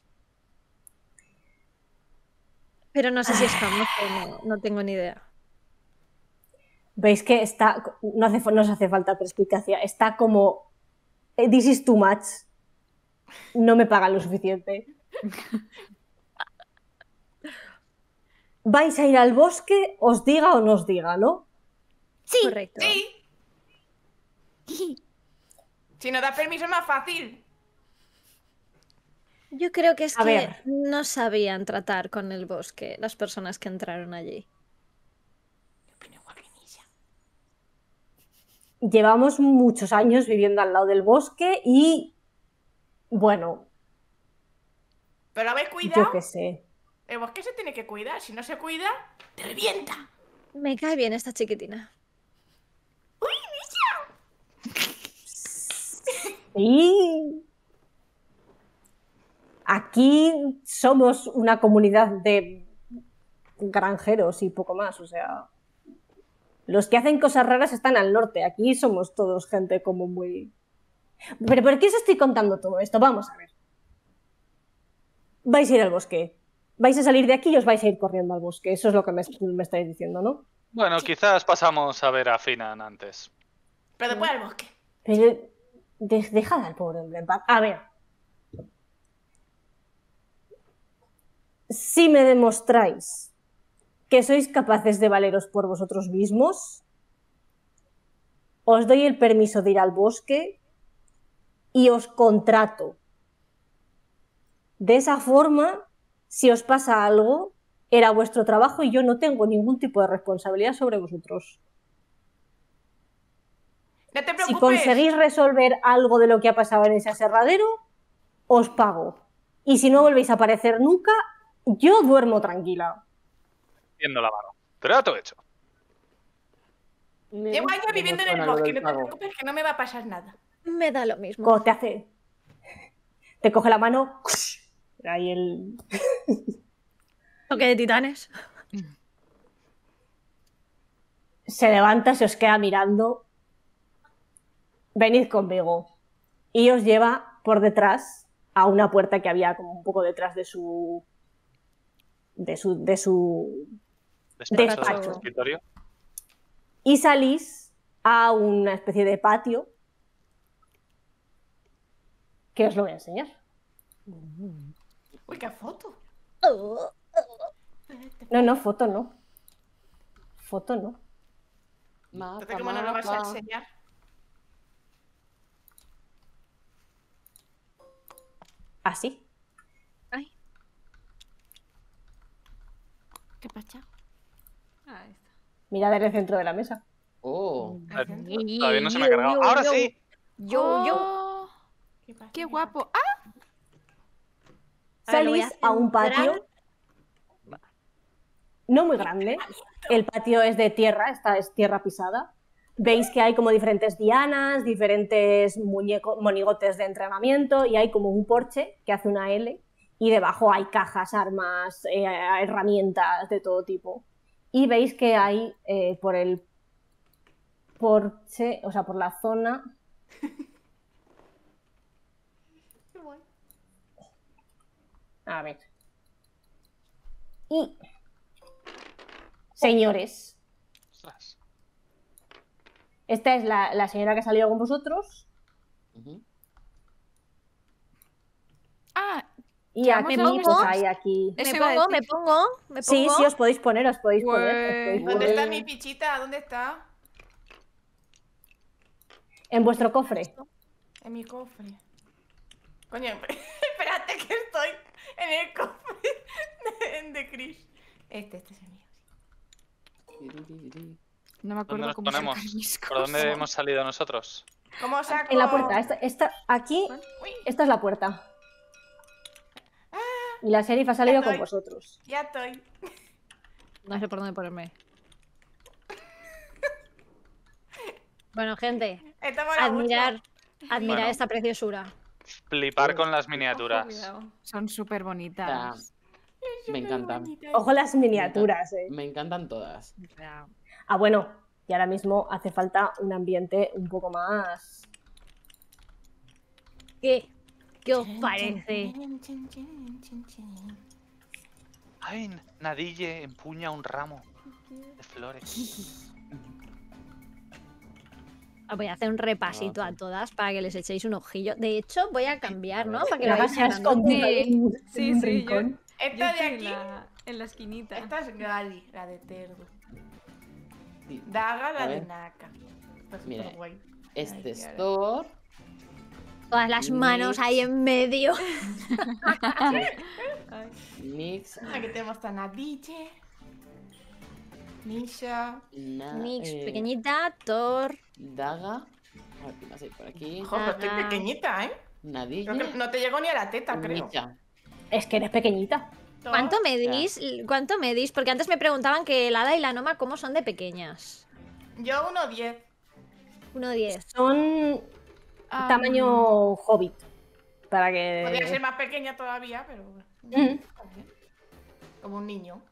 Pero no sé si es famoso, no tengo ni idea. Veis que está, no os hace falta perspicacia, está como, this is too much, no me pagan lo suficiente. ¿Vais a ir al bosque, os diga o no os diga, no? Sí. Correcto. Sí. Si no da permiso es más fácil. Yo creo que es A que ver. no sabían tratar con el bosque las personas que entraron allí. Llevamos muchos años viviendo al lado del bosque y, bueno, Pero habéis cuidado. yo qué sé. El bosque se tiene que cuidar. Si no se cuida, te revienta. Me cae bien esta chiquitina. Y aquí somos una comunidad de granjeros y poco más, o sea, los que hacen cosas raras están al norte, aquí somos todos gente como muy... ¿Pero por qué os estoy contando todo esto? Vamos a ver. Vais a ir al bosque, vais a salir de aquí y os vais a ir corriendo al bosque, eso es lo que me estáis diciendo, ¿no? Bueno, quizás pasamos a ver a Finan antes. Pero después al bosque. Pero dejad al pobre hombre en paz. A ver. Si me demostráis que sois capaces de valeros por vosotros mismos, os doy el permiso de ir al bosque y os contrato. De esa forma, si os pasa algo, era vuestro trabajo y yo no tengo ningún tipo de responsabilidad sobre vosotros. No te Si preocupes. conseguís resolver algo de lo que ha pasado en ese aserradero, os pago. Y si no volvéis a aparecer nunca, yo duermo tranquila. Tiendo la mano. Trato hecho. Llevo años viviendo en el bosque. No te preocupes que no me va a pasar nada. Me da lo mismo. ¿Cómo te hace? Te coge la mano. Ahí el... Toque de titanes. Se levanta, se os queda mirando. Venid conmigo. Y os lleva por detrás a una puerta que había como un poco detrás de su Despacho. Escritorio. y salís a una especie de patio que os lo voy a enseñar. Uy, qué foto. No, foto no. Foto no. Entonces, ¿cómo no lo vas a enseñar? Así. Ay. ¿Qué pasa? Ahí está. Mirad en el centro de la mesa. Oh. Todavía no se me ha cargado. ¡Ahora sí! Yo. ¿Qué pasa? ¡Qué guapo! ¡Ah! Ahora lo voy Salís a un patio no muy grande. El patio es de tierra, esta es tierra pisada. Veis que hay como diferentes dianas, diferentes monigotes de entrenamiento y hay como un porche que hace una L y debajo hay cajas, armas, herramientas de todo tipo. Y veis que hay por el porche, o sea, por la zona... A ver. Y... Señores... Ostras. Esta es la señora que ha salido con vosotros. Ah, Y ¿ya aquí, hemos pues hay aquí. Eso iba a Me decir. pongo. Sí, sí, os podéis poner, os podéis Pues- poner. ¿Dónde está mi pichita? ¿Dónde está? En vuestro cofre. En mi cofre. Coño, espérate que estoy en el cofre de Chris. Este es el mío. No me ¿Dónde acuerdo nos cómo sacar ponemos? mis ¿Por dónde cosas. hemos salido nosotros? ¿Cómo saco? En la puerta. Aquí, Uy, esta es la puerta. Y la sheriff ha salido Ya con estoy. vosotros. ya estoy. No sé por dónde ponerme. Bueno, gente, Esto mola admirar mucho. Bueno. esta preciosura. Flipar con las Ojo, miniaturas. cuidado. Son súper bonitas. Me encantan. Ojo las miniaturas, Me encantan todas. O sea, Ah, bueno, y ahora mismo hace falta un ambiente un poco más... ¿Qué os parece? Ay, Nadille empuña un ramo de flores. Voy a hacer un repasito a todas para que les echéis un ojillo. De hecho, voy a cambiar, ¿no? Para que lo La veáis se ha en escondido grandote. en un Sí, sí, yo rincón. Esta de estoy aquí. en la esquinita. Esta es Gali, la de Terdo. Sí. Daga, la A de ver. Naka. Está Mira, superguay. Este Ay, es qué Thor. Todas las manos ahí en medio. Ay, Nix. Aquí tenemos a Nadille. Nisha. Nix, pequeñita, Thor. Daga. A ver, ¿qué más hay por aquí? Ojo, pero estoy Daga. pequeñita, ¿eh? Nadille. Creo que no te llegó ni a la teta, creo. Nisha. Es que eres pequeñita. ¿Cuánto medís? ¿Cuánto medís? Porque antes me preguntaban que el hada y la Noma cómo son de pequeñas. Yo 1,10. 1,10. Son tamaño hobbit. Para Podría ser que... más pequeña todavía, pero. Mm. Como un niño.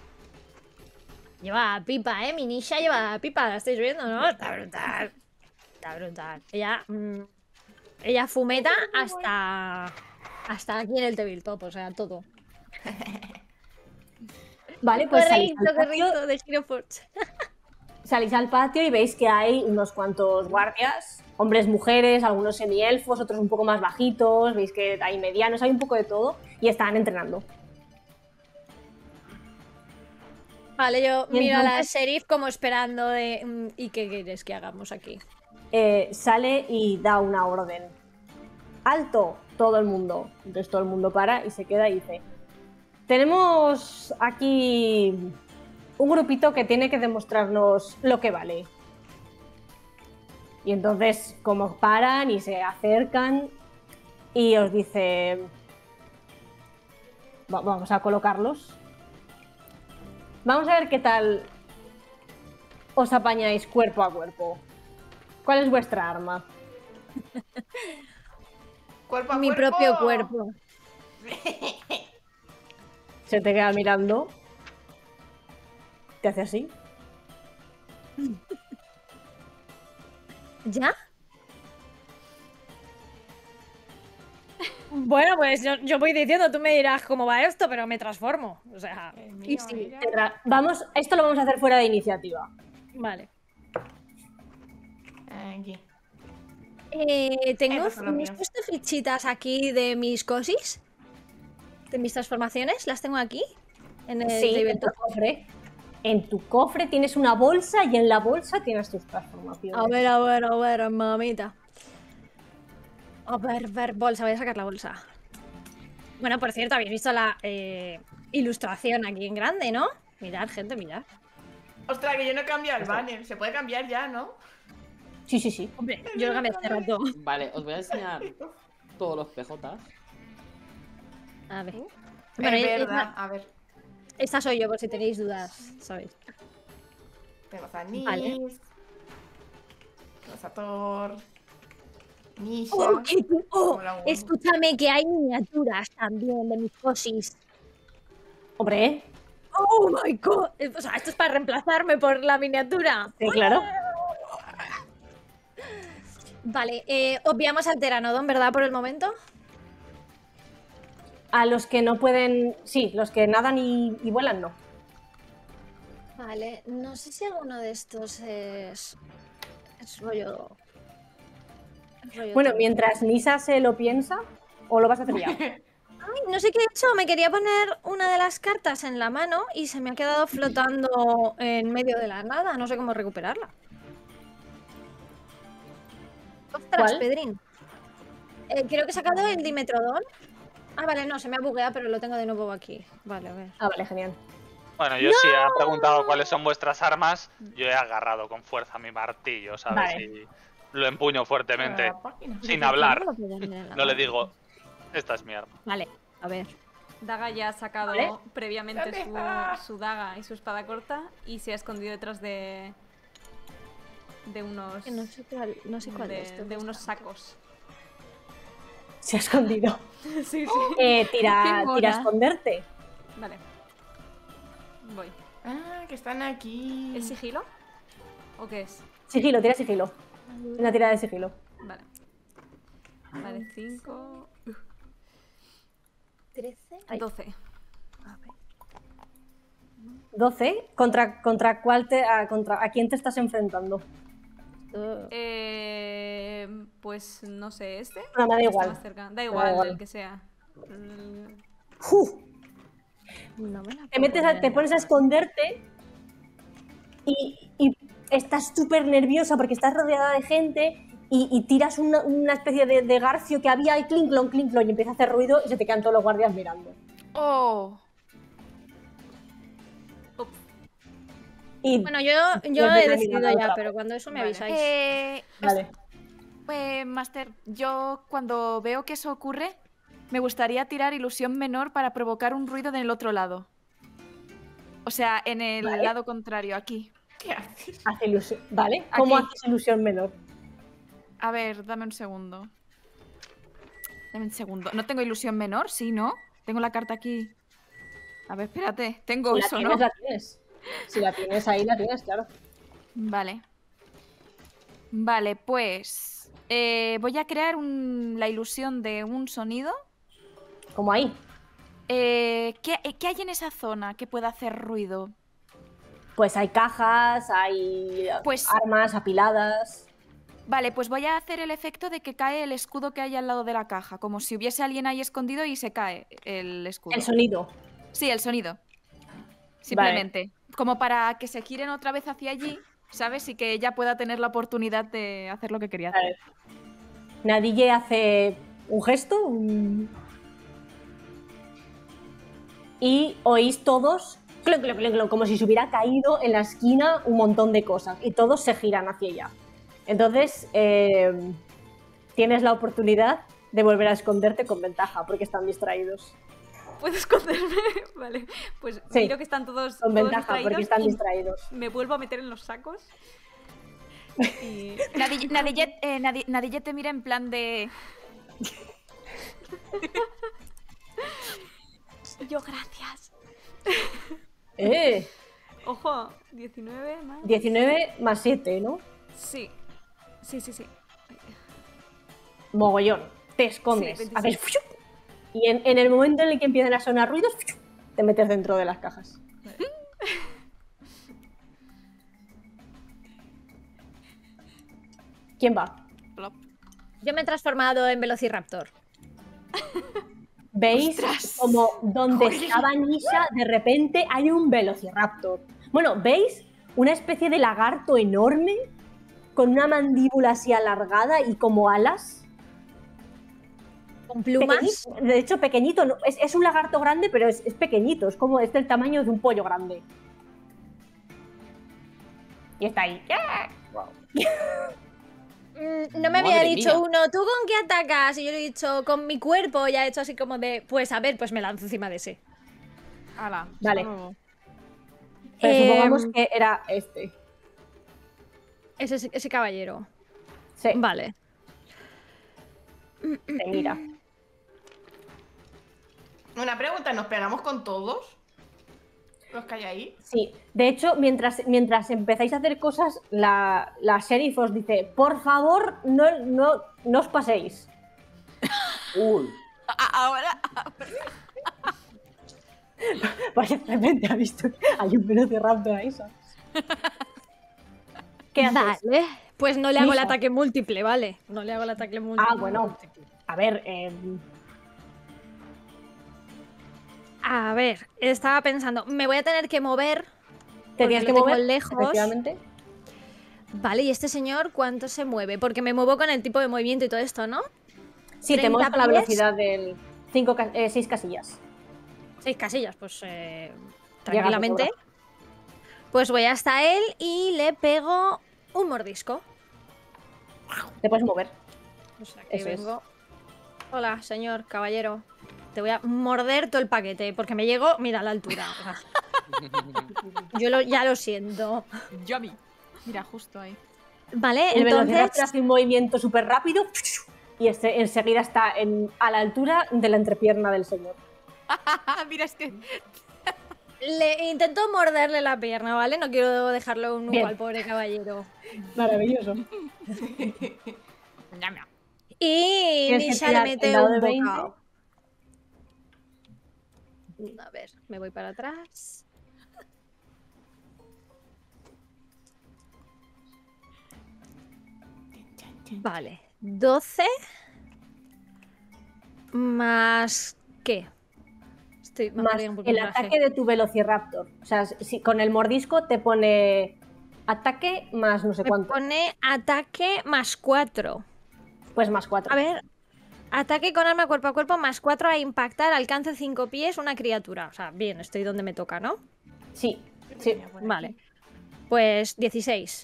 Lleva pipa, ¿eh? Mi Nisha lleva pipa, la estáis viendo, ¿no? Está brutal. Está brutal. Ella fumeta hasta aquí en el tabletop, o sea, todo. Vale, pues salís al patio, Correcto, de Giroforge. salís al patio y veis que hay unos cuantos guardias, hombres, mujeres, algunos semielfos, otros un poco más bajitos, veis que hay medianos, hay un poco de todo y están entrenando. Vale, yo Y miro a la entonces- sheriff como esperando de... ¿Y qué quieres que hagamos aquí? Sale y da una orden. ¡Alto! Todo el mundo. Entonces todo el mundo para y se queda y dice: tenemos aquí un grupito que tiene que demostrarnos lo que vale. Y entonces, como paran y se acercan y os dice: vamos a colocarlos. Vamos a ver qué tal os apañáis cuerpo a cuerpo. ¿Cuál es vuestra arma? Cuerpo a Mi cuerpo. propio cuerpo. Se te queda mirando. Te hace así. ¿Ya? Bueno, pues yo voy diciendo, tú me dirás cómo va esto, pero me transformo. O sea, El y mío, sí. mira. Vamos, esto lo vamos a hacer fuera de iniciativa. Vale. Aquí. Tengo Esos son los ¿me has míos. puesto fichitas aquí de mis cosis? ¿De mis transformaciones? ¿Las tengo aquí? En el Sí, en tu tabletop. cofre. En tu cofre tienes una bolsa y en la bolsa tienes tus transformaciones. A ver, mamita. A ver, bolsa, voy a sacar la bolsa. Bueno, por cierto, habéis visto la ilustración aquí en grande, ¿no? Mirad, gente, mirad. Ostras, que yo no he cambiado el banner. Se puede cambiar ya, ¿no? Sí, sí, sí. Hombre, yo lo cambié hace rato. Vale, os voy a enseñar todos los PJs. A ver. Bueno, es esta, verdad. A ver. esta soy yo, por si tenéis dudas, ¿sabéis? Tenemos a Nis. Vale. Rosator. Nisha. Escúchame que hay miniaturas también de mis cosis. Hombre, ¡Oh, my God! O sea, esto es para reemplazarme por la miniatura. sí, claro. Vale, obviamos al Pteranodon, ¿verdad? Por el momento. A los que no pueden... Sí, los que nadan y vuelan, no. Vale, no sé si alguno de estos es rollo... Bueno, mientras Nisa se lo piensa, ¿o lo vas a hacer ya? Ay, no sé qué he hecho. Me quería poner una de las cartas en la mano y se me ha quedado flotando en medio de la nada. No sé cómo recuperarla. Ostras, ¿Cuál? Pedrín. Creo que he sacado el Dimetrodon. Ah, vale, no, se me ha bugueado, pero lo tengo de nuevo aquí. Vale, a ver. Ah, vale, genial. Bueno, yo sí he preguntado cuáles son vuestras armas, yo he agarrado con fuerza mi martillo, ¿sabes? Vale. Y lo empuño fuertemente, sin hablar. No le digo, esta es mi arma. Vale, a ver. Daga ya ha sacado ¿Vale? previamente su daga y su espada corta y se ha escondido detrás de unos No sé cuál es esto. de unos sacos. Se ha escondido. Sí, sí. Tira mona. a esconderte. Vale. Voy. Ah, que están aquí. ¿El sigilo? ¿O qué es? Sigilo, tira sigilo. Una tirada de sigilo. Vale. Vale, 5... 13. 12. 12. ¿Contra cuál a quién te estás enfrentando? Pues no sé, ¿este? No, me da Está igual. más cerca. Da da igual, igual. el que sea. ¡Uf! No me la Te metes te pones a esconderte y estás súper nerviosa porque estás rodeada de gente y tiras una especie de garfio que había y clink-clon, y empieza a hacer ruido y se te quedan todos los guardias mirando. ¡Oh! Ups. Y Bueno, yo Desde he la decidido mirada ya, otra pero cuando eso me Vale. avisáis. vale. Master, yo cuando veo que eso ocurre, me gustaría tirar ilusión menor para provocar un ruido del otro lado. O sea, en el Vale. lado contrario, aquí. ¿Qué haces? Hace ilusión. ¿Vale? ¿Cómo Aquí. haces ilusión menor? A ver, dame un segundo. Dame un segundo. ¿No tengo ilusión menor? Sí, ¿no? Tengo la carta aquí. A ver, espérate. Tengo Si la eso, tienes, ¿no? la tienes. Si la tienes ahí, la tienes, claro. Vale. Vale, pues... voy a crear la ilusión de un sonido. Como ahí. ¿Qué hay en esa zona que pueda hacer ruido? Pues hay cajas, hay Pues- armas apiladas. Vale, pues voy a hacer el efecto de que cae el escudo que hay al lado de la caja, como si hubiese alguien ahí escondido y se cae el escudo. El sonido. Sí, el sonido. Simplemente. Como para que se giren otra vez hacia allí, ¿sabes? Y que ella pueda tener la oportunidad de hacer lo que quería hacer. Nadille hace un gesto y oís todos clon, clon, clon, clon, como si se hubiera caído en la esquina un montón de cosas y todos se giran hacia ella. Entonces tienes la oportunidad de volver a esconderte con ventaja porque están distraídos. ¿Puedo esconderme? Vale. Pues Sí, miro que están todos Con ventaja distraídos porque están y distraídos. me vuelvo a meter en los sacos. Y... Nadille te mira en plan de... Yo, gracias. Ojo, 19 más. 19 más 7, ¿no? Sí. Sí, sí, sí. Mogollón. Te escondes. Sí, 26. Haces ¡fiu! Y en el momento en el que empiezan a sonar ruidos, ¡fiu! Te metes dentro de las cajas. ¿Quién va? Yo me he transformado en Velociraptor. ¿Veis como donde estaba Nisha de repente hay un Velociraptor? Bueno, ¿veis? Una especie de lagarto enorme con una mandíbula así alargada y como alas. Con plumas. Pequeñito, de hecho, pequeñito. No, es un lagarto grande, pero es pequeñito. Es como del tamaño de un pollo grande. Y está ahí. No me había Madre dicho mía. uno, ¿tú con qué atacas? Y yo le he dicho, con mi cuerpo. Y ha hecho así como de, pues a ver, pues me lanzo encima de ese. Ala, Vale. solo- Pero supongamos Em, que era este. Ese caballero. Sí, Vale. te mira. Una pregunta, ¿nos pegamos con todos? ¿Los que hay ahí? Sí, de hecho, mientras empezáis a hacer cosas, la sheriff os dice, por favor, no os paséis. Uy. Ahora. Porque de repente ha visto que hay un velociraptor ahí, ¿sabes? ¿Qué haces? Vale. Pues no le hago el Misa. ataque múltiple, ¿vale? No le hago el ataque múltiple. Ah, bueno. A ver, A ver, estaba pensando, me voy a tener que mover. te porque tienes lo que tengo mover, lejos. efectivamente. Vale, ¿y este señor cuánto se mueve? Porque me muevo con el tipo de movimiento y todo esto, ¿no? Sí, te 30 mueves con la pies. velocidad del 6 casillas. 6 casillas, pues Llegas tranquilamente. de sobra. Pues voy hasta él y le pego un mordisco. Te puedes mover. O sea que Eso es. vengo. Hola, señor caballero. Te voy a morder todo el paquete porque me llego, mira, a la altura. O sea, ya lo siento. Yummy. Mira, justo ahí. Vale, El velociraptor entonces. hace un movimiento súper rápido y enseguida está a la altura de la entrepierna del señor. Mira, es que. Le intento morderle la pierna, ¿vale? No quiero dejarlo un Bien. nudo al pobre caballero. Maravilloso. Ñam, ñam. Y Tienes que Misha tirar le el mete dado un de 20. bocado. A ver, me voy para atrás. Vale, 12 más ¿qué? Me he Más perdido un poco el traje. ataque de tu velociraptor. O sea, si con el mordisco te pone ataque más no sé Me cuánto. pone ataque más 4. Pues más 4. A ver, ataque con arma cuerpo a cuerpo más 4 a impactar, alcance 5 pies una criatura. O sea, bien, estoy donde me toca, ¿no? Sí, sí. Vale. Pues 16.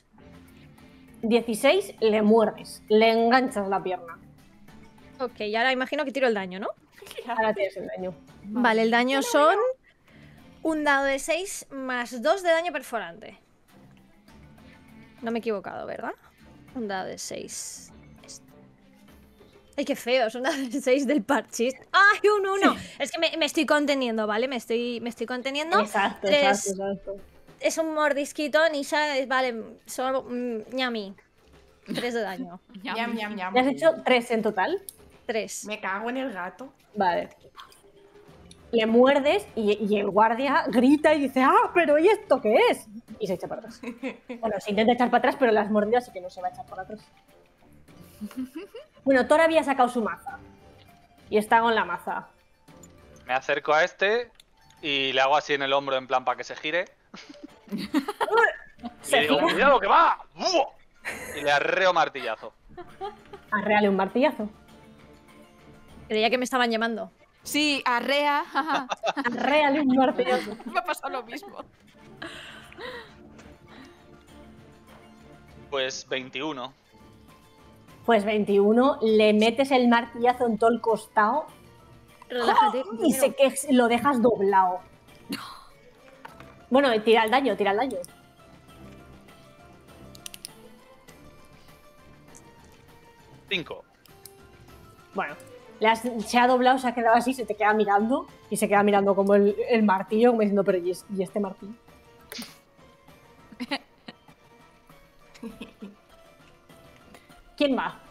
16 le muerdes, le enganchas la pierna. Ok, y ahora imagino que tiro el daño, ¿no? Ahora tienes el daño. Vale, el daño son un dado de 6 más 2 de daño perforante. No me he equivocado, ¿verdad? Un dado de 6. Ay, qué feo, es un dado de 6 del parchís. ¡Ay, un 1! Es que me estoy conteniendo, ¿vale? Me estoy conteniendo. Exacto, Tres- exacto. Es un mordisquito, Nisha, vale, solo ñami. 3 de daño. Ñam, ñam, ñam. ¿Le has hecho 3 en total? 3. Me cago en el gato. Vale. Le muerdes y el guardia grita y dice, ¡ah, pero ¿y esto qué es? Y se echa para atrás. Bueno, se intenta echar para atrás, pero las mordidas sí que no se va a echar para atrás. Bueno, Thor había sacado su maza. Y está con la maza. Me acerco a este y le hago así en el hombro en plan para que se gire. Se y digo, gira. ¡cuidado que va! ¡Buah! Y le arreo martillazo. Arréale un martillazo. Creía que me estaban llamando. Sí, arrea. Arréale un martillazo. Me ha pasado lo mismo. Pues 21. Pues 21, le metes el martillazo en todo el costado Relájate. y lo dejas doblado. Bueno, tira el daño, tira el daño. Cinco. Bueno, se ha doblado, se ha quedado así, se te queda mirando y se queda mirando como el martillo, como diciendo, pero ¿y este martillo? ¿Quién va?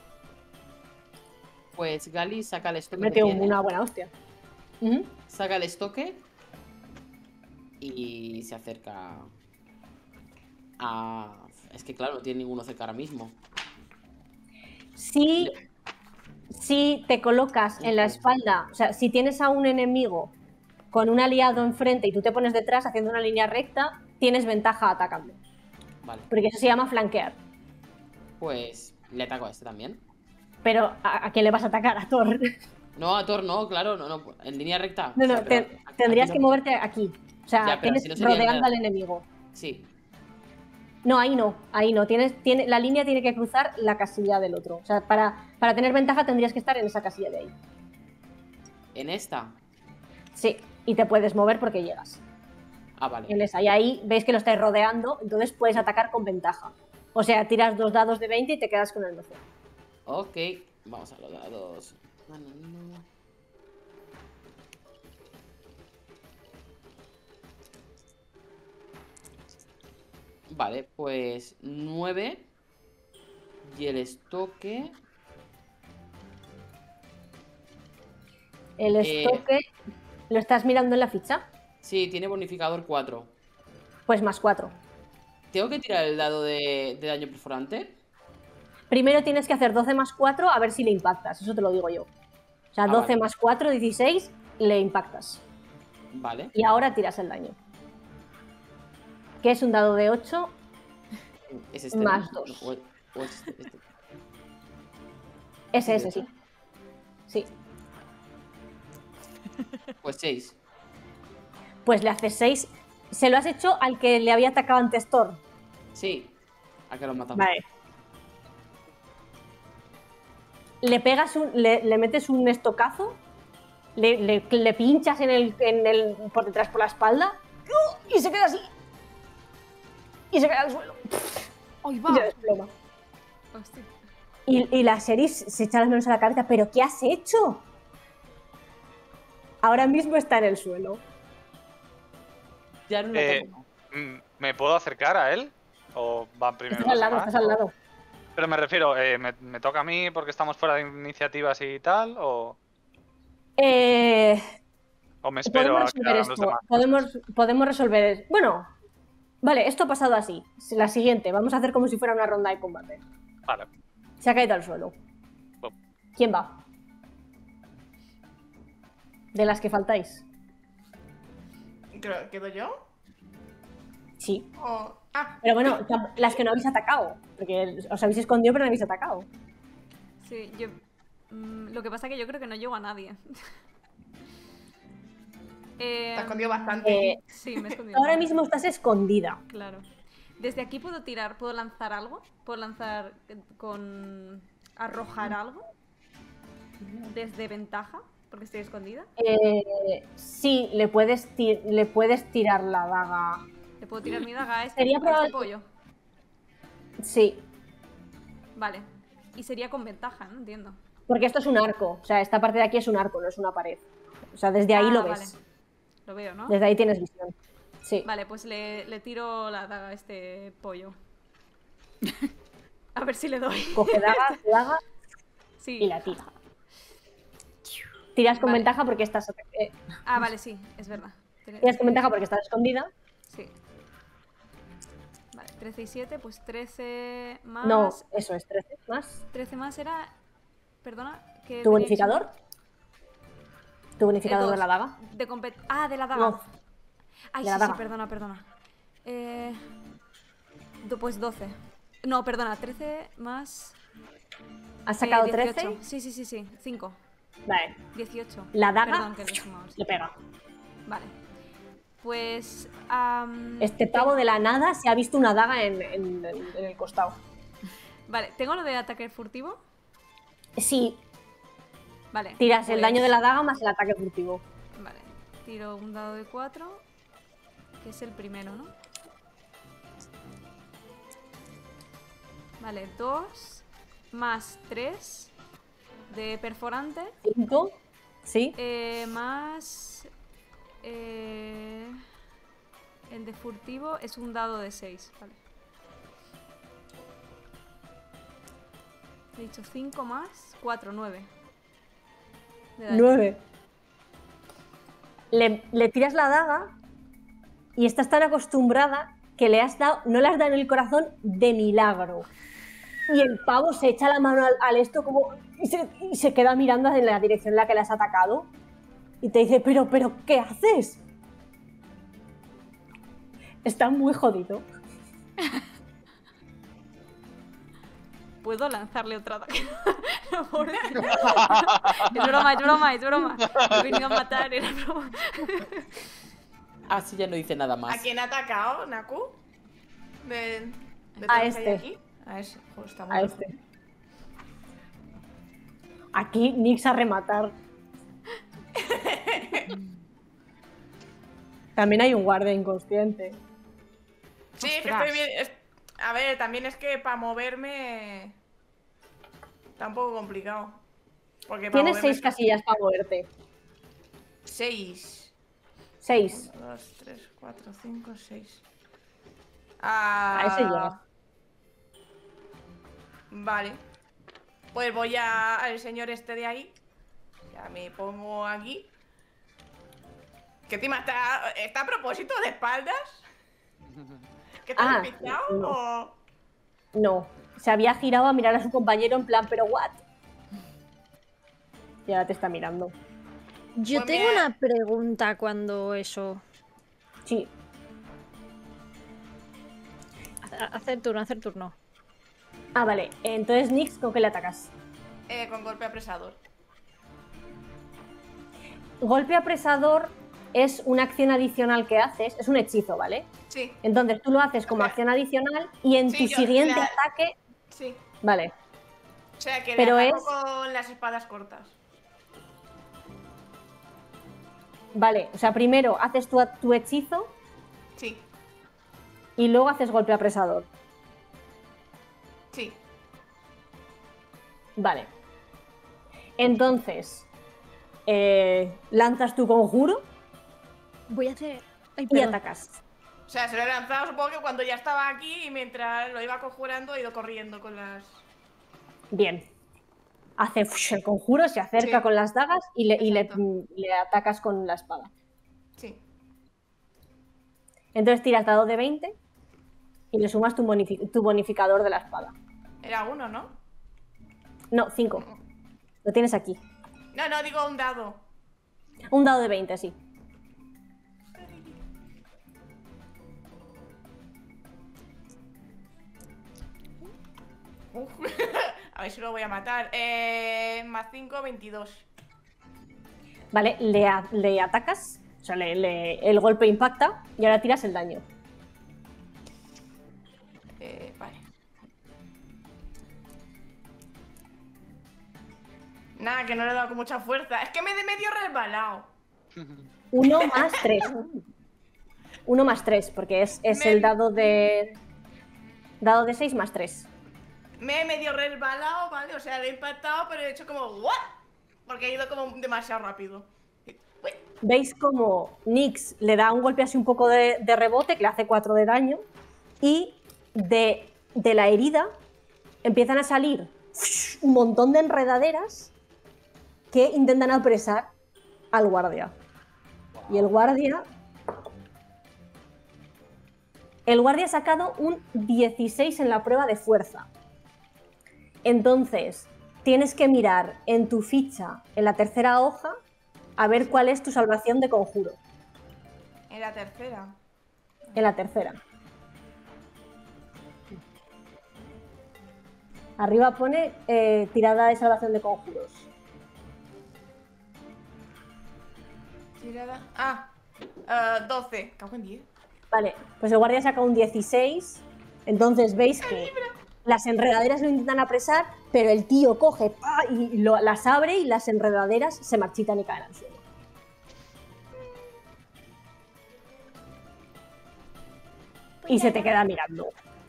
Pues Gali saca el estoque. Mete que tiene, una buena hostia. Ujú. saca el estoque y se acerca a... Es que claro, no tiene ninguno cerca ahora mismo. Si te colocas en la espalda, o sea, si tienes a un enemigo con un aliado enfrente y tú te pones detrás haciendo una línea recta, tienes ventaja atacando. Vale, Porque eso se llama flanquear. pues le ataco a este también. Pero ¿a quién le vas a atacar? A Thor. No, a Thor no, claro, no, en línea recta. No, O sea, no, pero aquí tendrías no- que moverte aquí. O sea, Ya, pero tienes si no sería rodeando nada. al enemigo. Sí, No, ahí no, ahí no. La línea tiene que cruzar la casilla del otro. O sea, para tener ventaja tendrías que estar en esa casilla de ahí. en esta. Sí, y te puedes mover porque llegas. Ah, vale. En esa. Y ahí veis que lo estáis rodeando, entonces puedes atacar con ventaja. O sea, tiras 2 dados de 20 y te quedas con el 12. Ok, vamos a los dados. Vale, pues 9. Y el estoque. El estoque, ¿lo estás mirando en la ficha? Sí, tiene bonificador 4. Pues más 4. ¿Tengo que tirar el dado de daño perforante? Primero tienes que hacer 12 más 4 a ver si le impactas, eso te lo digo yo. O sea, 12 vale. más 4, 16, le impactas. Vale. Y ahora tiras el daño. Que es un dado de 8 Es este, más ¿no? 2. O es este. Ese, sí. Sí. Pues 6. Pues le haces 6. Se lo has hecho al que le había atacado antes Thor. Sí. ¿A qué lo matamos? Vale. Le pegas le metes un estocazo, le pinchas por detrás por la espalda y se queda así. Y se queda al suelo. ¡Ay, Y va! se desploma. Hostia. Y la Seris se echa las manos a la cabeza. ¿Pero qué has hecho? Ahora mismo está en el suelo. Ya no lo tengo. ¿Me puedo acercar a él? ¿O van primero Estás al los lado, demás? estás al lado. Pero me refiero, ¿me toca a mí porque estamos fuera de iniciativas y tal? ¿O me espero Podemos a que resolver hagan los esto. demás? Podemos resolver. Bueno, vale, esto ha pasado así. La siguiente, vamos a hacer como si fuera una ronda de combate. Vale. Se ha caído al suelo. Bom. ¿Quién va? De las que faltáis. Creo que quedo yo. Sí. Pero bueno, las que no habéis atacado. Porque os habéis escondido, pero no habéis atacado. Sí, yo... lo que pasa es que yo creo que no llego a nadie. Te has escondido bastante. Sí, me he escondido. Ahora mismo estás escondida. Claro. Desde aquí puedo tirar, puedo lanzar algo. Puedo lanzar con... arrojar algo. Desde ventaja, porque estoy escondida. Sí, le puedes tirar la daga. ¿Le puedo tirar mi daga a este, Sería a probable- este pollo? Sí, Vale. Y sería con ventaja, ¿no? Entiendo. porque esto es un arco. O sea, esta parte de aquí es un arco, no es una pared. O sea, desde ahí lo ves. Vale. Lo veo, ¿no? Desde ahí tienes visión. Sí. Vale, pues le tiro la daga a este pollo. A ver si le doy. Coge daga Sí. y la tira. Tiras con Vale. ventaja porque estás... Vale, sí, es verdad. tiras con ventaja porque estás escondida. Sí. Vale, 13 y 7, pues 13 más... No, eso es 13 más. 13 más era... Perdona, que... ¿Tu bonificador? ¿Tu bonificador de dos. la daga? De la daga. No. Ay, de la sí, daga. sí, perdona. Pues 12. No, perdona, 13 más... ¿Has sacado 18. 13? Sí, 5. Vale. 18. La daga Perdón, que lo he sumado, sí. le pega. Vale. Pues... Este pavo de la nada se ha visto una daga en el costado. Vale, ¿tengo lo de ataque furtivo? Sí, Vale. tiras el pues- daño de la daga más el ataque furtivo. Vale, tiro un dado de 4, que es el primero, ¿no? Vale, 2 más 3 de perforante. 5, sí. Más... el de furtivo es un dado de 6, vale. He dicho 5 más 4, 9. 9. Le tiras la daga y estás tan acostumbrada que no le has dado en el corazón de milagro. Y el pavo se echa la mano al esto como y se queda mirando en la dirección en la que le has atacado y te dice, pero, ¿qué haces? Está muy jodido. ¿Puedo lanzarle otra ataque? No, pobrecito. Es broma. He venido a matar, era broma. Así ya no dice nada más. ¿A quién ha atacado, Naku? De A todos que hay este. aquí. A ese. Joder, está muy A lejos. este. Aquí Nix a rematar. También hay un guardia inconsciente. Sí, es que Ostras. estoy bien. A ver, también es que para moverme... Está un poco complicado. Porque Tienes 6 casillas para moverte. 6. 6. 1, 2, 3, 4, 5, 6. A ese llegas. Vale. Pues voy al señor este de ahí. Ya me pongo aquí. ¿Qué encima está a propósito de espaldas? ¿Que está despistado no. o...? No, se había girado a mirar a su compañero en plan, pero what? Y ahora te está mirando. Yo Pues tengo mira. una pregunta cuando eso... Sí, Hacer turno. ah, vale. Entonces, Nix, ¿con qué le atacas? Con golpe apresador. Golpe apresador es una acción adicional que haces, es un hechizo, ¿vale? Sí. Entonces tú lo haces como acción adicional y en Sí, tu siguiente ataque... Sí. Vale, O sea, que Pero le ataco es- con las espadas cortas. vale. O sea, primero haces tu hechizo Sí, y luego haces golpe apresador. sí. Vale. Entonces, lanzas tu conjuro Voy a hacer... Ay, y perdón. atacas. O sea, se lo he lanzado supongo que cuando ya estaba aquí y mientras lo iba conjurando he ido corriendo con las... Bien. Hace el conjuro, se acerca Sí. con las dagas y Exacto. le atacas con la espada. Sí. Entonces tiras dado de 20 y le sumas tu bonificador de la espada. Era 1, ¿no? No, 5. Lo tienes aquí. No, digo un dado. Un dado de 20, sí. A ver si lo voy a matar. Más 5, 22. Vale, le atacas, o sea, el golpe impacta y ahora tiras el daño. Vale. Nada, que no le he dado con mucha fuerza. Es que me he de medio resbalado. 1 más 3. 1 más 3, porque es el dado de... Dado de 6 más 3. Me he medio resbalado, ¿vale? O sea, le he impactado, pero he hecho como... ¿What? Porque he ido como demasiado rápido. Uy. Veis como Nyx le da un golpe así un poco de rebote, que le hace 4 de daño, y de la herida empiezan a salir un montón de enredaderas que intentan apresar al guardia. Y el guardia ha sacado un 16 en la prueba de fuerza. Entonces, tienes que mirar en tu ficha, en la tercera hoja, a ver cuál es tu salvación de conjuro. En la tercera. En la tercera. Arriba pone tirada de salvación de conjuros. Tirada... 12. Cago en 10. Vale, pues el guardia saca un 16. Entonces veis que las enredaderas lo intentan apresar, pero el tío coge y las abre y las enredaderas se marchitan y caen al suelo. Y se te queda mirando.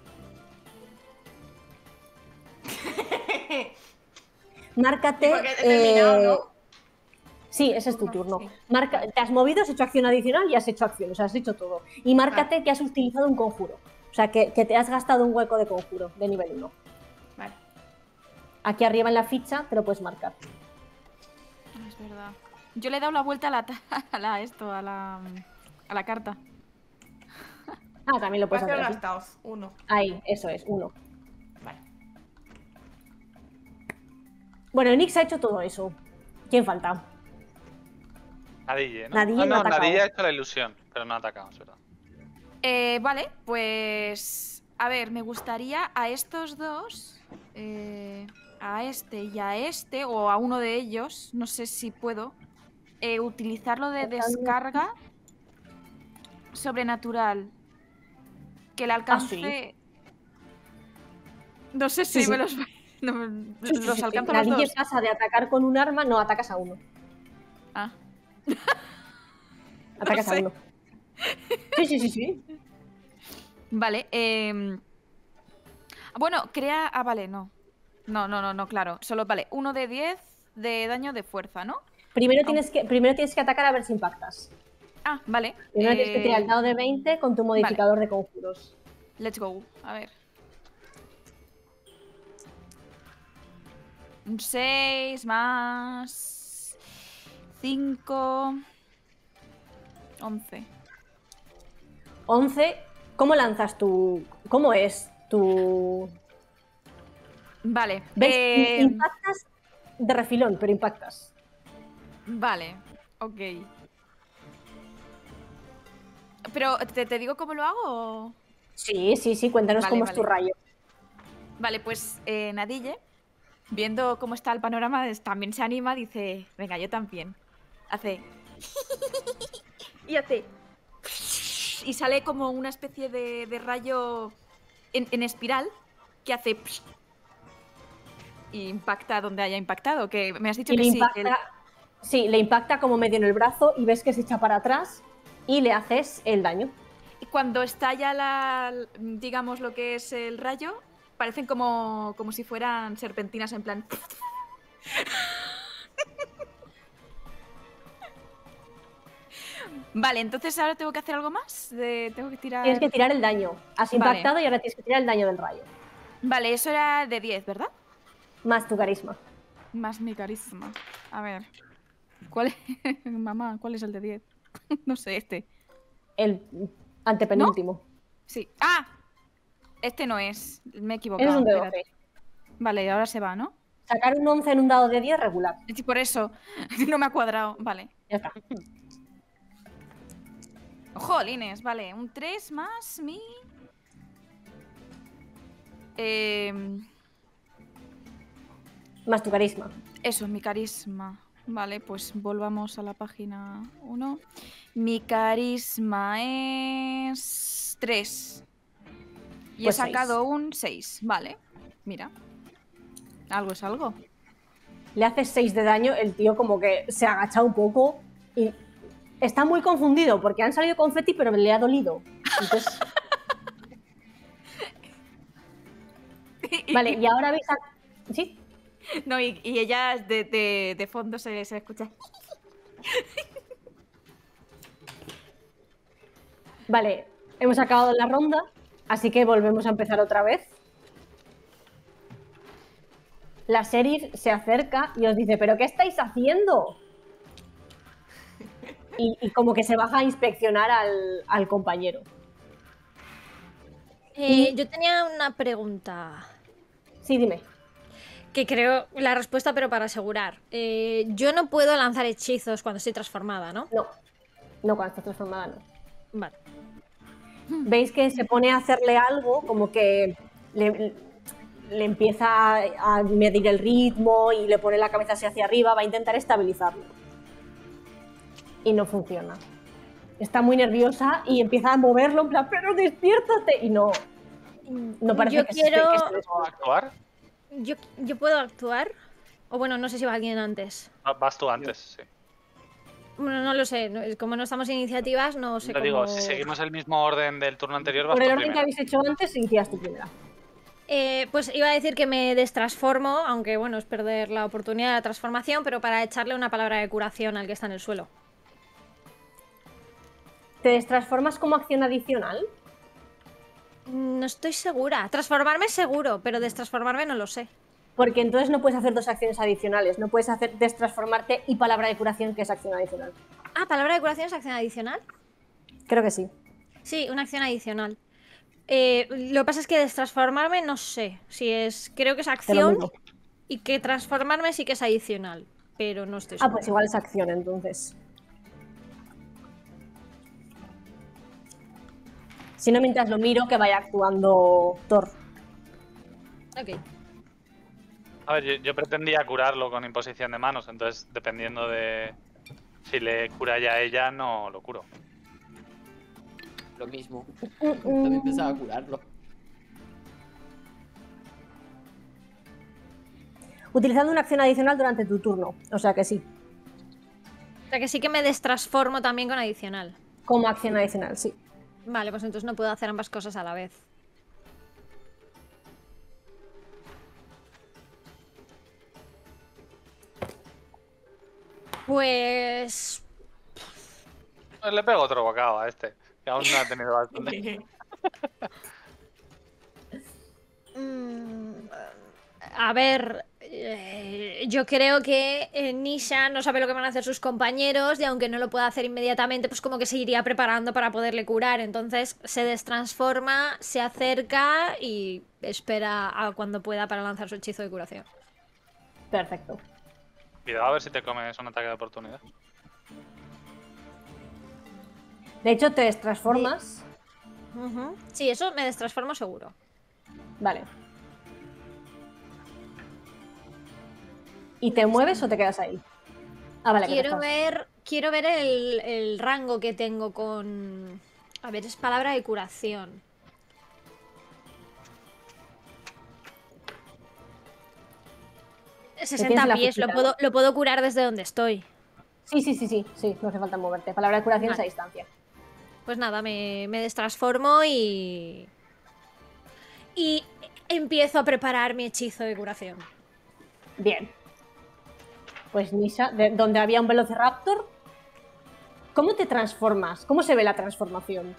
Márcate. Porque he terminado, ¿no? Sí, ese es tu turno. Te has movido, has hecho acción adicional y has hecho acción, o sea, has hecho todo. Y márcate que has utilizado un conjuro. O sea, que te has gastado un hueco de conjuro de nivel 1. Vale. Aquí arriba en la ficha te lo puedes marcar. Es verdad. Yo le he dado la vuelta a la carta. Ah, también lo puedes hacer así. gastados. 1. Ahí, eso es, 1. Vale. Bueno, Nyx ha hecho todo eso. ¿Quién falta? Nadille, ¿no? Nadille no ha atacado. Nadille ha hecho la ilusión, pero no ha atacado, es verdad. Vale, pues... A ver, me gustaría a estos dos, a este y a este, o a uno de ellos, no sé si puedo, utilizarlo de descarga sobrenatural. Que le alcance... No sé si Sí, sí. me los... No, los alcanzo a los Nadille dos. pasa de atacar con un arma, no, atacas a uno. Ah. Atacas No sé. a uno. Sí. Vale, Bueno, crea... Ah, vale, no. No, claro. Solo, vale, 1 de 10 de daño de fuerza, ¿no? Primero tienes que atacar a ver si impactas. Ah, vale. Primero tienes que tirar el dado de 20 con tu modificador de conjuros. Let's go. A ver. Un 6 más 5... 11. 11. ¿Cómo lanzas tu...? ¿Cómo es tu...? Vale. ¿Ves? Impactas de refilón, pero impactas. Vale, ok. Pero, ¿te digo cómo lo hago? O... Sí, cuéntanos cómo es tu rayo. Vale, pues Nadille, viendo cómo está el panorama, también se anima, dice, venga, yo también. Hace... y hace... y sale como una especie de rayo en espiral que hace... y impacta donde haya impactado, que me has dicho que sí. Sí, le impacta como medio en el brazo y ves que se echa para atrás y le haces el daño. Y cuando estalla digamos lo que es el rayo, parecen como si fueran serpentinas en plan... Vale, entonces ahora tengo que hacer algo más. Tengo que tirar... Tienes que tirar el daño. Has impactado y ahora tienes que tirar el daño del rayo. Vale, eso era de 10, ¿verdad? Más tu carisma. Más mi carisma. A ver. ¿Cuál es? Mamá, ¿cuál es el de 10? No sé, este. El antepenúltimo. ¿No? Sí. ¡Ah! Este no es. Me he equivocado. Es un de 12. Vale, ahora se va, ¿no? Sacar un 11 en un dado de 10 regular. Sí, por eso. No me ha cuadrado. Vale. Ya está. Jolines, vale. Un 3 más mi... Más tu carisma. Eso, mi carisma. Vale, pues volvamos a la página 1. Mi carisma es 3. Y pues he sacado 6. un 6. Vale, mira. Algo es algo. Le haces 6 de daño, el tío como que se agacha un poco y está muy confundido porque han salido confeti pero le ha dolido. Entonces... Vale, y ahora veis a... ¿Sí? No, y ella de fondo se escucha. Vale, hemos acabado la ronda, así que volvemos a empezar otra vez. La sheriff se acerca y os dice, ¿pero qué estáis haciendo? Y como que se baja a inspeccionar al compañero. Yo tenía una pregunta. Sí, dime. Que creo la respuesta, pero para asegurar. Yo no puedo lanzar hechizos cuando estoy transformada, ¿no? No, cuando estás transformada no. Vale. Veis que se pone a hacerle algo, como que le empieza a medir el ritmo y le pone la cabeza hacia arriba, va a intentar estabilizarlo. Y no funciona. Está muy nerviosa y empieza a moverlo en plan, pero despiértate. Y no parece yo que quiero... ¿Puedo actuar? ¿Yo puedo actuar? O bueno, no sé si va alguien antes. Vas tú antes, sí. Bueno, no lo sé. Como no estamos en iniciativas, no sé Te digo, si seguimos el mismo orden del turno anterior, vas por tú el orden primero. que habéis hecho antes, inicias tu primera. Pues iba a decir que me destransformo, aunque bueno, es perder la oportunidad de la transformación, pero para echarle una palabra de curación al que está en el suelo. ¿Te destransformas como acción adicional? No estoy segura. Transformarme seguro, pero destransformarme no lo sé. Porque entonces no puedes hacer dos acciones adicionales. No puedes hacer destransformarte y palabra de curación, que es acción adicional. Ah, ¿palabra de curación es acción adicional? Creo que sí. Sí, una acción adicional. Lo que pasa es que destransformarme no sé. Si es, creo que es acción y que transformarme sí que es adicional, pero no estoy segura. Ah, pues igual es acción entonces. Si no, mientras lo miro, que vaya actuando Thor. Ok. A ver, yo pretendía curarlo con imposición de manos, entonces dependiendo de si le cura ya a ella, no lo curo. Lo mismo. También pensaba curarlo. Utilizando una acción adicional durante tu turno. O sea que sí. O sea que sí que me destransformo también con adicional. Como acción adicional, sí. Vale, pues entonces no puedo hacer ambas cosas a la vez. Pues... Pues le pego otro bocado a este, que aún no ha tenido bastante. A ver, yo creo que Nisha no sabe lo que van a hacer sus compañeros y aunque no lo pueda hacer inmediatamente, pues como que se iría preparando para poderle curar. Entonces se destransforma, se acerca y espera a cuando pueda para lanzar su hechizo de curación. Perfecto. Cuidado a ver si te comes un ataque de oportunidad. De hecho, te destransformas. Sí, eso me destransformo seguro. Vale. ¿Y te mueves o te quedas ahí? Ah, vale. Quiero ver el rango que tengo con... A ver, es palabra de curación. Tienes 60 la pies, física, lo puedo curar desde donde estoy. Sí, no hace falta moverte. Palabra de curación es a distancia. Pues nada, me destransformo y empiezo a preparar mi hechizo de curación. Bien. Pues Nisha, donde había un Velociraptor, ¿cómo te transformas? ¿Cómo se ve la transformación?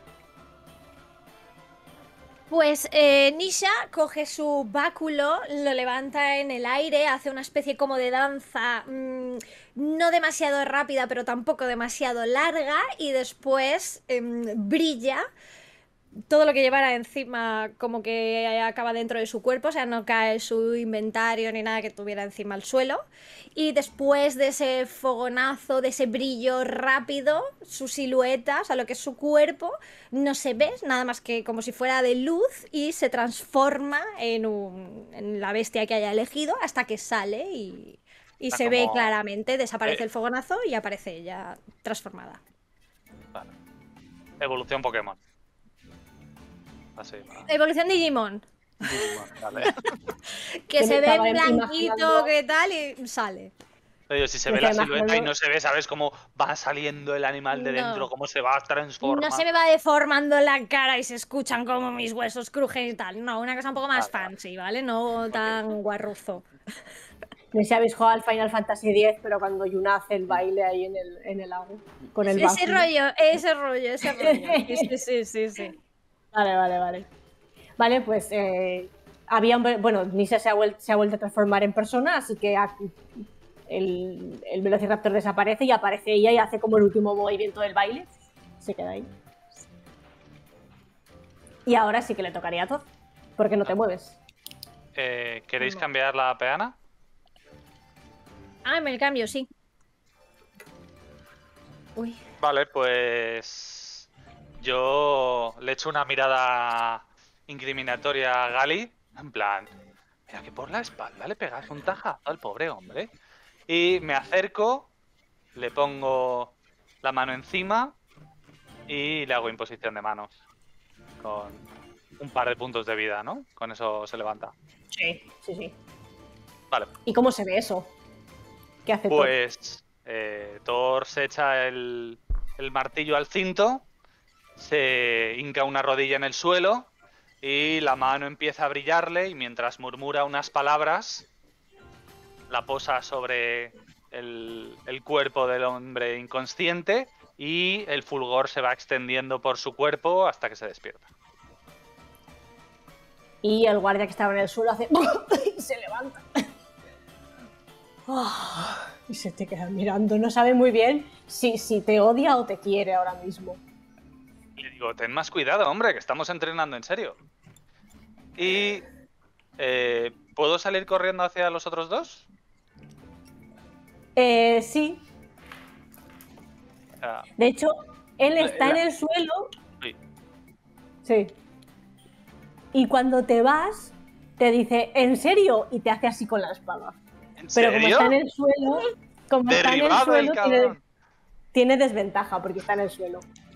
Pues Nisha coge su báculo, lo levanta en el aire, hace una especie como de danza, no demasiado rápida, pero tampoco demasiado larga, y después brilla. Todo lo que llevara encima como que acaba dentro de su cuerpo, o sea, no cae su inventario ni nada que tuviera encima al suelo. Y después de ese fogonazo, de ese brillo rápido, su silueta, o sea, lo que es su cuerpo, no se ve, nada más que como si fuera de luz y se transforma en la bestia que haya elegido hasta que sale y se ve claramente, desaparece el fogonazo y aparece ella transformada. Vale. Evolución Pokémon. Así, vale. Evolución Digimon. Vale. Que se ve blanquito, que tal, y sale. Pero si se ve la silueta y no se ve, ¿sabes cómo va saliendo el animal de dentro? ¿Cómo se va a transformar? No se me va deformando la cara y se escuchan como mis huesos crujen y tal. No, una cosa un poco más fancy, ¿vale? No tan guarruzo. No sé si habéis jugado al Final Fantasy X, pero cuando Yuna hace el baile ahí en el lago. Con el ese rollo. Sí. Vale. Vale, pues bueno, Nisha se ha vuelto a transformar en persona, así que el Velociraptor desaparece y aparece ella y hace como el último movimiento del baile. Se queda ahí. Y ahora sí que le tocaría a Todd, porque no te mueves. ¿Queréis cambiar la peana? Me el cambio, sí. Uy. Vale, pues yo le echo una mirada incriminatoria a Gali, en plan, mira que por la espalda le pegas un tajazo al pobre hombre. Y me acerco, le pongo la mano encima y le hago imposición de manos. Con un par de puntos de vida, ¿no? Con eso se levanta. Sí. Vale. ¿Y cómo se ve eso? ¿Qué hace Pues Thor se echa el martillo al cinto, se hinca una rodilla en el suelo y la mano empieza a brillarle y mientras murmura unas palabras la posa sobre el cuerpo del hombre inconsciente y el fulgor se va extendiendo por su cuerpo hasta que se despierta. Y el guardia que estaba en el suelo hace y se levanta. Y se te queda mirando, no sabe muy bien si te odia o te quiere ahora mismo. Le digo, ten más cuidado, hombre, que estamos entrenando en serio. Y... ¿puedo salir corriendo hacia los otros dos? Sí. De hecho, él está en el suelo. Sí. Y cuando te vas, te dice, ¿en serio? Y te hace así con la espada. Pero como está en el suelo, tiene desventaja porque está en el suelo.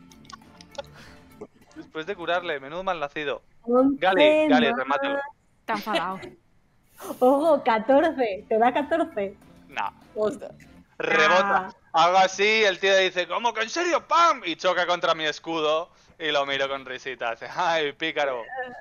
Después de curarle, menudo mal nacido. Gali, remátalo. Está enfadado. Ojo, 14. ¿Te da 14? No. Rebota. Hago así, el tío dice, ¿cómo que en serio? ¡Pam! Y choca contra mi escudo y lo miro con risita. Hace, ¡ay, pícaro!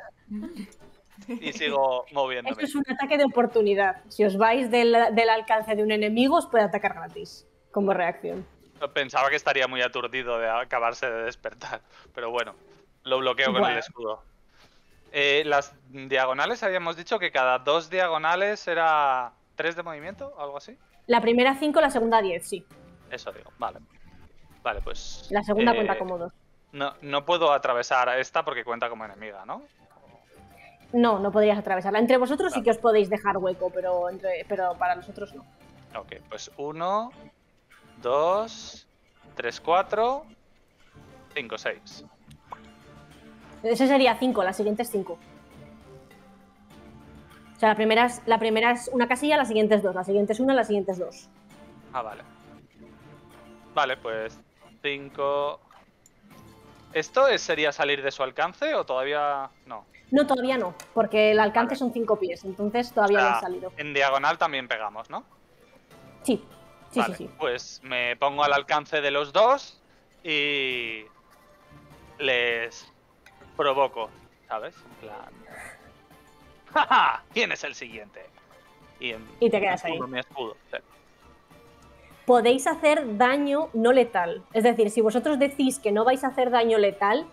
Y sigo moviéndome. Esto es un ataque de oportunidad. Si os vais del alcance de un enemigo, os puede atacar gratis. como reacción. Pensaba que estaría muy aturdido de acabarse de despertar. Pero bueno, lo bloqueo con el escudo. Las diagonales habíamos dicho que cada 2 diagonales era 3 de movimiento, algo así. La primera 5, la segunda 10, sí. Eso digo, vale. Vale, pues... La segunda cuenta como 2. No puedo atravesar a esta porque cuenta como enemiga, ¿no? No, no podrías atravesarla. Entre vosotros sí que os podéis dejar hueco, pero para nosotros no. Ok, pues 1, 2, 3, 4, 5, 6. Ese sería 5, la siguiente es 5. O sea, la primera es una casilla, la siguiente es 2, la siguiente es 1, la siguiente es 2. Ah, vale. Vale, pues 5... ¿Esto sería salir de su alcance o todavía no? No, todavía no, porque el alcance son 5 pies, entonces todavía no han salido. En diagonal también pegamos, ¿no? Sí, sí, vale, sí. Pues me pongo al alcance de los dos y les provoco, ¿sabes? En plan... ¡Ja, ja! ¿Quién es el siguiente? Y te quedas ahí. Mi escudo, sí. Podéis hacer daño no letal. Es decir, si vosotros decís que no vais a hacer daño letal,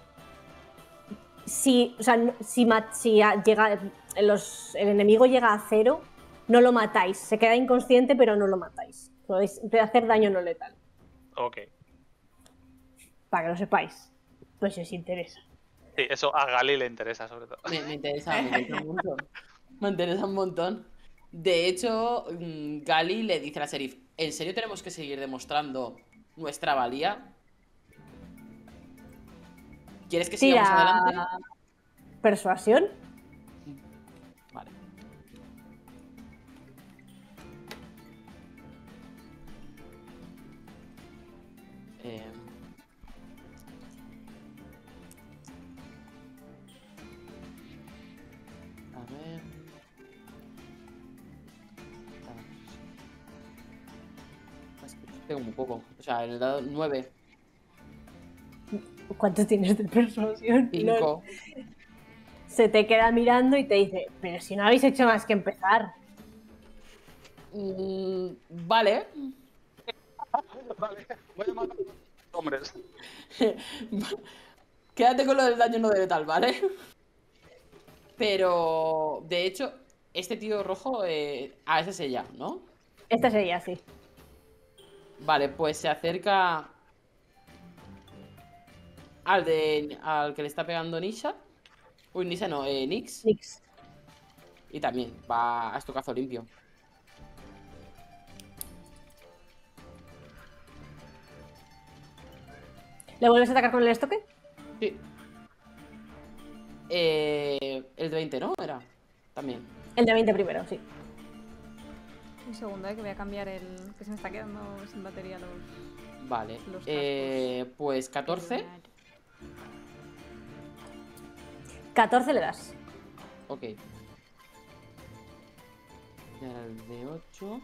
si llega, el enemigo llega a 0, no lo matáis. Se queda inconsciente, pero no lo matáis. Podéis hacer daño no letal. Ok. Para que lo sepáis. Pues si os interesa. Sí, eso a Gali le interesa sobre todo. Me interesa un montón. Me interesa un montón. De hecho, Gali le dice a la sheriff, ¿en serio tenemos que seguir demostrando nuestra valía? ¿Quieres que sigamos adelante? ¿Persuasión? Vale. A ver... Tengo un poco. O sea, en el dado 9. ¿Cuánto tienes de persuasión? 5. Se te queda mirando y te dice, pero si no habéis hecho más que empezar. Vale. Vale, voy a matar a los hombres. Quédate con lo del daño no de letal, ¿vale? Pero, de hecho, este tío rojo... ese es ella, ¿no? Esta es ella, sí. Vale, pues se acerca al que le está pegando Nisha. Uy, Nisha no, Nyx. Nyx. Y también va a estocazo limpio. ¿Le vuelves a atacar con el estoque? Sí. El de 20, ¿no? Era. También. El de 20 primero, sí. Un segundo, que voy a cambiar el... que se me está quedando sin batería los... Vale. Los cascos. Pues 14. 14 le das. Ok. Y ahora el de 8.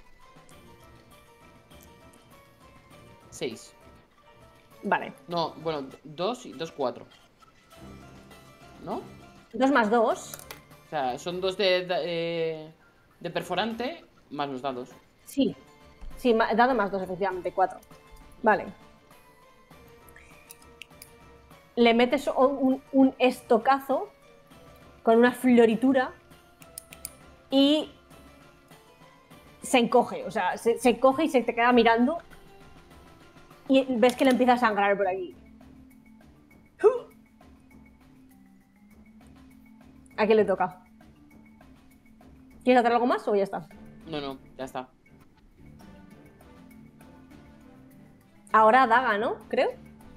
6. Vale. No, bueno, 2 y 2, 4. ¿No? 2 más 2. O sea, son 2 de perforante más los dados. Sí. Sí, dado más 2, efectivamente, 4. Vale. Le metes un estocazo con una floritura y se encoge. O sea, se encoge y se te queda mirando y ves que le empieza a sangrar por aquí. ¿A quién le toca? ¿Quieres hacer algo más o ya está? No, ya está. Ahora Daga, ¿no? Creo.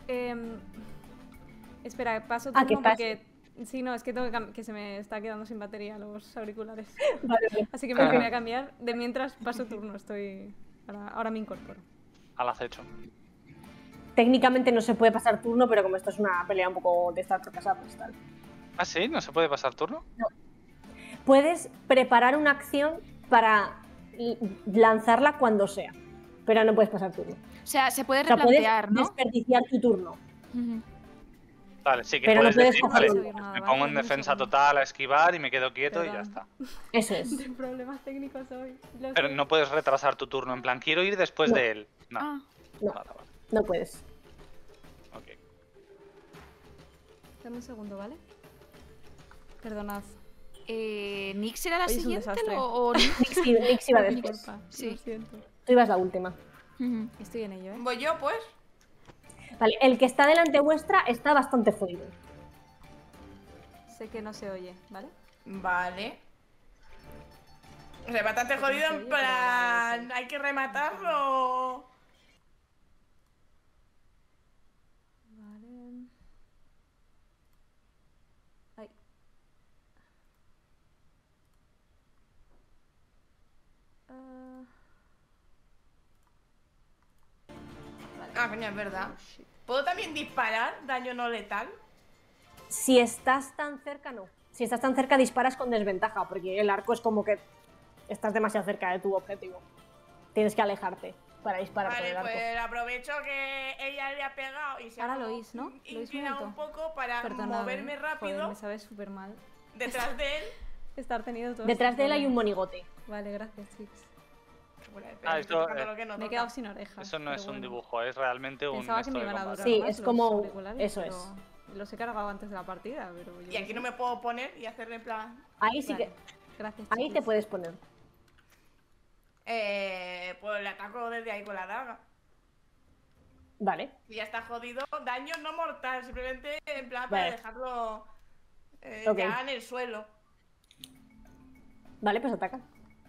Espera, paso turno ¿qué pasa? porque... Sí, no, es que tengo que se me está quedando sin batería los auriculares. Vale. Así que me voy a cambiar. De mientras paso turno, estoy... Ahora me incorporo. Al acecho. Técnicamente no se puede pasar turno, pero como esto es una pelea un poco de estas casas, pues tal. ¿Ah, sí? ¿No se puede pasar turno? No. Puedes preparar una acción para lanzarla cuando sea, pero no puedes pasar turno. O sea, se puede O sea, replantear, puedes ¿no? desperdiciar tu turno. Ujú. Vale, sí que Pero no puedes puedes decir, cogerlo. vale, me pongo en defensa total a esquivar y me quedo quieto y ya está. Eso es. De problemas técnicos hoy. Pero no puedes retrasar tu turno, en plan, quiero ir después No. de él. No. Ah, No, Vale, vale. no puedes. Ok. Dame un segundo, ¿vale? Perdonad. ¿Nix era la Hoy es un siguiente desastre. o Nix iba Por mi después. culpa. Sí. Lo siento. Tú ibas la última. Ujú. Estoy en ello, ¿eh? Voy yo, pues. Vale, el que está delante vuestra está bastante jodido. Sé que no se oye, ¿vale? Vale. O sea, bastante jodido en plan... ¿Hay que rematarlo? Vale. Ay. Ah, Ah, coño, es verdad. ¿Puedo también disparar daño no letal? Si estás tan cerca, no. Si estás tan cerca, disparas con desventaja, porque el arco es como que estás demasiado cerca de tu objetivo. Tienes que alejarte para disparar con Vale, el arco. pues aprovecho que ella le ha pegado y se Ahora ha lo oís, ¿no? ¿Lo oís un inclinado un momento? poco para Perdonad, moverme ¿eh? rápido Joder, me sabe súper mal detrás de él. estar teniendo todo Detrás este de él hay un problema. monigote. Vale, gracias, chicos. Bueno, espera, Ah, que estoy esto, tocando lo que no Me he toca. quedado sin orejas. Eso no pero es un bueno. dibujo, es realmente un Pensaba que me esto de iban a combate. durar Sí, más es los como- auriculares, eso pero es. Los he cargado antes de la partida, pero yo Y aquí no me puedo poner y hacerle en plan... Ahí sí Vale, que. gracias, Ahí te chiquis. puedes poner. Pues le ataco desde ahí con la daga. Vale. Y ya está jodido. Daño no mortal, simplemente en plan Vale. para dejarlo Ok. ya en el suelo. Vale, pues ataca.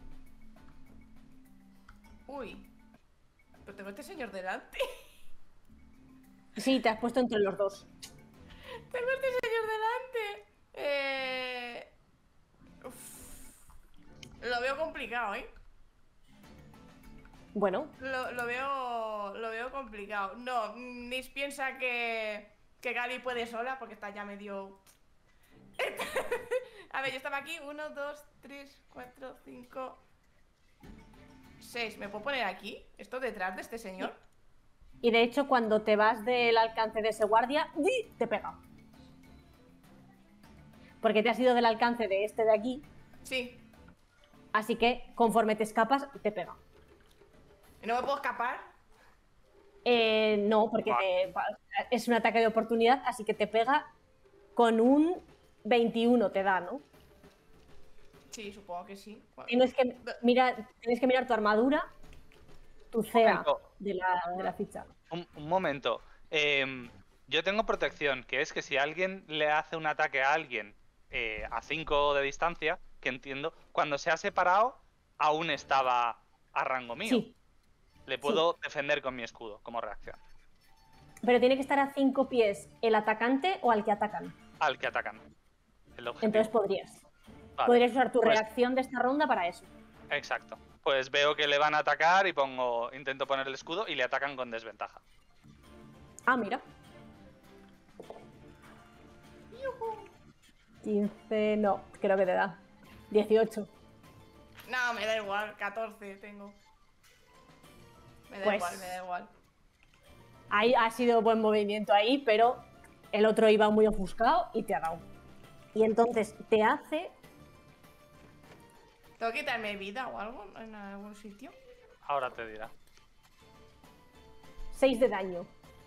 Uy. Pero tengo este señor delante. Sí, te has puesto entre los dos. Tengo este señor delante. Lo veo complicado, ¿eh? Bueno, Lo veo complicado. No, Nis piensa que Gali puede sola porque está ya medio... A ver, yo estaba aquí. 1, 2, 3, 4, 5, 6. ¿Me puedo poner aquí? ¿Esto detrás de este señor? y de hecho, cuando te vas del alcance de ese guardia, ¡ui! Te pega. Porque te has ido del alcance de este de aquí, Sí. así que conforme te escapas, te pega. ¿Y no me puedo escapar? No, porque es un ataque de oportunidad, así que te pega con un 21, te da, ¿no? Sí, supongo que sí. Bueno, Tienes que mirar tu armadura, tu CA momento. de la ficha. Un momento. Yo tengo protección, que es que si alguien le hace un ataque a alguien a 5 de distancia, que entiendo, cuando se ha separado, aún estaba a rango mío. Sí, Le puedo defender con mi escudo como reacción. pero tiene que estar a 5 pies el atacante o al que atacan. Al que atacan. El objetivo. Entonces podrías. Vale. Podrías usar tu Pues- reacción de esta ronda para eso. Exacto. Pues veo que le van a atacar y intento poner el escudo y le atacan con desventaja. Ah, mira. 15, no, creo que te da. 18. no, me da igual. 14 tengo. Me da Pues- igual, me da igual. Ahí ha sido buen movimiento ahí, pero el otro iba muy ofuscado y te ha dado. Y entonces te hace ¿Tengo que quitarme vida o algo en algún sitio? Ahora te dirá. 6 de daño.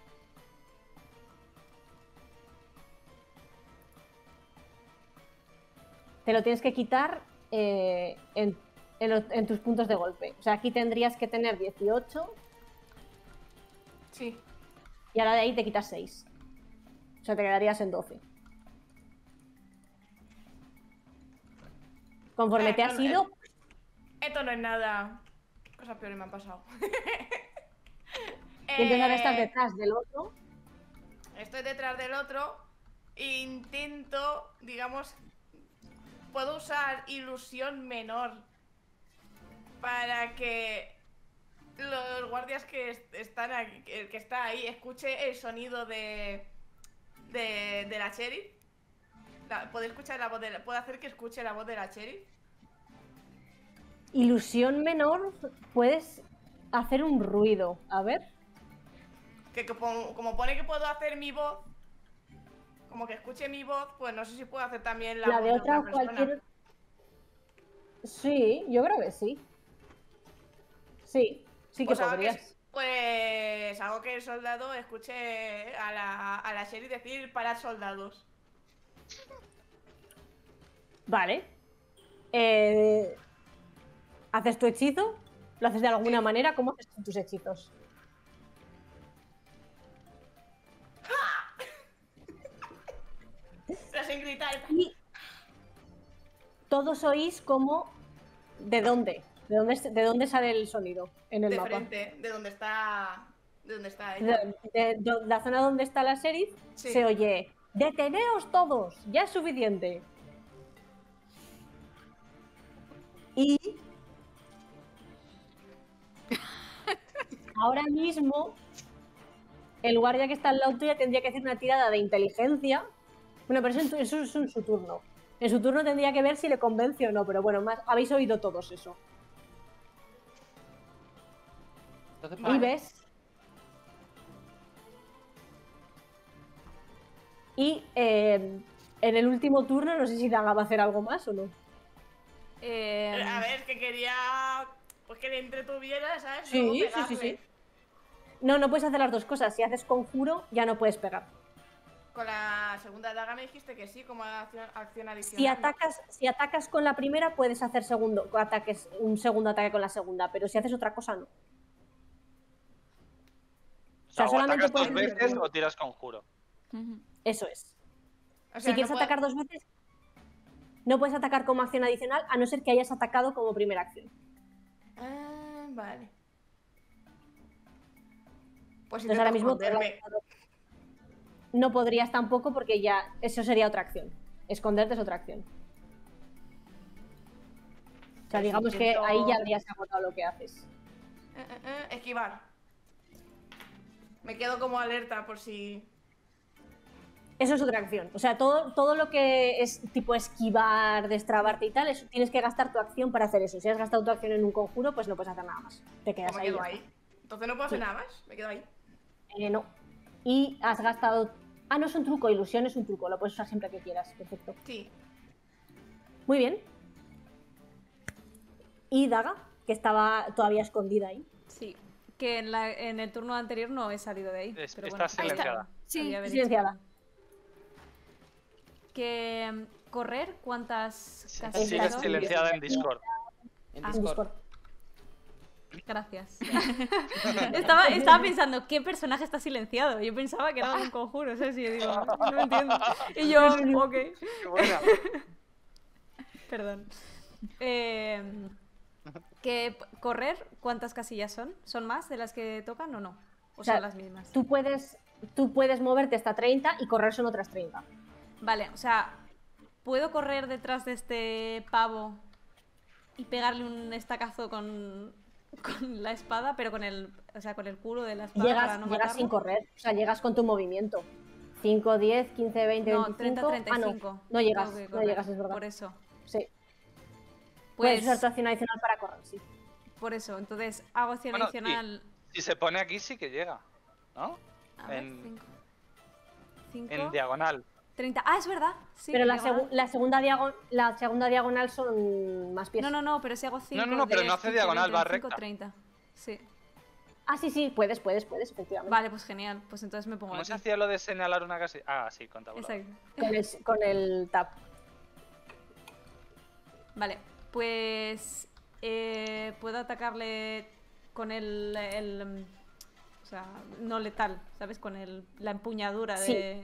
Te lo tienes que quitar en tus puntos de golpe. O sea, aquí tendrías que tener 18 Sí. y ahora de ahí te quitas 6. O sea, te quedarías en 12. Conforme te has no, ido, Esto no es nada. Cosas peores me han pasado. y entonces ahora estás detrás del otro. Estoy detrás del otro. Intento, digamos, puedo usar ilusión menor para que los guardias que están aquí, el que está ahí, escuche el sonido de la sheriff. ¿Puedo escuchar la voz puedo hacer que escuche la voz de la sheriff? Ilusión menor, puedes hacer un ruido. A ver. Que como pone que puedo hacer mi voz, como que escuche mi voz, pues no sé si puedo hacer también la La voz de otra persona. cualquier. Sí, yo creo que sí. Sí, sí que Pues ahora podrías. Pues hago que el soldado escuche a la Sherry decir parad soldados. Vale. ¿Haces tu hechizo? ¿Lo haces de alguna manera? ¿Cómo haces tus hechizos? Tras en gritar. Y todos oís como... ¿De dónde? ¿De dónde sale el sonido en el De mapa? frente, de donde está. De donde está ella. De la zona donde está la sheriff, Sí. se oye: ¡deteneos todos! ¡Ya es suficiente! Y ahora mismo el guardia que está al lado tuya tendría que hacer una tirada de inteligencia. Bueno, pero eso es en su turno. En su turno tendría que ver si le convence o no, pero bueno, más habéis oído todos eso. Entonces, Y vale. ves. Y en el último turno, no sé si Daga va a hacer algo más o no. A ver, que quería. Pues que le entretuviera, ¿sabes? Sí, Luego sí, pegarle. sí. No, no puedes hacer las dos cosas. Si haces conjuro, ya no puedes pegar. Con la segunda daga me dijiste que sí, como acción Si adicional. atacas con la primera, puedes hacer un segundo ataque con la segunda, pero si haces otra cosa, no. O sea, o solamente atacas dos puedes veces o tiras conjuro. Eso es. O sea, Si quieres no puedo- atacar dos veces, no puedes atacar como acción adicional, a no ser que hayas atacado como primera acción. Ah, vale. Pues Entonces intento ahora mismo esconderme. no podrías tampoco porque ya eso sería otra acción. Esconderte es otra acción. O sea, Pues digamos que intento- ahí ya habrías agotado lo que haces. Esquivar. Me quedo como alerta por si. Eso es otra acción. O sea, todo lo que es tipo esquivar, destrabarte y tal, tienes que gastar tu acción para hacer eso. Si has gastado tu acción en un conjuro, pues no puedes hacer nada más. Te quedas ¿Cómo me ahí. quedo ya ahí? está. Entonces no puedo hacer Sí. nada más. Me quedo ahí. No. Y has gastado... Ah, no es un truco, ilusión es un truco. Lo puedes usar siempre que quieras. Perfecto. Sí. Muy bien. Y Daga, que estaba todavía escondida ahí. Sí, que en el turno anterior no he salido de ahí. Pero Está bueno, silenciada. Sí, Está silenciada. Que correr, ¿cuántas Sigue casillas son? silenciada en Discord. En Ah, Discord. Gracias. estaba pensando, ¿qué personaje está silenciado? Yo pensaba que era un conjuro, ¿sabes? Y yo digo, no entiendo. Y yo, ok. Qué buena. Perdón. Que correr, ¿cuántas casillas son? ¿Son más de las que tocan o no? ¿O sea, son las mismas? Tú puedes moverte hasta 30 y correr son otras 30. Vale, o sea, ¿puedo correr detrás de este pavo y pegarle un estacazo con la espada, pero con el culo de la espada para no Llegas matarlo? sin correr, o sea, llegas con tu movimiento. 5, 10, 15, 20, No, 25... 30, 35. Ah, no llegas, Tengo que no correr, llegas, es verdad. Por eso. Sí. Puedes Pues, usar tu acción adicional para correr, sí. por eso, entonces hago acción Bueno, adicional. Si se pone aquí sí que llega, ¿no? A ver, En 5. en diagonal. 30. Ah, es verdad. Sí, Pero la diagonal. segunda diagonal son más pies. No, pero si hago 5. No, pero no hace diagonal, va recta. 30. Sí. Ah, sí, puedes, efectivamente. Vale, pues genial. Pues entonces me pongo ¿Cómo aquí. se hacía lo de señalar una casilla? Ah, sí, con tabulador. Exacto. Con el tab. Vale, pues puedo atacarle con el o sea, no letal, ¿sabes? Con la empuñadura Sí.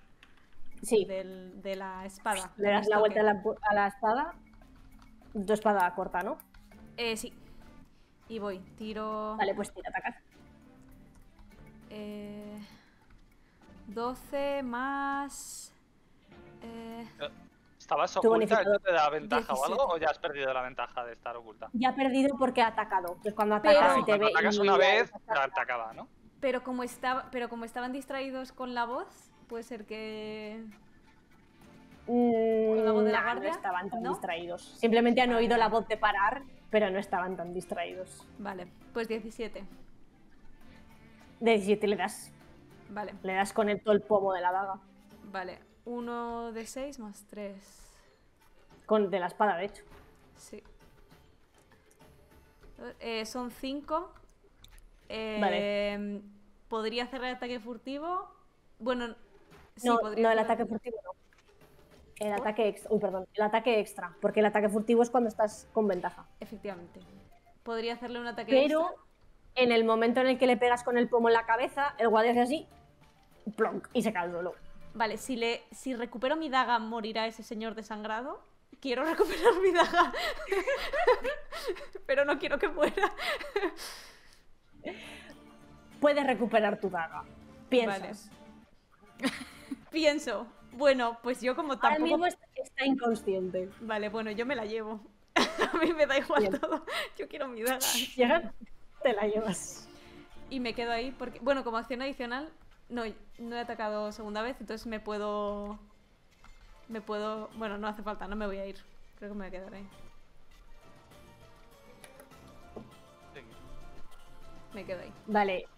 de la espada. Le das Con la vuelta estoque. a la espada. Tu espada corta, ¿no? Sí. Y voy, tiro... Vale, pues tira, atacas. 12 más... ¿Estabas Tu oculta? bonificador. ¿Esto te da ventaja 17. o algo? ¿O ya has perdido la ventaja de estar oculta? Ya ha perdido porque ha atacado. Entonces cuando Pero- atacas y te Cuando ve. atacas y una vez, ya ya te acaba, ¿no? Pero como estaban distraídos con la voz, puede ser que... ¿Con la voz de la no guardia? estaban tan ¿No? distraídos. Simplemente han oído la voz de parar, pero no estaban tan distraídos. Vale, pues 17. De 17 le das. Vale, Le das con todo el pomo de la daga. vale. 1 de 6 más 3. De la espada, de hecho. Sí. Son 5 Vale. ¿Podría hacer el ataque furtivo? Bueno, sí, No, podría no, el hacer- ataque furtivo no. El ataque extra. Uy, perdón. El ataque extra. Porque el ataque furtivo es cuando estás con ventaja. Efectivamente. Podría hacerle un ataque Pero extra. en el momento en el que le pegas con el pomo en la cabeza, el guardia hace así, plonk, y se cae al suelo. Vale, si recupero mi daga, morirá ese señor desangrado. Quiero recuperar mi daga. Pero no quiero que muera. Puedes recuperar tu daga. Piensas. Pienso. Bueno, pues yo como Ahora tampoco... mismo está inconsciente. Vale, bueno, yo me la llevo. A mí me da igual Bien. todo. Yo quiero mi daga. Llegas, te la llevas. Y me quedo ahí porque... Bueno, como acción adicional... No he atacado segunda vez, entonces me puedo... Bueno, no hace falta, no me voy a ir. Creo que me voy a quedar ahí. Me quedo ahí. Vale.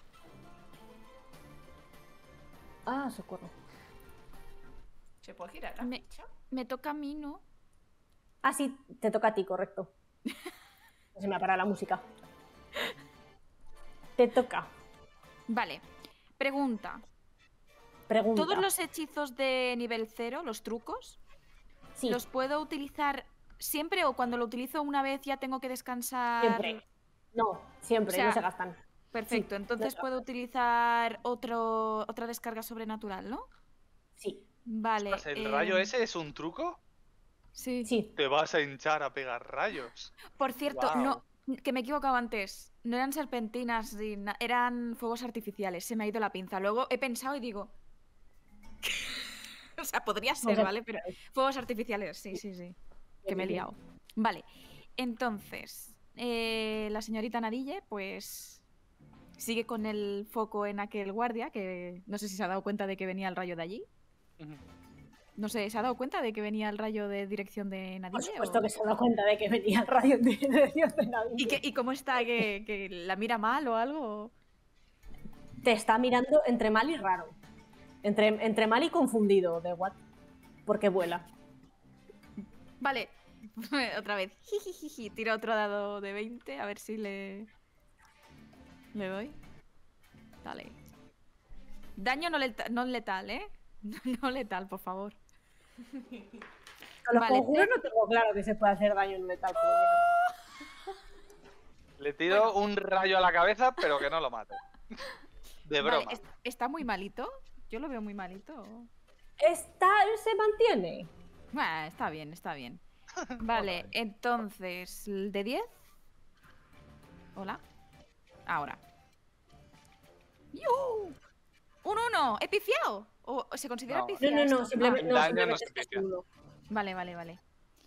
Ah, socorro. ¿Se puede girar la Me, ficha? me toca a mí, ¿no? Ah, sí, te toca a ti, correcto. Se me ha parado la música. Te toca. Vale. Pregunta. Pregunta. ¿Todos los hechizos de nivel 0, los trucos, Sí, los puedo utilizar siempre o cuando lo utilizo una vez ya tengo que descansar? siempre. No, siempre, O sea, no se gastan. Perfecto, Sí, entonces no- puedo utilizar otra descarga sobrenatural, ¿no? Sí, Vale. ¿El rayo ese es un truco? Sí. sí. Te vas a hinchar a pegar rayos. Por cierto, Guau. no, que me he equivocado antes. No eran serpentinas, eran fuegos artificiales. Se me ha ido la pinza. Luego he pensado y digo. O sea, podría ser, Fuegos ¿vale? Pero fuegos artificiales, sí, sí, sí. Que me he liado. Vale. Entonces, la señorita Nadille, pues. Sigue con el foco en aquel guardia, que no sé si se ha dado cuenta de que venía el rayo de allí. Ujú. No sé, ¿se ha dado cuenta de que venía el rayo de dirección de Nadille? Por supuesto o- que se ha dado cuenta de que venía el rayo de nadie. ¿Y cómo está? ¿Que la mira mal o algo? Te está mirando entre mal y raro. Entre mal y confundido, de what? Porque vuela. Vale, otra vez. Jijijiji. Tiro otro dado de 20, a ver si le doy. Dale. Daño no letal, ¿eh? No letal, por favor. Con los Vale, conjuros no tengo claro que se puede hacer daño en metal. Pero Le tiro un rayo a la cabeza, pero que no lo mate. De Vale, broma. ¿está muy malito? Yo lo veo muy malito. se mantiene. Bueno, está bien, está bien. Vale, entonces, ¿el de 10? Hola. Ahora. ¡Yu! ¡Un 1! ¿He pifiado? ¿O se considera No. pifiar No, esto? simplemente, el daño no simplemente se es que es pifian. uno. Vale, vale, vale.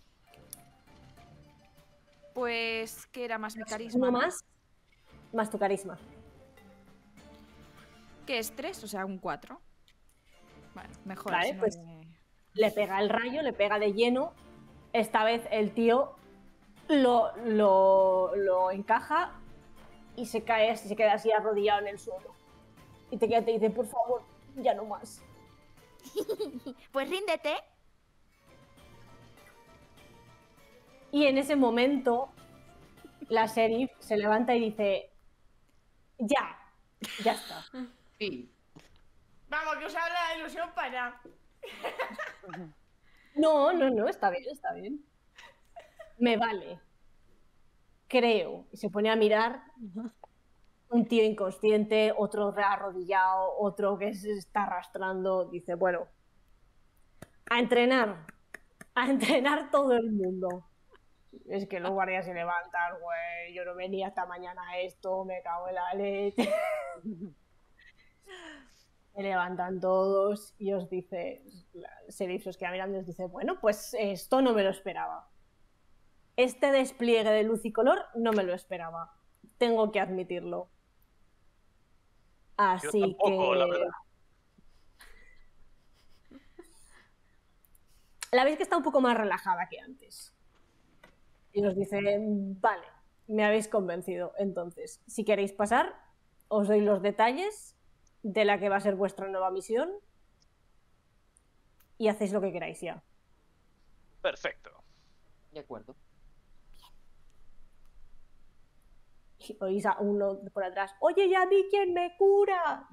Pues, ¿qué era más mi carisma? Uno ¿no? más tu carisma. ¿Qué es 3? O sea, un 4. Bueno, mejor. Vale, si no pues- me- Le pega el rayo, le pega de lleno. Esta vez el tío lo encaja y se cae, se queda así arrodillado en el suelo. Y te dice, por favor, ya no más. Pues ríndete. Y en ese momento, la sheriff se levanta y dice, ya está. Sí. Vamos, que os habla la ilusión para. No, está bien. Me vale. Creo. Y se pone a mirar un tío inconsciente, otro arrodillado, otro que se está arrastrando. Dice, bueno, a entrenar todo el mundo. Es que los guardias se levantan, güey, yo no venía hasta mañana a esto, me cago en la leche. Se levantan todos y os dice, el sheriff os queda mirando y os dice, bueno, pues esto no me lo esperaba. Este despliegue de luz y color no me lo esperaba. Tengo que admitirlo. Así Yo tampoco, que... la verdad. La veis que está un poco más relajada que antes. Y os dice, vale, me habéis convencido. Entonces, si queréis pasar, os doy los detalles de la que va a ser vuestra nueva misión y hacéis lo que queráis ya. Perfecto. De acuerdo. Y oís a uno por atrás, oye, ¿y a mí quién me cura?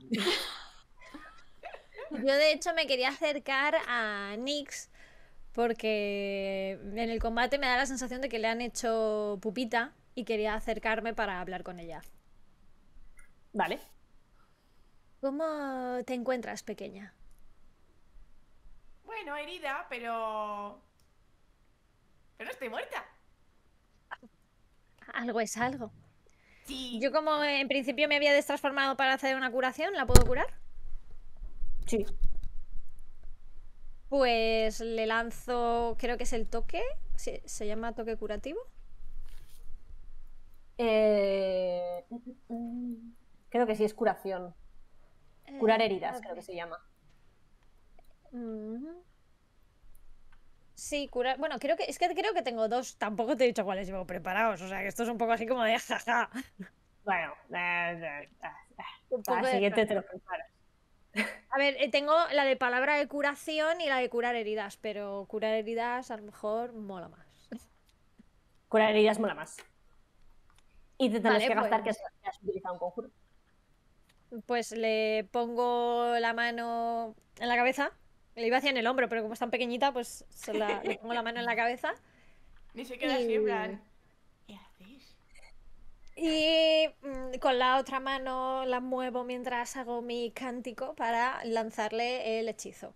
Yo de hecho me quería acercar a Nyx porque en el combate me da la sensación de que le han hecho pupita y quería acercarme para hablar con ella. Vale. ¿Cómo te encuentras, pequeña? Bueno, herida, pero... Pero no estoy muerta. Algo es algo. Sí. Yo como en principio me había destransformado para hacer una curación, ¿la puedo curar? Sí. Pues le lanzo, creo que es el toque, ¿sí? ¿Se llama toque curativo? Creo que sí, es curación. Curar heridas, creo que se llama. Sí, curar. Bueno, creo que tengo dos. Tampoco te he dicho cuáles llevo preparados. O sea que esto es un poco así como de jaja. Bueno, Un poco para la de siguiente jaja. te lo preparas. A ver, tengo la de palabra de curación y la de curar heridas, pero curar heridas a lo mejor mola más. Curar heridas mola más. Y te tendrás Vale, que gastar pues- que has utilizado un conjuro. Pues le pongo la mano en la cabeza. Le iba hacia en el hombro, pero como es tan pequeñita, pues le pongo la mano en la cabeza. Ni se queda así, en plan... ¿Qué haces? Y con la otra mano la muevo mientras hago mi cántico para lanzarle el hechizo.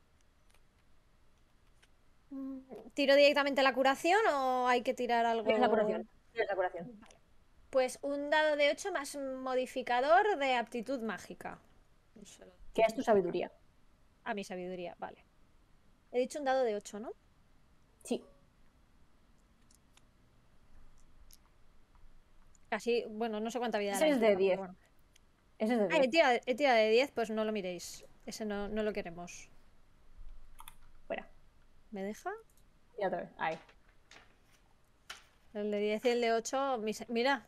¿Tiro directamente la curación o hay que tirar algo? Tienes la curación. Tienes la curación. Pues un dado de 8 más modificador de aptitud mágica. ¿Qué es tu sabiduría? A mi sabiduría, vale. He dicho un dado de 8, ¿no? Sí. Casi, bueno, no sé cuánta vida Ese le es de queda, pero 10. bueno. Ese es de Ah, 10. he tirado de 10, pues no lo miréis. Ese no lo queremos. Fuera. ¿Me deja? Y otra vez. Ahí. El de 10 y el de 8, mira.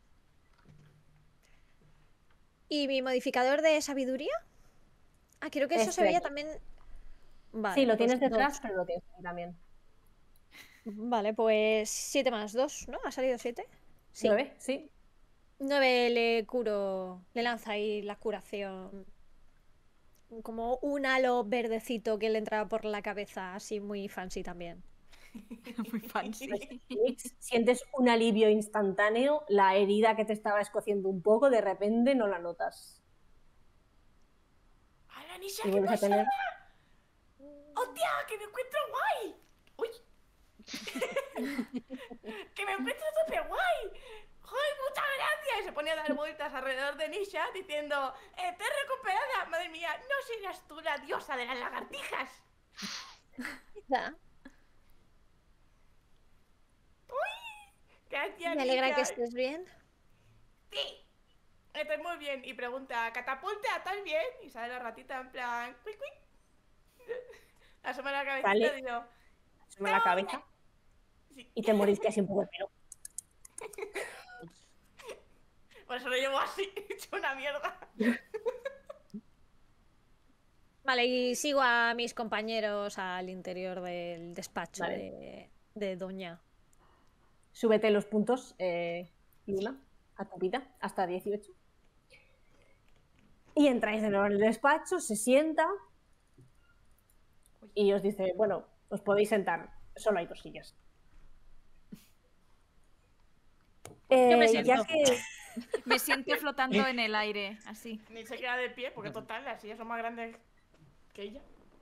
¿Y mi modificador de sabiduría? Ah, creo que eso se Este veía aquí. también. Vale, Sí, lo pues tienes detrás, 2. pero lo tienes aquí también. Vale, pues 7 más 2, ¿no? ¿Ha salido 7? Sí. 9, sí. 9 le curo. Le lanza ahí la curación. Como un halo verdecito que le entraba por la cabeza, así muy fancy también. Muy fancy. Nix, sientes un alivio instantáneo. La herida que te estaba escociendo un poco, de repente no la notas. ¡Hala, Nisha, Y qué vuelves a pasada! tener. ¡Hostia, que me encuentro guay! ¡Uy! ¡Que me encuentro súper guay! ¡Joder, muchas gracias! Y se pone a dar vueltas alrededor de Nisha diciendo ¡te he recuperada! ¡Madre mía! ¿No serás tú la diosa de las lagartijas? Ya. Gracias, Me alegra Nisha. que estés bien. Sí, estoy muy bien. Y pregunta, ¿catapulta, estás bien? Y sale la ratita en plan, ¡cuic, cuic! Asoma la cabecita Vale. y digo, Asoma la cabeza sí. y te moriste así un poco de pelo. Por eso lo llevo así, hecho una mierda. Vale, y sigo a mis compañeros al interior del despacho Vale. de Doña. Súbete los puntos, Luna, a tu vida, hasta 18. Y entráis de nuevo en el despacho, se sienta y os dice, bueno, os podéis sentar, solo hay 2 sillas. Yo me siento. Ya que Me siento flotando en el aire, así. Ni se queda de pie, porque total, las sillas son más grandes que ella.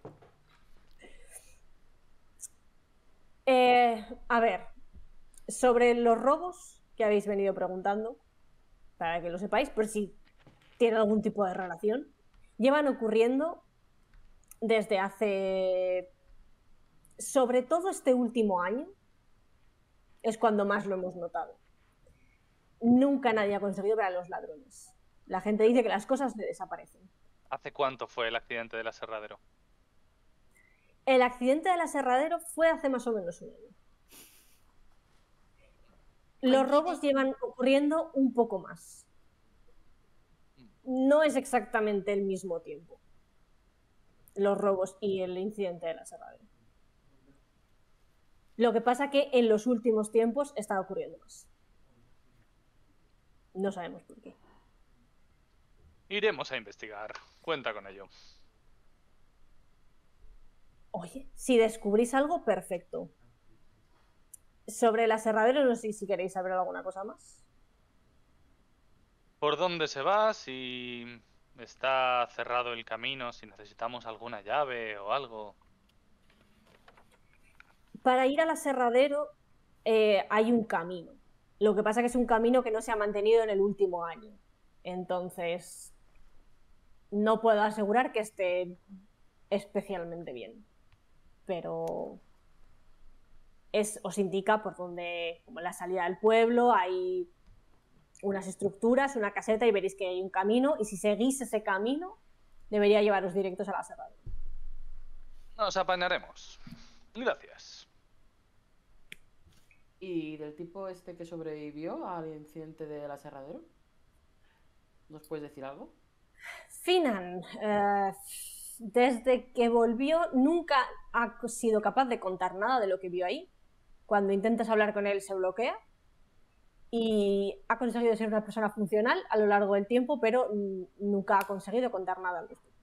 a ver, sobre los robos que habéis venido preguntando, para que lo sepáis, por si tienen algún tipo de relación, llevan ocurriendo desde hace, sobre todo este último año, es cuando más lo hemos notado. Nunca nadie ha conseguido ver a los ladrones. La gente dice que las cosas le desaparecen. ¿Hace cuánto fue el accidente del aserradero? El accidente del aserradero fue hace más o menos un año. Los robos llevan ocurriendo un poco más. No es exactamente el mismo tiempo. Los robos y el incidente del aserradero. Lo que pasa que en los últimos tiempos está ocurriendo más. No sabemos por qué. Iremos a investigar. Cuenta con ello. Oye, si descubrís algo, perfecto. Sobre el aserradero, no sé si queréis saber alguna cosa más. ¿Por dónde se va? Si está cerrado el camino, si necesitamos alguna llave o algo. Para ir al aserradero hay un camino. Lo que pasa es que es un camino que no se ha mantenido en el último año. Entonces, no puedo asegurar que esté especialmente bien. Pero os indica por donde, como la salida del pueblo, hay unas estructuras, una caseta y veréis que hay un camino. Y si seguís ese camino, debería llevaros directos al aserradero. Nos apañaremos. Gracias. ¿Y del tipo este que sobrevivió al incidente del aserradero? ¿Nos puedes decir algo? Finan, desde que volvió nunca ha sido capaz de contar nada de lo que vio ahí. Cuando intentas hablar con él se bloquea y ha conseguido ser una persona funcional a lo largo del tiempo, pero nunca ha conseguido contar nada al respecto.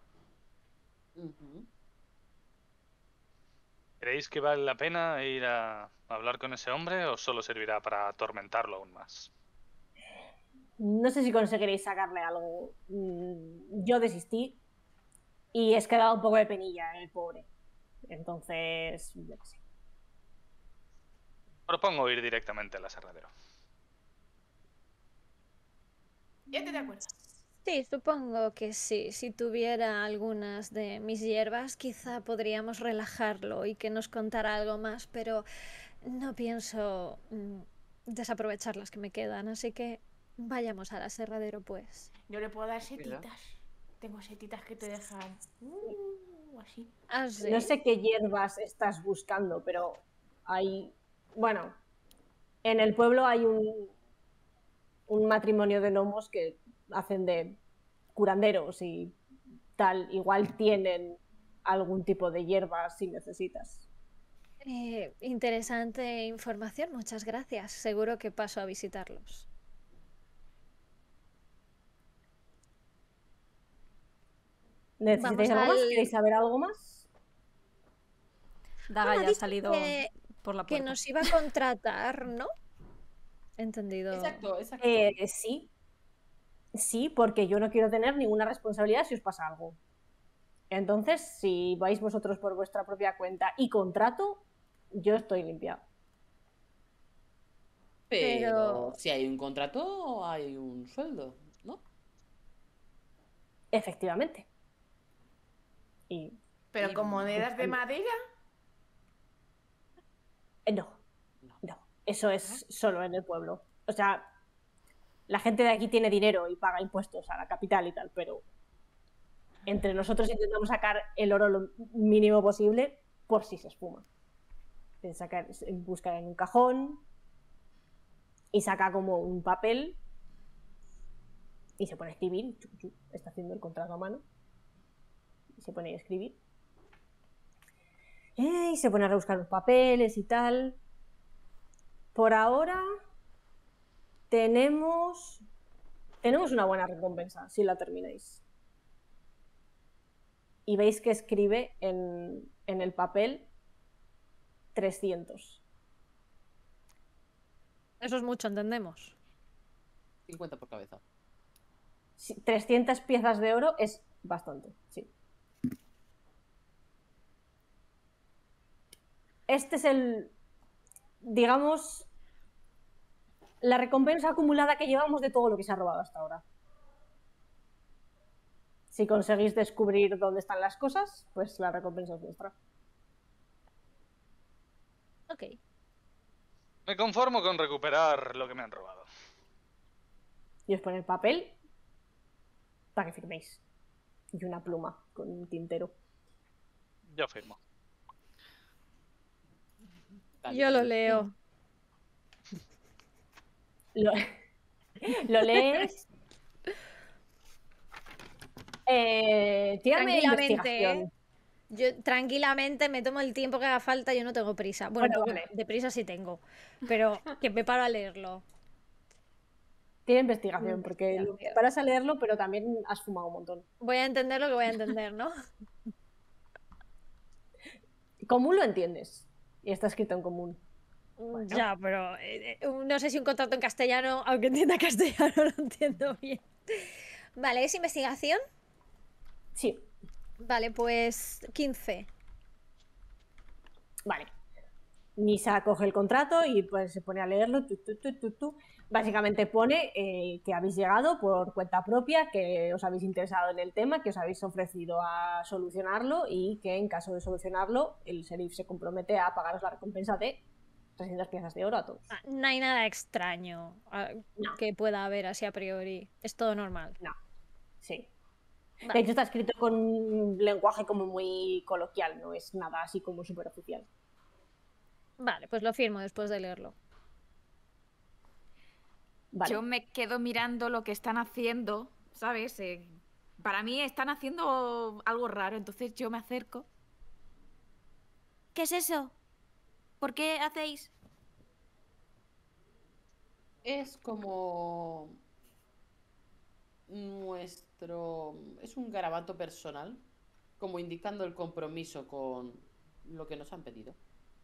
¿Creéis que vale la pena ir a hablar con ese hombre o solo servirá para atormentarlo aún más? No sé si conseguiréis sacarle algo. Yo desistí y es que dado un poco de penilla el pobre. Entonces, yo qué sé. Propongo ir directamente al aserradero. Ya te de acuerdo. Sí, supongo que sí. Si tuviera algunas de mis hierbas, quizá podríamos relajarlo y que nos contara algo más, pero no pienso desaprovechar las que me quedan, así que vayamos al aserradero, pues. Yo le puedo dar setitas. Tengo setitas que te dejan así. ¿Ah, sí? No sé qué hierbas estás buscando, pero hay... Bueno, en el pueblo hay un matrimonio de gnomos que hacen de curanderos y tal. Igual tienen algún tipo de hierbas si necesitas. Interesante información, muchas gracias. Seguro que paso a visitarlos. ¿Necesitáis algo más? ¿Queréis saber algo más? Daga ya ha salido por la puerta. Que nos iba a contratar, ¿no? Entendido. Exacto, exacto. Sí. Sí, porque yo no quiero tener ninguna responsabilidad si os pasa algo. Entonces, si vais vosotros por vuestra propia cuenta y contrato, yo estoy limpia. Pero si hay un contrato, hay un sueldo, ¿no? Efectivamente. ¿Pero con monedas de madera? No. Eso es solo en el pueblo. O sea, la gente de aquí tiene dinero y paga impuestos a la capital y tal, pero entre nosotros intentamos sacar el oro lo mínimo posible por si se esfuma. Busca en un cajón y saca como un papel y se pone a escribir. Está haciendo el contrato a mano y se pone a escribir y se pone a rebuscar los papeles y tal. Por ahora tenemos una buena recompensa si la termináis. Y veis que escribe en el papel 300. Eso es mucho, entendemos. 50 por cabeza. 300 piezas de oro es bastante, sí. Este es digamos, la recompensa acumulada que llevamos de todo lo que se ha robado hasta ahora. Si conseguís descubrir dónde están las cosas, pues la recompensa es vuestra. Ok. Me conformo con recuperar lo que me han robado. Y os pone el papel para que firméis. Y una pluma con un tintero. Yo firmo. Yo lo leo. Lo lees. Tírame investigación. Yo tranquilamente me tomo el tiempo que haga falta, yo no tengo prisa. Bueno, vale. de prisa sí tengo, pero que me paro a leerlo. Tiene investigación, porque paras a leerlo, pero también has fumado un montón. Voy a entender lo que voy a entender, ¿no? Común lo entiendes. Y está escrito en común. Bueno. Ya, pero no sé si un contrato en castellano, aunque entienda castellano, lo entiendo bien. Vale, ¿es investigación? Sí. Vale, pues 15. Vale. Nisa coge el contrato y pues se pone a leerlo. Básicamente pone que habéis llegado por cuenta propia, que os habéis interesado en el tema, que os habéis ofrecido a solucionarlo y que en caso de solucionarlo el sheriff se compromete a pagaros la recompensa de 300 piezas de oro a todos. No hay nada extraño que pueda haber así a priori. Es todo normal. No. Sí. Vale. De hecho está escrito con un lenguaje como muy coloquial, no es nada así como súper oficial. Vale, pues lo firmo después de leerlo. Vale. Yo me quedo mirando lo que están haciendo, ¿sabes? Para mí están haciendo algo raro, entonces yo me acerco. ¿Qué es eso? ¿Por qué hacéis? Es como nuestro... Es un garabato personal, como indicando el compromiso con lo que nos han pedido.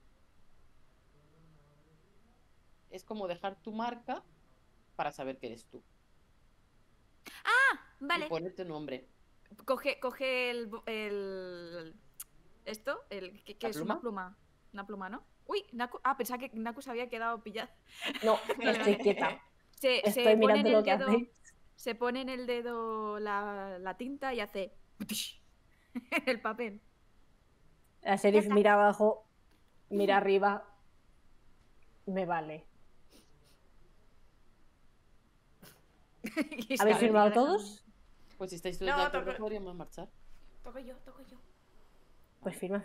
Es como dejar tu marca para saber que eres tú. ¡Ah! Vale. Y ponerte un nombre. Coge el... ¿Esto? ¿Qué es pluma? una pluma? Una pluma, ¿no? Uy, Naku... pensaba que Naku se había quedado pillada. No, estoy quieta. Estoy mirando lo que hacéis. Se pone en el dedo la tinta y hace... el papel. La sheriff mira abajo, mira arriba. Me vale. ¿Habéis firmado todos? Pues si estáis todos de acuerdo, podríamos marchar. Toco yo. Pues firma.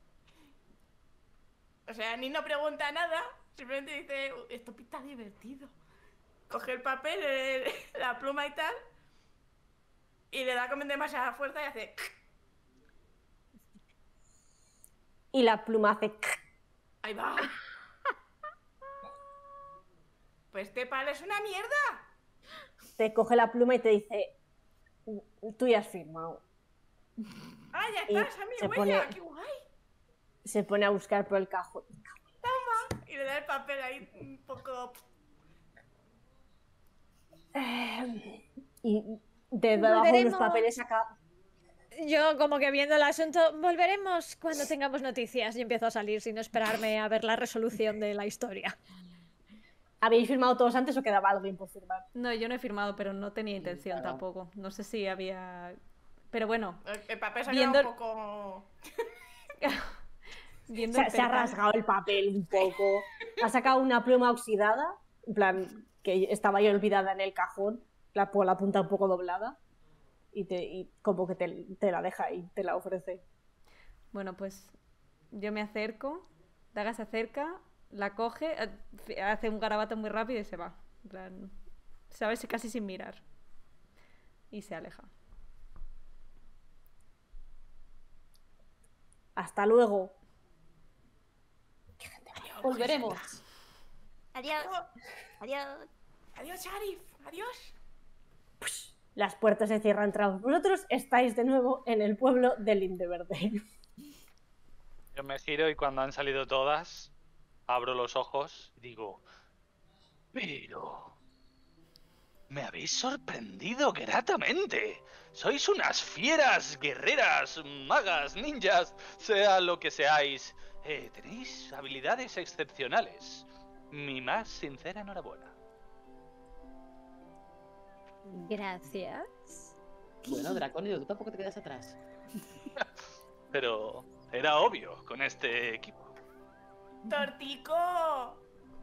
O sea, ni no pregunta nada, simplemente dice, esto pinta divertido. Coge el papel, la pluma y tal, y le da como demasiada fuerza y hace... Y la pluma hace... ¡Ahí va! Pues este palo es una mierda. Te coge la pluma y te dice, tú ya has firmado. ¡Ah, ya está! ¡Esa es mi huella! ¡Qué guay! Se pone a buscar por el cajón. ¡Toma! Y le da el papel ahí un poco... Y de debajo de los papeles acá... Yo como que viendo el asunto, volveremos cuando tengamos noticias y empiezo a salir sin esperarme a ver la resolución de la historia. ¿Habéis firmado todos antes o quedaba alguien por firmar? No, yo no he firmado, pero no tenía intención tampoco. No sé si había... Pero bueno... El papel se ha quedado un poco... Se ha rasgado el papel un poco. Ha sacado una pluma oxidada, en plan, que estaba ya olvidada en el cajón, la punta un poco doblada, y como que te la deja y te la ofrece. Bueno, pues yo me acerco, Daga se acerca, la coge, hace un garabato muy rápido y se va. En plan, sabes, casi sin mirar. Y se aleja. Hasta luego. Volveremos. Adiós. Adiós. Adiós, Sheriff. Adiós. Las puertas se cierran tras vosotros. Estáis de nuevo en el pueblo de Lindeverde. Yo me giro y cuando han salido todas, abro los ojos y digo... Pero... me habéis sorprendido gratamente. Sois unas fieras, guerreras, magas, ninjas, sea lo que seáis. Tenéis habilidades excepcionales. Mi más sincera enhorabuena. Gracias. Bueno, Dracónido, tú tampoco te quedas atrás. Pero era obvio con este equipo. ¡Tortico!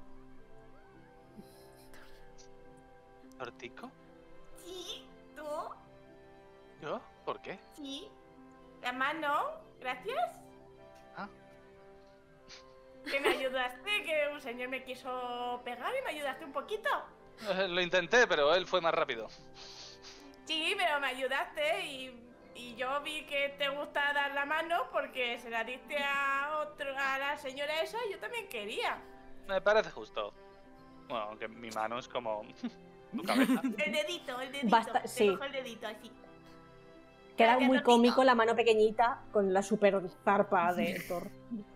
¿Tortico? Sí, ¿tú? ¿Yo? ¿Por qué? Sí. La mano, gracias. Ah. Que me ayudaste, que un señor me quiso pegar y me ayudaste un poquito. Lo intenté, pero él fue más rápido. Sí, pero me ayudaste y yo vi que te gusta dar la mano porque se la diste a la señora esa y yo también quería. Me parece justo. Bueno, aunque mi mano es como... tu cabeza. El dedito. Te Sí. cojo el dedito así. Queda Qué muy ratito. cómico la mano pequeñita con la super zarpa de Thor.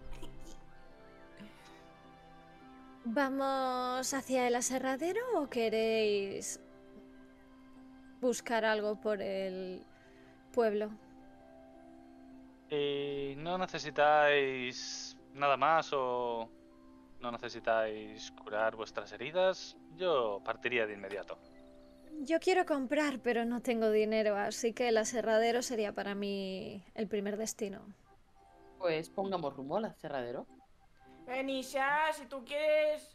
¿Vamos hacia el aserradero o queréis buscar algo por el pueblo? ¿No necesitáis nada más o no necesitáis curar vuestras heridas? Yo partiría de inmediato. Yo quiero comprar, pero no tengo dinero, así que el aserradero sería para mí el primer destino. Pues pongamos rumbo al aserradero. Nisha, si tú quieres...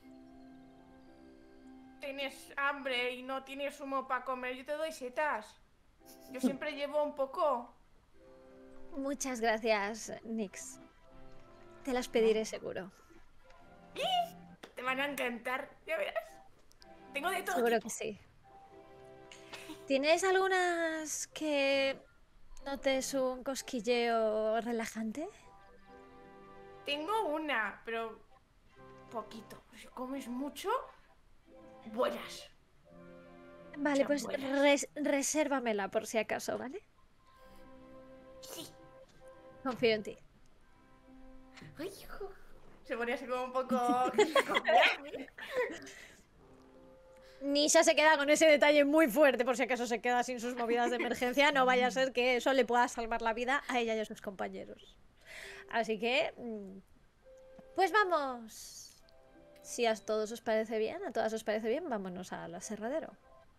Tienes hambre y no tienes humo para comer, yo te doy setas. Yo siempre llevo un poco. Muchas gracias, Nix. Te las pediré seguro. Te van a encantar, ya verás. Tengo de todo Seguro tipo. que sí. ¿Tienes algunas que notes un cosquilleo relajante? Tengo una, pero poquito. Si comes mucho, vuelas. Vale, Muchas pues buenas. resérvamela por si acaso, ¿vale? Sí. Confío en ti. Ay, hijo. Se ponía así como un poco... Nisha se queda con ese detalle muy fuerte por si acaso se queda sin sus movidas de emergencia. No vaya a ser que eso le pueda salvar la vida a ella y a sus compañeros. Así que... pues vamos. Si a todos os parece bien, a todas os parece bien, vámonos al aserradero.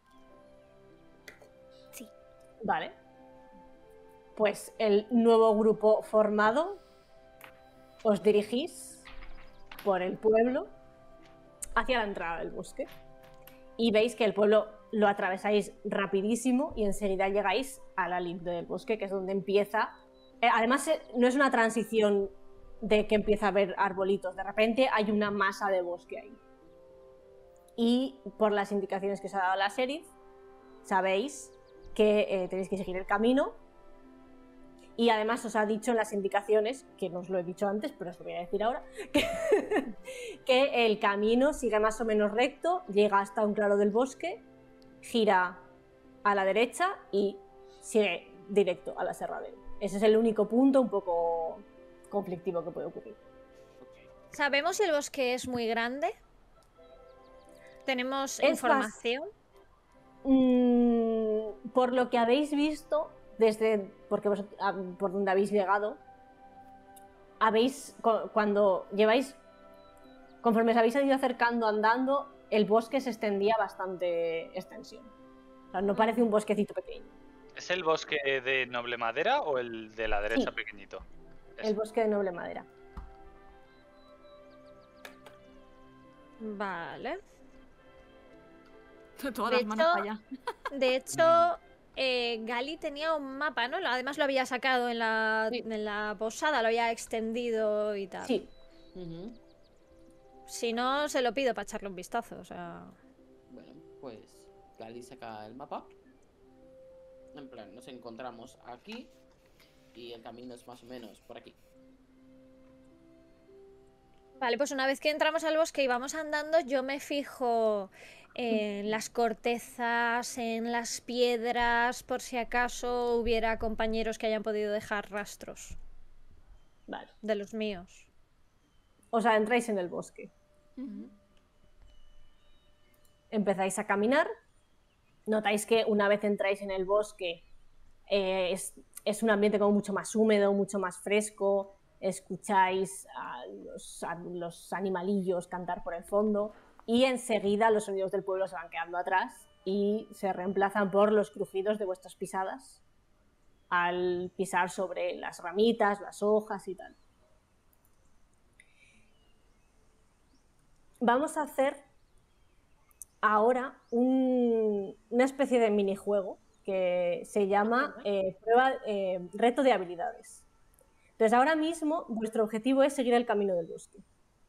Vale. Pues el nuevo grupo formado, os dirigís por el pueblo hacia la entrada del bosque. Y veis que el pueblo lo atravesáis rapidísimo y enseguida llegáis a la linde del bosque, que es donde empieza. Además, no es una transición de que empieza a haber arbolitos. De repente hay una masa de bosque ahí. Y por las indicaciones que os ha dado la sheriff, sabéis que tenéis que seguir el camino. Y además os ha dicho en las indicaciones, que no os lo he dicho antes, pero os lo voy a decir ahora, que el camino sigue más o menos recto, llega hasta un claro del bosque, gira a la derecha y sigue directo al aserradero. Ese es el único punto un poco conflictivo que puede ocurrir. ¿Sabemos si el bosque es muy grande? ¿Tenemos Es información? Por lo que habéis visto, porque por donde habéis llegado, conforme os habéis ido acercando andando, el bosque se extendía bastante extensión. O sea, no parece un bosquecito pequeño. ¿Es el bosque de noble madera o el de la derecha Sí. pequeñito? El bosque de noble madera. Vale. Todas De las manos hecho- para allá. De hecho, Gali tenía un mapa, ¿no? Además lo había sacado en Sí. la posada, lo había extendido y tal. Sí, Ujú. Si no, se lo pido para echarle un vistazo, o sea... Bueno, pues Gali saca el mapa. En plan, nos encontramos aquí y el camino es más o menos por aquí. Vale, pues una vez que entramos al bosque y vamos andando, yo me fijo en las cortezas, en las piedras, por si acaso hubiera compañeros que hayan podido dejar rastros vale. de los míos. Os adentráis en el bosque. Empezáis a caminar. Notáis que una vez entráis en el bosque es un ambiente como mucho más húmedo, mucho más fresco. Escucháis a los animalillos cantar por el fondo y enseguida los sonidos del pueblo se van quedando atrás y se reemplazan por los crujidos de vuestras pisadas al pisar sobre las ramitas, las hojas y tal. Vamos a hacer ahora una especie de minijuego que se llama reto de habilidades. Entonces ahora mismo vuestro objetivo es seguir el camino del bosque.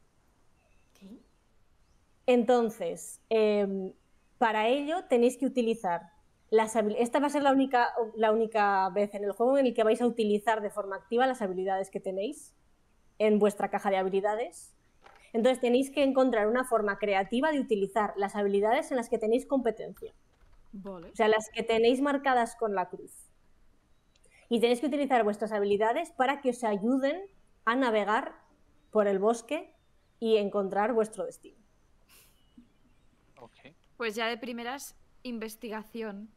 Entonces, para ello tenéis que utilizar las habilidades. Esta va a ser la única vez en el juego en el que vais a utilizar de forma activa las habilidades que tenéis en vuestra caja de habilidades. Entonces tenéis que encontrar una forma creativa de utilizar las habilidades en las que tenéis competencia. Vale. O sea, las que tenéis marcadas con la cruz. Y tenéis que utilizar vuestras habilidades para que os ayuden a navegar por el bosque y encontrar vuestro destino. Ok. Pues ya de primeras, investigación.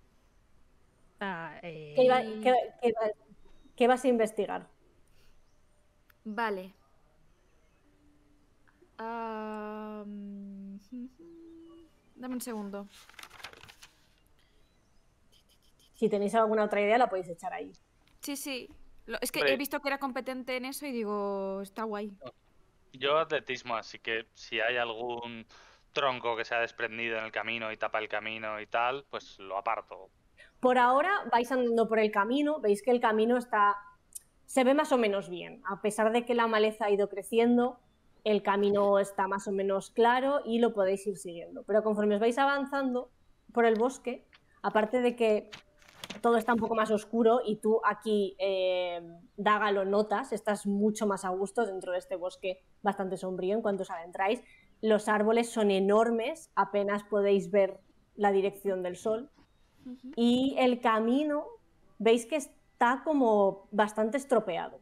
¿Qué vas a investigar? Vale. Dame un segundo. Si tenéis alguna otra idea la podéis echar ahí. Sí, sí. Es que Hombre. he visto que era competente en eso y digo, está guay. Yo atletismo, así que si hay algún tronco que se ha desprendido en el camino y tapa el camino y tal, pues lo aparto. Por ahora vais andando por el camino, veis que el camino se ve más o menos bien. A pesar de que la maleza ha ido creciendo, el camino está más o menos claro y lo podéis ir siguiendo. Pero conforme os vais avanzando por el bosque, aparte de que todo está un poco más oscuro y tú aquí, Daga, lo notas, estás mucho más a gusto dentro de este bosque bastante sombrío en cuanto os adentráis. Los árboles son enormes, apenas podéis ver la dirección del sol. Y el camino, veis que está como bastante estropeado.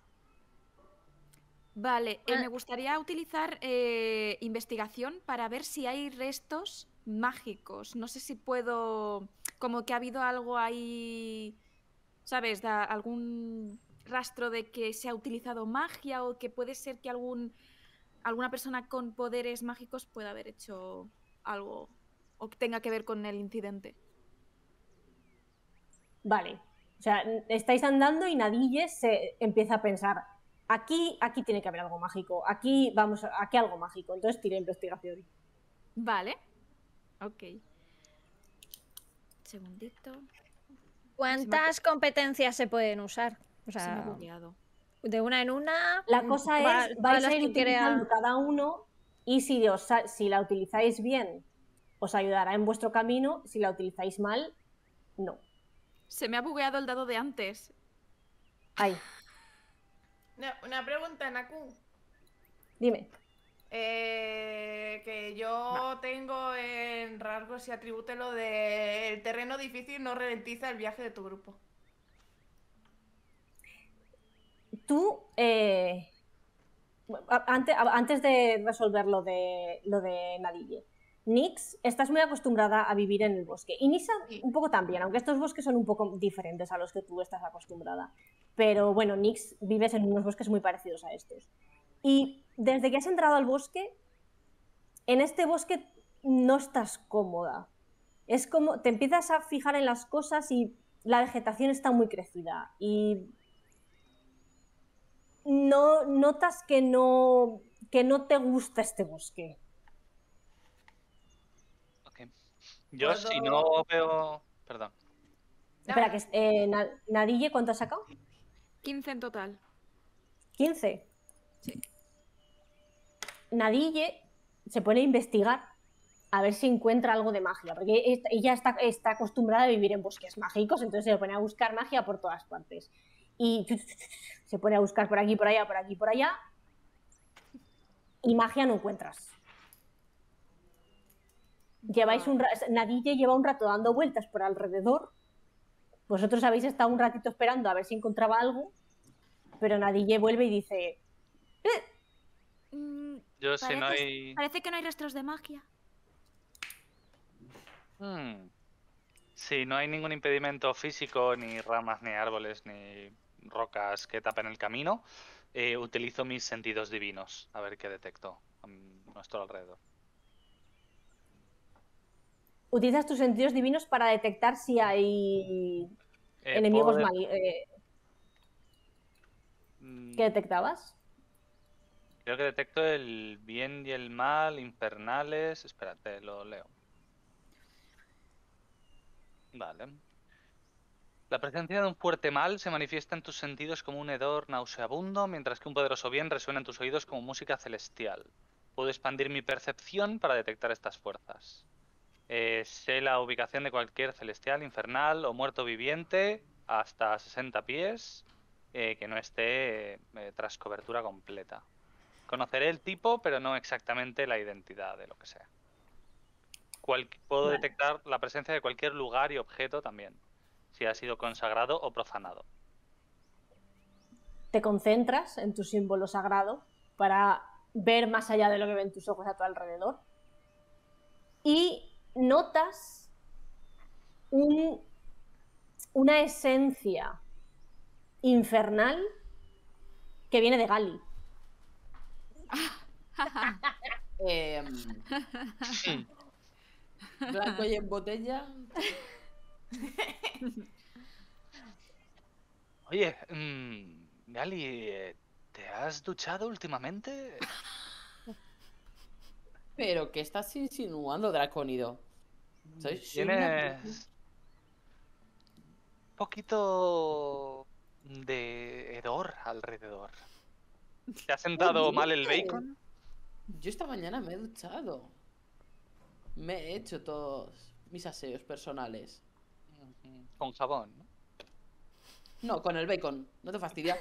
Vale, me gustaría utilizar investigación para ver si hay restos mágicos. No sé si puedo... Como que ha habido algo ahí, ¿sabes? Algún rastro de que se ha utilizado magia o que puede ser que alguna persona con poderes mágicos pueda haber hecho algo o que tenga que ver con el incidente. Vale, o sea, estáis andando y Nadille se empieza a pensar, aquí tiene que haber algo mágico, aquí algo mágico, entonces tira investigación. Vale, ok. Segundito. ¿Cuántas competencias se pueden usar? O Se me ha sea, bugueado. de una en una. La cosa es, vais a ir utilizando crea... cada uno y si la utilizáis bien, os ayudará en vuestro camino, si la utilizáis mal, no. Se me ha bugueado el dado de antes. Ay, Una pregunta, Naku. dime. Que yo tengo en rasgos y atributos lo de el terreno difícil no ralentiza el viaje de tu grupo. Tú, antes de resolver lo de Nadille, Nix, estás muy acostumbrada a vivir en el bosque. Y Nisa un poco también, aunque estos bosques son un poco diferentes a los que tú estás acostumbrada. Pero bueno, Nix, vives en unos bosques muy parecidos a estos. Y desde que has entrado al bosque, en este bosque no estás cómoda. Es como, te empiezas a fijar en las cosas y la vegetación está muy crecida. Y no notas que no te gusta este bosque. Ok. Yo si no veo... Perdón. Espera, que Nadille, ¿cuánto has sacado? 15 en total. 15. Sí. Nadille se pone a investigar a ver si encuentra algo de magia, porque ella está acostumbrada a vivir en bosques mágicos, entonces se pone a buscar magia por todas partes. Y se pone a buscar por aquí, por allá, por aquí, por allá, y magia no encuentras. Nadille lleva un rato dando vueltas por alrededor. Vosotros habéis estado un ratito esperando a ver si encontraba algo, pero Nadille vuelve y dice... Yo si no hay... Parece que no hay rastros de magia. Si no hay ningún impedimento físico, ni ramas, ni árboles, ni rocas que tapen el camino, utilizo mis sentidos divinos a ver qué detecto a nuestro alrededor. Utilizas tus sentidos divinos para detectar si hay enemigos ¿Qué detectabas? Creo que detecto el bien y el mal, infernales... Espérate, lo leo. Vale. La presencia de un fuerte mal se manifiesta en tus sentidos como un hedor nauseabundo, mientras que un poderoso bien resuena en tus oídos como música celestial. Puedo expandir mi percepción para detectar estas fuerzas. Sé la ubicación de cualquier celestial, infernal o muerto viviente hasta 60 pies que no esté tras cobertura completa. Conoceré el tipo, pero no exactamente la identidad de lo que sea. Puedo detectar la presencia de cualquier lugar y objeto también, si ha sido consagrado o profanado. Te concentras en tu símbolo sagrado para ver más allá de lo que ven tus ojos a tu alrededor y notas una esencia infernal que viene de Gali. Blanco y en botella. Oye, Gali, ¿te has duchado últimamente? ¿Pero qué estás insinuando, Dracónido? Tienes un poquito de hedor alrededor. ¿Te ha sentado mal el bacon? Yo esta mañana me he duchado. Me he hecho todos mis aseos personales. Con jabón, ¿no? No, con el bacon. ¿No te fastidia?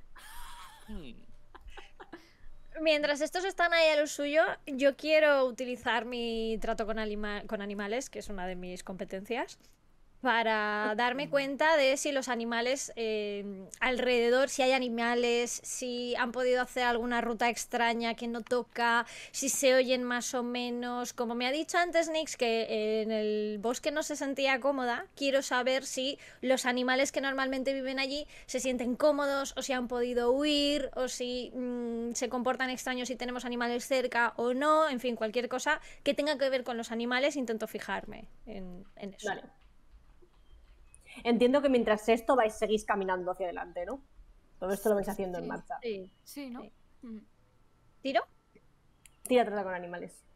Mientras estos están ahí a lo suyo, yo quiero utilizar mi trato con animales, que es una de mis competencias, para darme cuenta de si los animales alrededor, si hay animales, si han podido hacer alguna ruta extraña que no toca, si se oyen más o menos. Como me ha dicho antes Nyx que en el bosque no se sentía cómoda, quiero saber si los animales que normalmente viven allí se sienten cómodos o si han podido huir o si se comportan extraños si tenemos animales cerca o no. En fin, cualquier cosa que tenga que ver con los animales intento fijarme en eso. Vale. Entiendo que mientras esto seguís caminando hacia adelante, ¿no? Todo esto lo vais haciendo en marcha. Sí, ¿no? Sí. ¿Tiro? Tira trata con animales.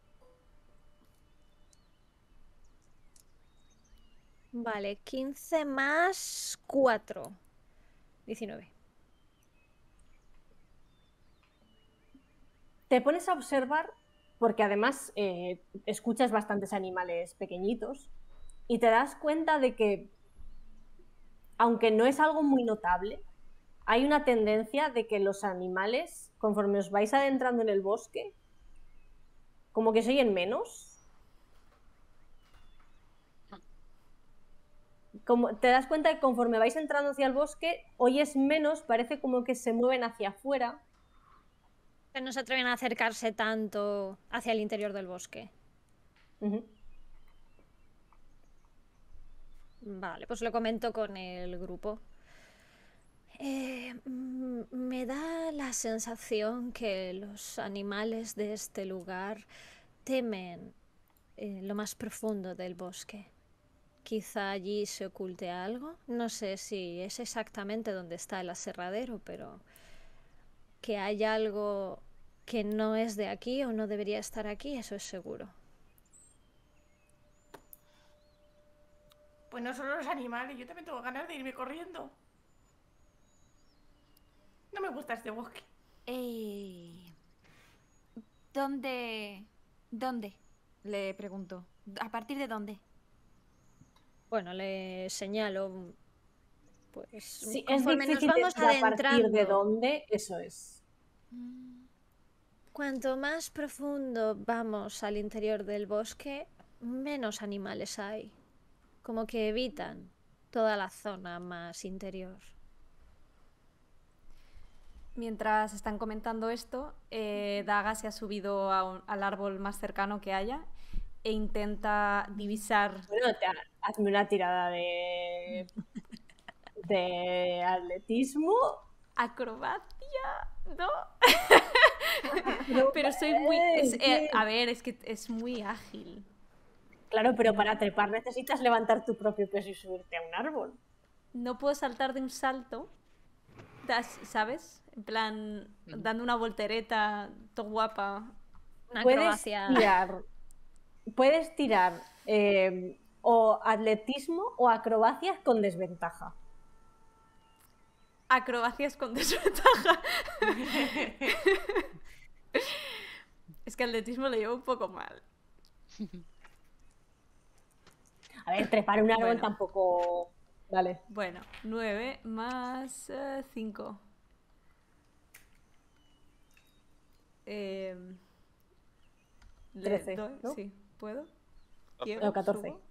Vale, 15 más 4. 19. Te pones a observar, porque además escuchas bastantes animales pequeñitos, y te das cuenta de que, aunque no es algo muy notable, hay una tendencia de que los animales, conforme os vais adentrando en el bosque, como que se oyen menos. Te das cuenta que conforme vais entrando hacia el bosque, oyes menos, parece como que se mueven hacia afuera. Que no se atreven a acercarse tanto hacia el interior del bosque. Vale, pues lo comento con el grupo. Me da la sensación que los animales de este lugar temen lo más profundo del bosque. Quizá allí se oculte algo. No sé si es exactamente donde está el aserradero, pero que hay algo que no es de aquí o no debería estar aquí, eso es seguro. Pues no solo los animales, yo también tengo ganas de irme corriendo. No me gusta este bosque. ¿Dónde? Le pregunto. ¿A partir de dónde? Bueno, le señalo. Pues sí, es difícil nos vamos adentrando. ¿A partir de dónde? Eso es. Cuanto más profundo vamos al interior del bosque, menos animales hay. Como que evitan toda la zona más interior. Mientras están comentando esto, Daga se ha subido al árbol más cercano que haya e intenta divisar... Bueno, hazme una tirada de atletismo. Acrobacia, ¿no? Pero soy muy... a ver, es que es muy ágil. Claro, pero para trepar necesitas levantar tu propio peso y subirte a un árbol. No puedo saltar de un salto, ¿sabes? En plan, dando una voltereta, todo guapa. Una acrobacia. Puedes tirar o atletismo o acrobacias con desventaja. Acrobacias con desventaja. Es que atletismo lo llevo un poco mal. A ver, trepar un árbol tampoco... Vale. Bueno, 9 más 5. le 13, doy- ¿no? Sí, ¿puedo? O 14. Subo.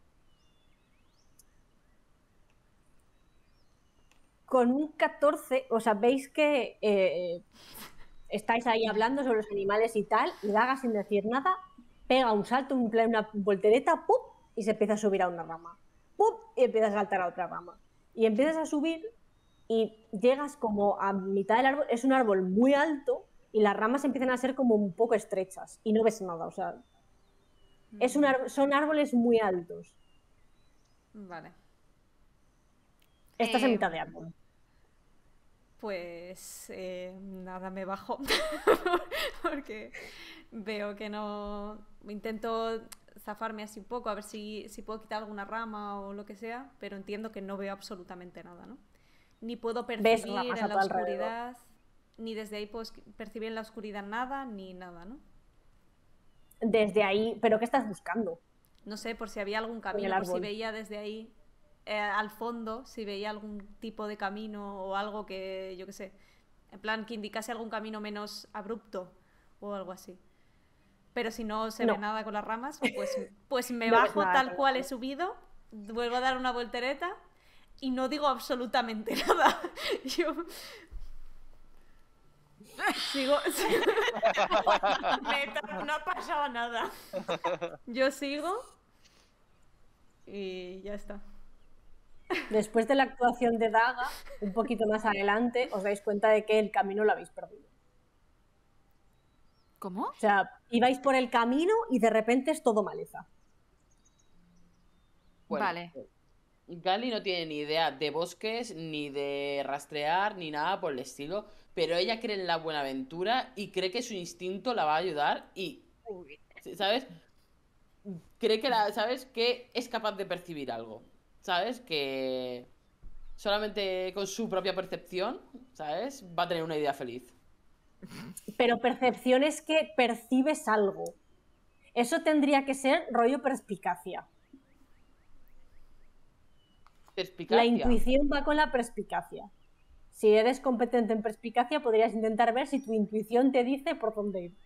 Con un 14, o sea, veis que estáis ahí hablando sobre los animales y tal, y Daga, sin decir nada, pega un salto, en plan una voltereta, ¡pum! Y se empieza a subir a una rama. ¡Pum! Y empieza a saltar a otra rama. Y empiezas a subir y llegas como a mitad del árbol. Es un árbol muy alto y las ramas empiezan a ser como un poco estrechas y no ves nada, o sea, son árboles muy altos. Vale. Estás en mitad de árbol. Pues nada, me bajo porque veo que no... Intento zafarme así un poco, a ver si puedo quitar alguna rama o lo que sea, pero entiendo que no veo absolutamente nada, ¿no? Ni puedo percibir ramas a en la tu alrededor. oscuridad, ni desde ahí puedo percibir en la oscuridad nada, ni nada, ¿no? Desde ahí, ¿pero qué estás buscando? No sé, por si había algún camino, por si veía desde ahí al fondo, si veía algún tipo de camino o algo que, yo qué sé, en plan que indicase algún camino menos abrupto o algo así. Pero si no se ve nada con las ramas, pues me No ves bajo nada tal con cual las he subido, vuelvo a dar una voltereta y no digo absolutamente nada. Yo sigo... No ha pasado nada. Yo sigo y ya está. Después de la actuación de Daga, un poquito más adelante, os dais cuenta de que el camino lo habéis perdido. ¿Cómo? O sea, ibais por el camino y de repente es todo maleza. Bueno, Vale. Gali no tiene ni idea de bosques, ni de rastrear, ni nada por el estilo, pero ella cree en la buena aventura y cree que su instinto la va a ayudar y, ¿sabes? Cree que ¿sabes? Que es capaz de percibir algo, ¿sabes? Que solamente con su propia percepción, ¿sabes? Va a tener una idea feliz. Pero percepción es que percibes algo. Eso tendría que ser rollo perspicacia. Perspicacia. La intuición va con la perspicacia. Si eres competente en perspicacia, podrías intentar ver si tu intuición te dice por dónde ir.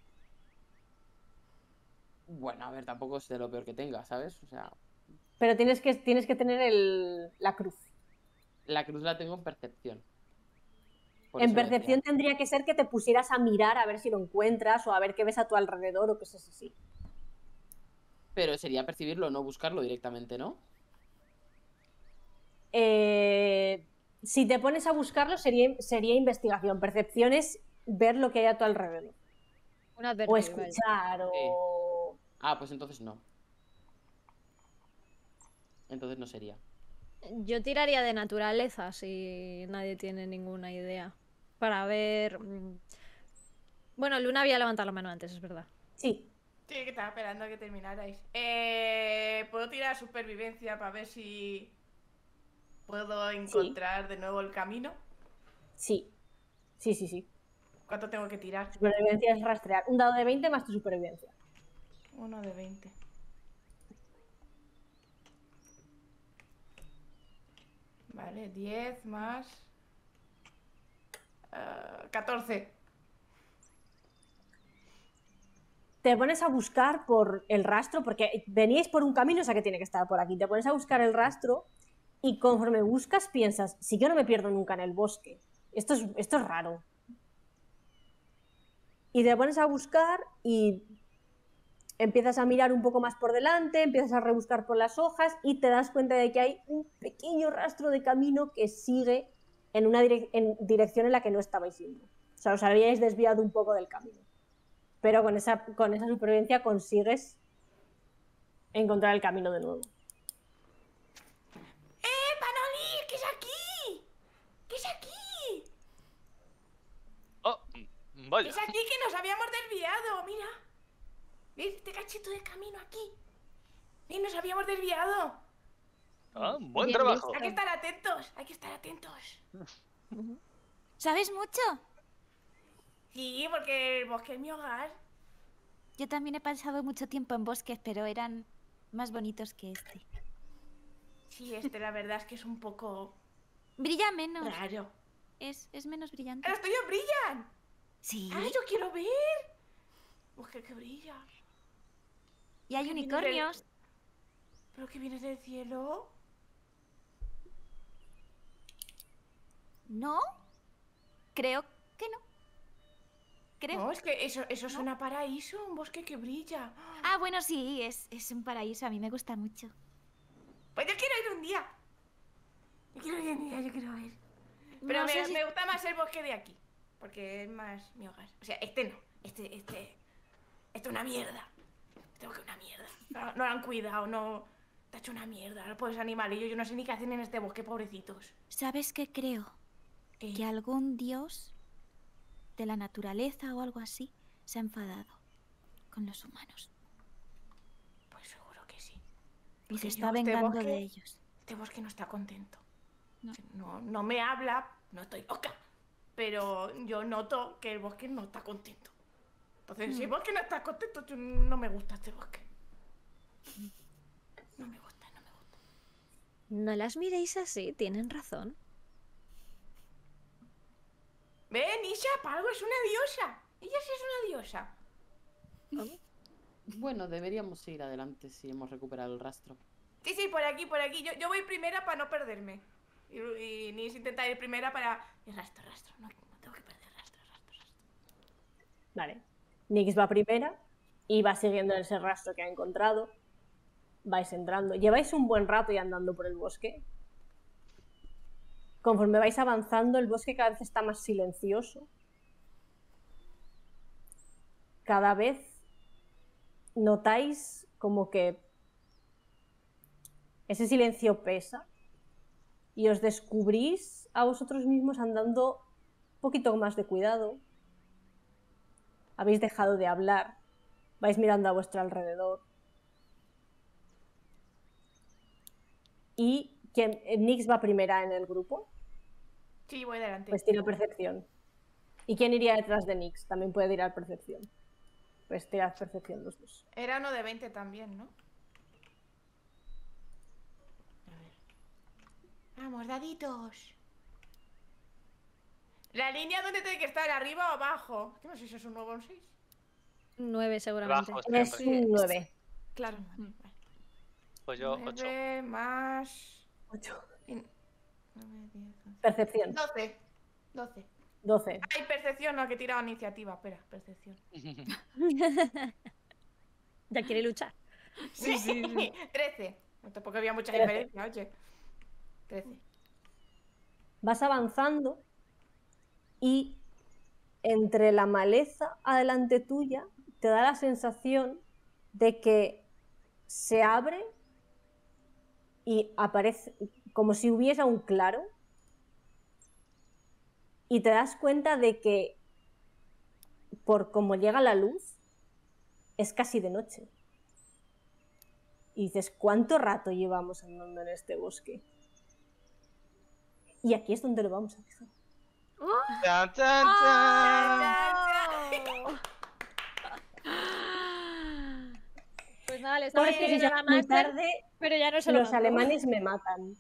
Bueno, a ver, tampoco es de lo peor que tenga, ¿sabes? O sea, Pero tienes que tener la cruz. la cruz la tengo en percepción. Por En eso lo percepción decía. tendría que ser que te pusieras a mirar a ver si lo encuentras o a ver qué ves a tu alrededor o cosas así. Pero sería percibirlo, no buscarlo directamente, ¿no? Si te pones a buscarlo sería investigación. Percepción es ver lo que hay a tu alrededor. O escuchar o... Ah, pues entonces no. Entonces no sería. Yo tiraría de naturaleza si nadie tiene ninguna idea. Para ver... Bueno, Luna había levantado la mano antes, es verdad. Sí. Sí, que estaba esperando a que terminarais. ¿Puedo tirar supervivencia para ver si puedo encontrar de nuevo el camino? Sí. Sí. ¿Cuánto tengo que tirar? Supervivencia es rastrear. Un dado de 20 más tu supervivencia. 1 de 20. Vale, 10 más... 14. Te pones a buscar por el rastro, porque veníais por un camino, o sea que tiene que estar por aquí. Te pones a buscar el rastro y conforme buscas piensas, si yo no me pierdo nunca en el bosque, esto es raro. Y te pones a buscar y empiezas a mirar un poco más por delante, empiezas a rebuscar por las hojas y te das cuenta de que hay un pequeño rastro de camino que sigue en una dirección en la que no estabais yendo. O sea, os habíais desviado un poco del camino. Pero con esa supervivencia consigues encontrar el camino de nuevo. ¡Panoli! ¿Qué es aquí? ¿Qué es aquí? Oh, ¿Qué vaya. es aquí que nos habíamos desviado? Mira. ¿Ves este cachito de camino aquí? Y nos habíamos desviado. Ah, buen Bien trabajo. Hay que estar atentos, hay que estar atentos. ¿Sabes mucho? Sí, porque el bosque es mi hogar. Yo también he pasado mucho tiempo en bosques, pero eran más bonitos que este. Sí, la verdad es que es un poco Brilla menos. raro. Es menos brillante. ¡Los tuyos brillan! Sí. ¡Ah, yo quiero ver! Bosque que brilla. Y hay ¿Qué viene unicornios. ¿Pero que viene del cielo? ¿No? Creo que no. Creo. No, es que eso suena a paraíso, un bosque que brilla. Ah, bueno, sí, es un paraíso. A mí me gusta mucho. Pues yo quiero ir un día. Yo quiero ir un día, yo quiero ir. Pero No sé si- me gusta más el bosque de aquí. Porque es más mi hogar. O sea, este no. Este es una mierda. Este bosque es una mierda. No lo han cuidado, no. Está hecho una mierda. Los pobres animalillos, yo no sé ni qué hacen en este bosque, pobrecitos. ¿Sabes qué creo? ¿Qué? Que algún dios de la naturaleza o algo así se ha enfadado con los humanos. Pues seguro que sí. Y Porque se yo, está este vengando bosque- de ellos. Este bosque no está contento. No. No me habla, no estoy loca. Pero yo noto que el bosque no está contento. Entonces, si el bosque no está contento, yo no me gusta este bosque. No me gusta, no me gusta. No las miréis así, tienen razón. Ven, Isha, para algo es una diosa. Ella sí es una diosa. Bueno, deberíamos seguir adelante si hemos recuperado el rastro. Sí, por aquí, por aquí. Yo voy primera para no perderme. Y Nis intenta ir primera para... Y rastro. No tengo que perder rastro. Vale. Nix va primera y va siguiendo ese rastro que ha encontrado. Vais entrando. Lleváis un buen rato y andando por el bosque. Conforme vais avanzando, el bosque cada vez está más silencioso. Cada vez notáis como que ese silencio pesa y os descubrís a vosotros mismos andando un poquito más de cuidado. Habéis dejado de hablar, vais mirando a vuestro alrededor. Y Nix va primera en el grupo, Sí, voy delante. pues tira percepción. ¿Y quién iría detrás de Nix? También puede tirar percepción. Pues tirad percepción los dos. Era uno de 20 también, ¿no? A ver. Vamos, daditos. La línea donde tiene que estar, arriba o abajo. Es que no sé si es un 9 o un 6. 9 seguramente. Abajo Es siempre. un 9. Claro. Pues yo 8. 9 más... 8. 9, 10, 11. Percepción. 12. 12. Ay, percepción, no, que he tirado iniciativa. Espera, percepción. Ya quiere luchar. Sí. 13. No, tampoco había mucha 13. diferencia, oye. 13. Vas avanzando y entre la maleza adelante tuya te da la sensación de que se abre y aparece como si hubiera un claro y te das cuenta de que por cómo llega la luz es casi de noche. Y dices, ¿cuánto rato llevamos andando en este bosque? Y aquí es donde lo vamos a dejar. ¡Chan, chan, chan! Pues nada, le estaba Porque si diciendo ya a la muy máster, tarde, pero ya no se lo los mando. alemanes me matan.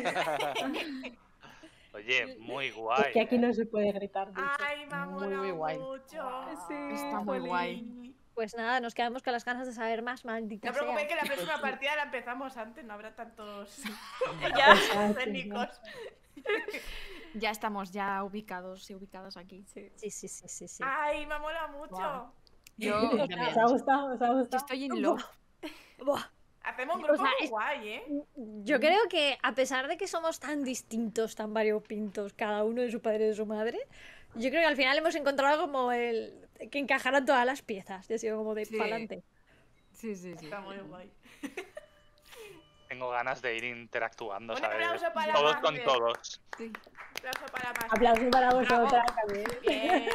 Oye, muy guay. Es que aquí no se puede gritar mucho. Ay, me ha molado muy guay. mucho. Sí, está muy guay. Pues nada, nos quedamos con las ganas de saber más, maldita No os preocupéis sea. que la próxima partida la empezamos antes, no habrá tantos Ya. técnicos. Ya estamos ya ubicados y ubicadas aquí. Sí. Sí. Ay, me ha molado mucho. Yo, ¿Os ha gustado? ¿Os ha yo gustado? estoy in love. Buah. Hacemos un grupo O sea, muy guay, ¿eh? Yo creo que a pesar de que somos tan distintos, tan variopintos, cada uno de su padre y de su madre, yo creo que al final hemos encontrado como el que encajaran todas las piezas. Y ha sido como de Sí. pa'lante. Sí. Está muy guay. Tengo ganas de ir interactuando, Un ¿sabes? aplauso para Todos Master. con todos. Sí. Aplauso para más. Aplausos para vosotras también. Bien.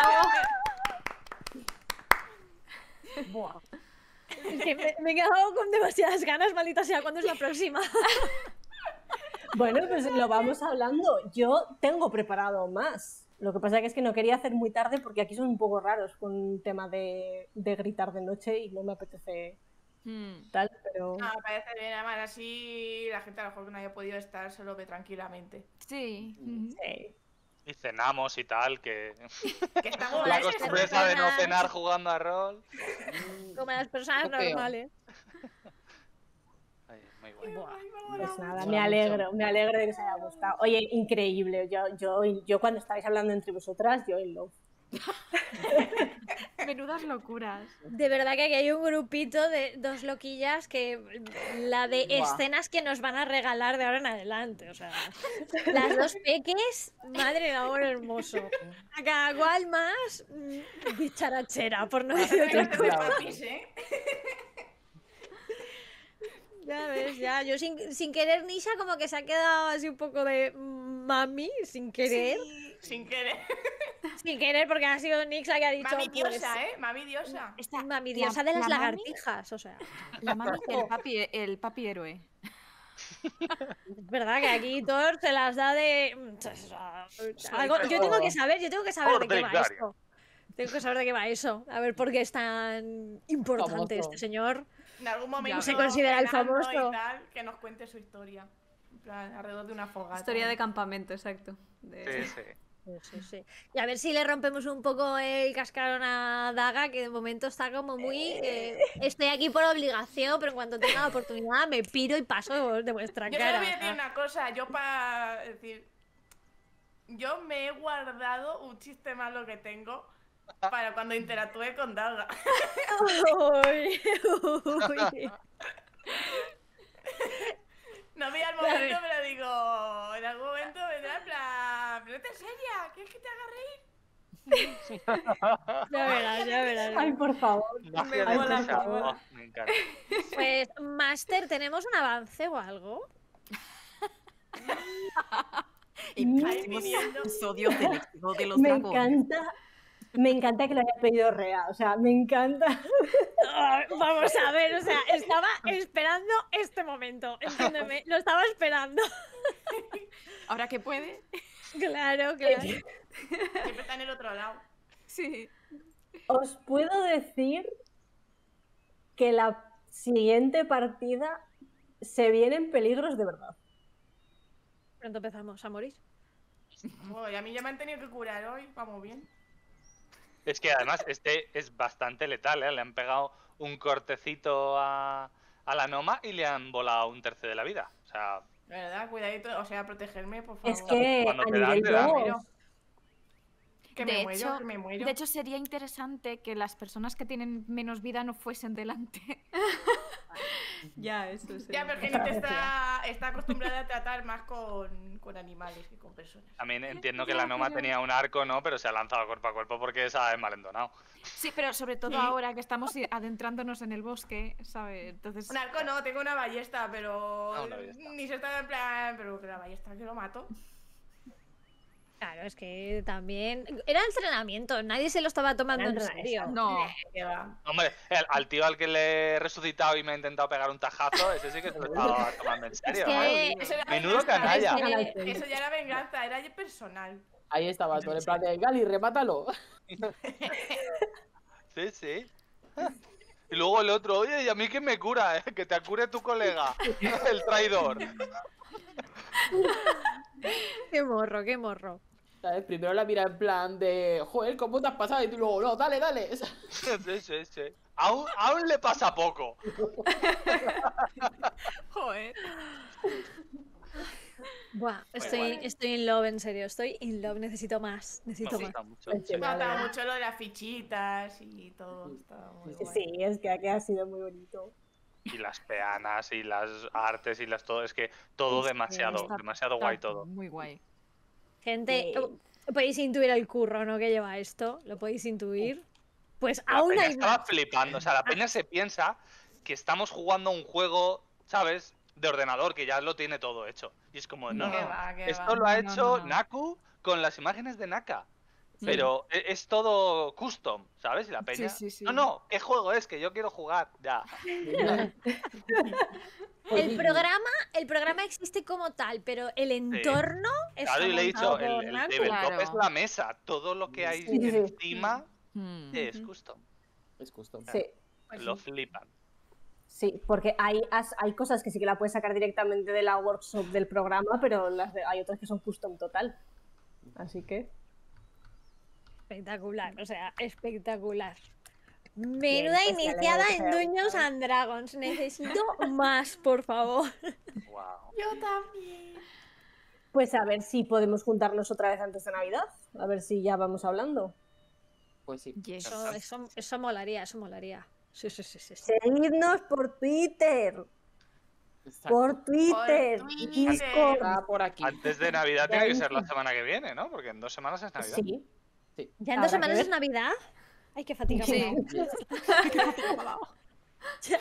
Buah. Es que me he quedado con demasiadas ganas, maldita sea, ¿cuándo es la próxima? Bueno, pues lo vamos hablando. Yo tengo preparado más. Lo que pasa es que no quería hacer muy tarde porque aquí son un poco raros con un tema de gritar de noche y no me apetece tal, pero... No, me parece bien, además así la gente a lo mejor que no haya podido estar se lo ve tranquilamente. Sí. Sí. Y cenamos y tal, que Que está muy la guay, costumbre que esa de no personas- cenar jugando a rol. Como las personas Qué feo. normales. Ay, muy guay. Pues nada, Mola me alegro de que os haya gustado. Oye, increíble. Yo cuando estabais hablando entre vosotras, yo en love. Menudas locuras. De verdad que aquí hay un grupito de dos loquillas que la de Buah. escenas que nos van a regalar de ahora en adelante. O sea, las dos peques, madre de amor hermoso. A cada cual más bicharachera, por no decir otra Te cosa. papis, ¿eh? Ya ves, ya. Yo sin querer, Nisha como que se ha quedado así un poco de mami, sin querer. Sí, sin querer. Sin querer, porque ha sido Nixa que ha dicho. Mami pues, diosa, ¿eh? Mami diosa. Esta, Mami diosa de las la mami- lagartijas, o sea. La mami y el papi héroe. Es verdad que aquí Thor se las da de. Yo tengo que saber de qué va Ordinario. esto. Tengo que saber de qué va eso. A ver por qué es tan importante Famoso. este señor. En algún momento se considera el cenando famoso. y tal, que nos cuente su historia. En plan, alrededor de una fogata. Historia de campamento, exacto. Sí, sí. Sí. Y a ver si le rompemos un poco el cascarón a Daga, que de momento está como muy. Estoy aquí por obligación, pero en cuanto tenga la oportunidad me piro y paso de vuestra Yo cara. solo voy a decir una cosa, yo para decir, yo me he guardado un chiste malo que tengo para cuando interactúe con Daga. Uy, uy. No vi al momento, pero digo, en algún momento vendrá en plan, pero te seria, ¿quieres que te haga reír? Ya verás. Ay, por favor. Magia Me de mola, Nisha. me mola. Oh, me encanta. Pues, Master, ¿tenemos un avance o algo? Ahí viniendo. Episodios del Éxodo de los Me Dragones. encanta que lo haya pedido Rea. O sea, me encanta. Vamos a ver, o sea, estaba esperando este momento, entiéndeme, lo estaba esperando. Ahora que puede. Claro. Siempre está en el otro lado. Sí. Os puedo decir que la siguiente partida se vienen peligros de verdad. Pronto empezamos a morir. Uy, a mí ya me han tenido que curar hoy, vamos bien. Es que además este es bastante letal, ¿eh? Le han pegado un cortecito a la Noma y le han volado un tercio de la vida. O sea, ¿Verdad? Cuidadito, o sea, protegerme, por favor. Es que Cuando a te dan, nivel te dan. 2, Que me muero. De hecho, sería interesante que las personas que tienen menos vida no fuesen delante. Ya, eso sí. Ya, pero que Nite está acostumbrada a tratar más con animales que con personas. también entiendo que la Noma tenía un arco, ¿no? Pero se ha lanzado cuerpo a cuerpo porque se ha envalentonado. Sí, pero sobre todo ahora que estamos adentrándonos en el bosque, ¿sabes? Entonces. Un arco no, tengo una ballesta, pero Ah, una ballesta. ni se está en plan, pero que la ballesta que lo mato. Claro, es que también. Era entrenamiento, nadie se lo estaba tomando Era en entrenamiento. serio. No. Que va. Hombre, al tío al que le he resucitado y me ha intentado pegar un tajazo, ese sí que se lo estaba tomando en serio. Es que- ¿eh? Eso era Menudo venganza, canalla. Eso ya era venganza, era personal. Ahí estaba todo en plan de Gali, remátalo. Sí, sí. Y luego el otro, oye, ¿y a mí quién me cura? Que te cure tu colega, el traidor. Qué morro. ¿Sabes? Primero la mira en plan de, joder, ¿cómo te has pasado? Y tú luego, no, dale. Sí. Aún le pasa poco. Joder. Buah, estoy in love, en serio. Estoy in love, necesito más. Me gusta mucho. Sí, sí. Me gustaba mucho lo de las fichitas y todo. Estaba muy guay. sí, es que aquí ha sido muy bonito. Y las peanas y las artes y las todo, es que todo demasiado Está guay todo. Muy guay. Gente, podéis intuir el curro, ¿no? Que lleva esto. ¿Lo podéis intuir? Pues La aún peña hay estaba más. flipando, o sea, la peña se piensa que estamos jugando a un juego, ¿sabes? De ordenador que ya lo tiene todo hecho. Y es como, no, Que va, que esto va. lo ha No, hecho no. Naku con las imágenes de Naka. Pero es todo custom, ¿sabes? Y la peña. Sí. No, ¿qué juego es? Que yo quiero jugar. Ya. El programa existe como tal, pero el entorno está Claro, y le he dicho, montado por el Naku. tabletop Claro. es la mesa. Todo lo que hay Sí, sí. encima Mm. es custom. Es custom. Sí, Lo flipan. sí, porque hay cosas que sí que la puedes sacar directamente de la workshop del programa, pero hay otras que son custom total. Así que... Espectacular, o sea, espectacular. Menuda pues, iniciada en Dungeons and Dragons. Necesito más, por favor. Wow. Yo también. Pues a ver si podemos juntarnos otra vez antes de Navidad. A ver si ya vamos hablando. Pues sí. Yes. Eso molaría, eso molaría. Sí. Seguidnos por Twitter. Exacto. Por Twitter. Por Twitter. Discord. Está por aquí. Antes de Navidad tiene que ser la semana que viene, ¿no? Porque en 2 semanas es Navidad. Sí. ¿Ya en Habrá 2 semanas que es ver. Navidad? Ay, qué fatiga. Sí. Ya.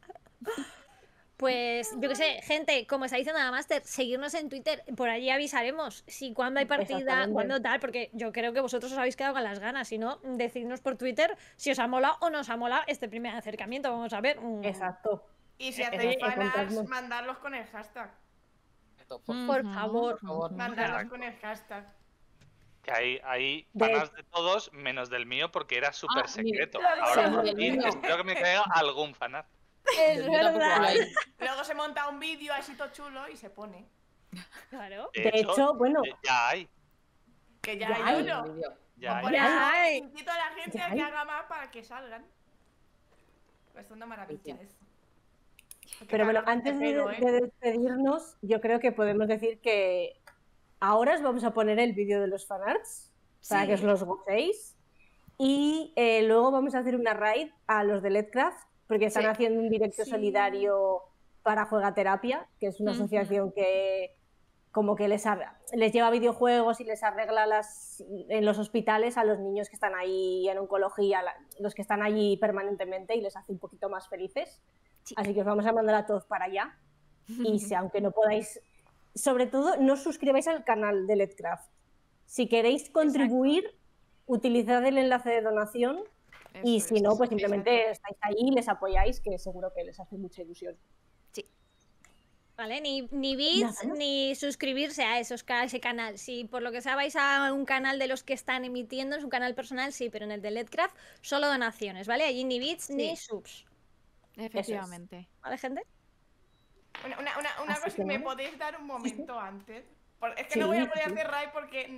Pues yo qué sé, gente, como está diciendo la Master, seguirnos en Twitter, por allí avisaremos si cuando hay partida, Exactamente. cuando tal, porque yo creo que vosotros os habéis quedado con las ganas, si no, decidnos por Twitter si os ha molado o no os ha molado este primer acercamiento, vamos a ver. Exacto. Y si Exacto, hacéis fanarts, contadnos. mandarlos con el hashtag. Por favor. Mandarlos Exacto. con el hashtag. Que hay De- fanas de todos menos del mío porque era súper Ah, secreto. mira. Ahora Sí, por del fin mío. espero que me caiga algún fanart. Es Del mío tampoco verdad. hay. Luego se monta un vídeo así todo chulo y se pone. Claro. De hecho, bueno, Ya hay. Que ya Ya hay hay. uno. Ya Por hay. Ya hay. eso invito a la gente Ya a que hay. haga más para que salgan. Pues es una maravilla Sí. eso. pero bueno, antes de despedirnos, yo creo que podemos decir que ahora os vamos a poner el vídeo de los fanarts para Sí. que os los gocéis. Y luego vamos a hacer una raid a los de Letcraft, porque están Sí. haciendo un directo Sí. solidario para Juegaterapia, que es una asociación que como que les lleva videojuegos y les arregla en los hospitales a los niños que están ahí en oncología, los que están allí permanentemente, y les hace un poquito más felices. Así que os vamos a mandar a todos para allá. Y si aunque no podáis, sobre todo no os suscribáis al canal de Letcraft. Si queréis contribuir, utilizad el enlace de donación. Y Eso si es. no, pues simplemente estáis ahí y les apoyáis, que seguro que les hace mucha ilusión. ¿Vale? Ni bits, Nada, ¿no? ni suscribirse a ese canal. Si por lo que sea vais a un canal de los que están emitiendo, es un canal personal, sí, pero en el de Letcraft solo donaciones, ¿vale? Allí ni bits ni subs. Efectivamente. ¿Vale, gente? Una Así cosa, que me nada. podéis dar un momento antes. Es que Sí, no voy a poder sí. hacer raid porque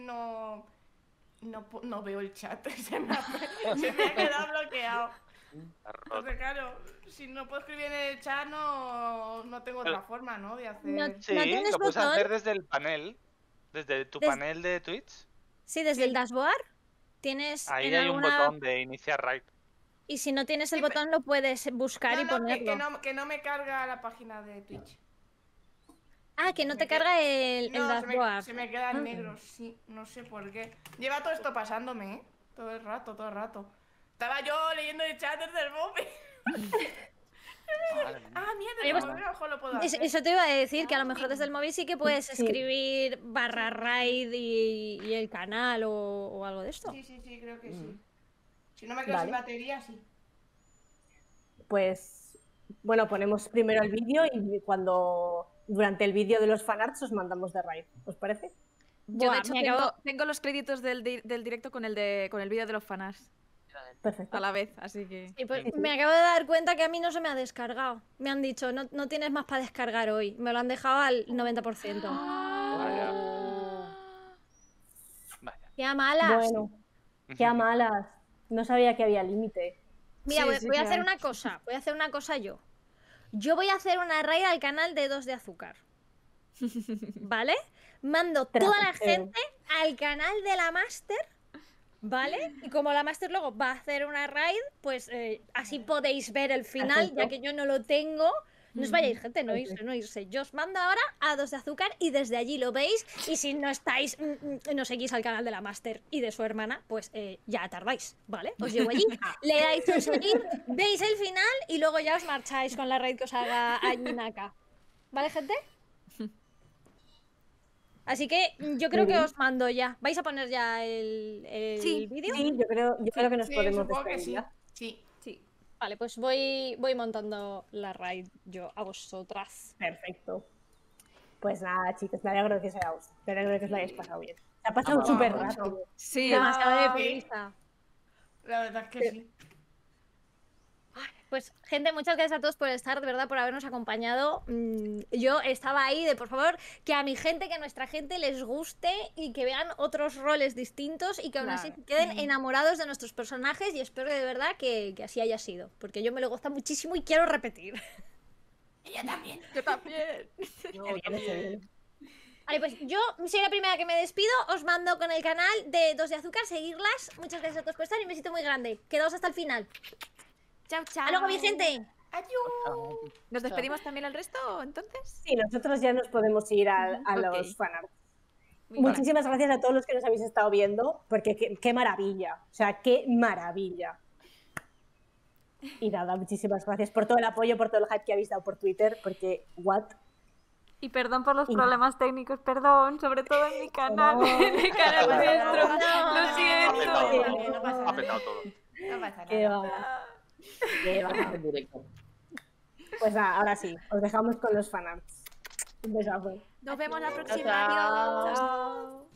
no veo el chat. Se me ha quedado bloqueado. Entonces, claro, si no puedo escribir en el chat, no tengo otra forma, ¿no? De hacer. No- Sí, ¿No tienes lo puedes botón? hacer desde el panel. Desde tu panel de Twitch. Sí, desde el dashboard tienes Ahí en hay un alguna... botón de iniciar raid. Y si no tienes el Sí, botón lo puedes buscar y No, ponerlo. que no me carga la página de Twitch. Ah, que no te carga el No, dashboard. se me queda en negro, sí, no sé por qué. Lleva todo esto pasándome, ¿eh? Todo el rato. Estaba yo leyendo el chat desde el móvil. Mierda, Oye, pues, a lo mejor lo puedo hacer. Eso te iba a decir, que a lo mejor desde el móvil sí que puedes Sí. escribir /raid y el canal o algo de esto. Sí, creo que sí. Si no me quedo sin Vale. batería, sí. Pues, bueno, ponemos primero el vídeo y durante el vídeo de los fanarts os mandamos de raid. ¿Os parece? Yo, Buah, de hecho, me acabo- tengo los créditos del directo con el vídeo de los fanarts Perfecto. a la vez, así que... Sí, pues, me acabo de dar cuenta que a mí no se me ha descargado. Me han dicho, no tienes más para descargar hoy. Me lo han dejado al 90%. Vaya. Vaya. ¡Qué malas! Bueno, qué malas. No sabía que había límite. Mira, Sí, voy a claro. hacer una cosa. Voy a hacer una cosa yo. Yo voy a hacer una raid al canal de 2 de azúcar. ¿Vale? Mando toda la gente al canal de la Master. ¿Vale? Y como la Master luego va a hacer una raid, pues así podéis ver el final, Perfecto. ya que yo no lo tengo. No os vayáis, gente, no irse. Yo os mando ahora a 2 de azúcar y desde allí lo veis. Y si no estáis, no seguís al canal de la Master y de su hermana, pues ya tardáis, ¿vale? Os llevo allí, le dais un seguir, veis el final y luego ya os marcháis con la raid que os haga allí Naka. ¿Vale, gente? Así que yo creo que os mando ya. ¿Vais a poner ya el vídeo? Sí, yo creo que nos Sí, podemos supongo que despedir sí. ya. Sí. Vale, pues voy montando la raid yo a vosotras. Perfecto. Pues nada, chicos, me alegro de que os haya gustado. Me alegro de que os lo hayáis pasado bien. Se ha pasado súper rápido. Sí, Demasiado Ah, deprisa. La verdad es que sí. Pues, gente, muchas gracias a todos por estar, de verdad, por habernos acompañado. Yo estaba ahí de, por favor, que a mi gente, que a nuestra gente les guste y que vean otros roles distintos y que aún así queden enamorados de nuestros personajes y espero de verdad que así haya sido, porque yo me lo gusta muchísimo y quiero repetir. Ella también. Yo también. Vale, pues yo soy la primera que me despido, os mando con el canal de Dos de Azúcar, seguirlas. Muchas gracias a todos por estar y un besito muy grande. Quedaos hasta el final. Chao, chao. ¡Hasta luego, mi gente! Adiós. ¿Nos despedimos también al resto, entonces? Sí, nosotros ya nos podemos ir a los fanarts. Muy Muchísimas gracias a todos los que nos habéis estado viendo, porque qué maravilla, o sea, qué maravilla. Y nada, muchísimas gracias por todo el apoyo, por todo el hype que habéis dado por Twitter, porque what. Y perdón por los problemas técnicos, perdón, sobre todo en mi canal, en el canal No pasa nuestro. nada. Lo siento. No pasa Ha petado nada. todo. No pasa Qué nada. va. Qué va. En directo. Pues nada, ahora sí, os dejamos con los fanarts. Un besazo. Nos vemos la próxima. Chao. Adiós.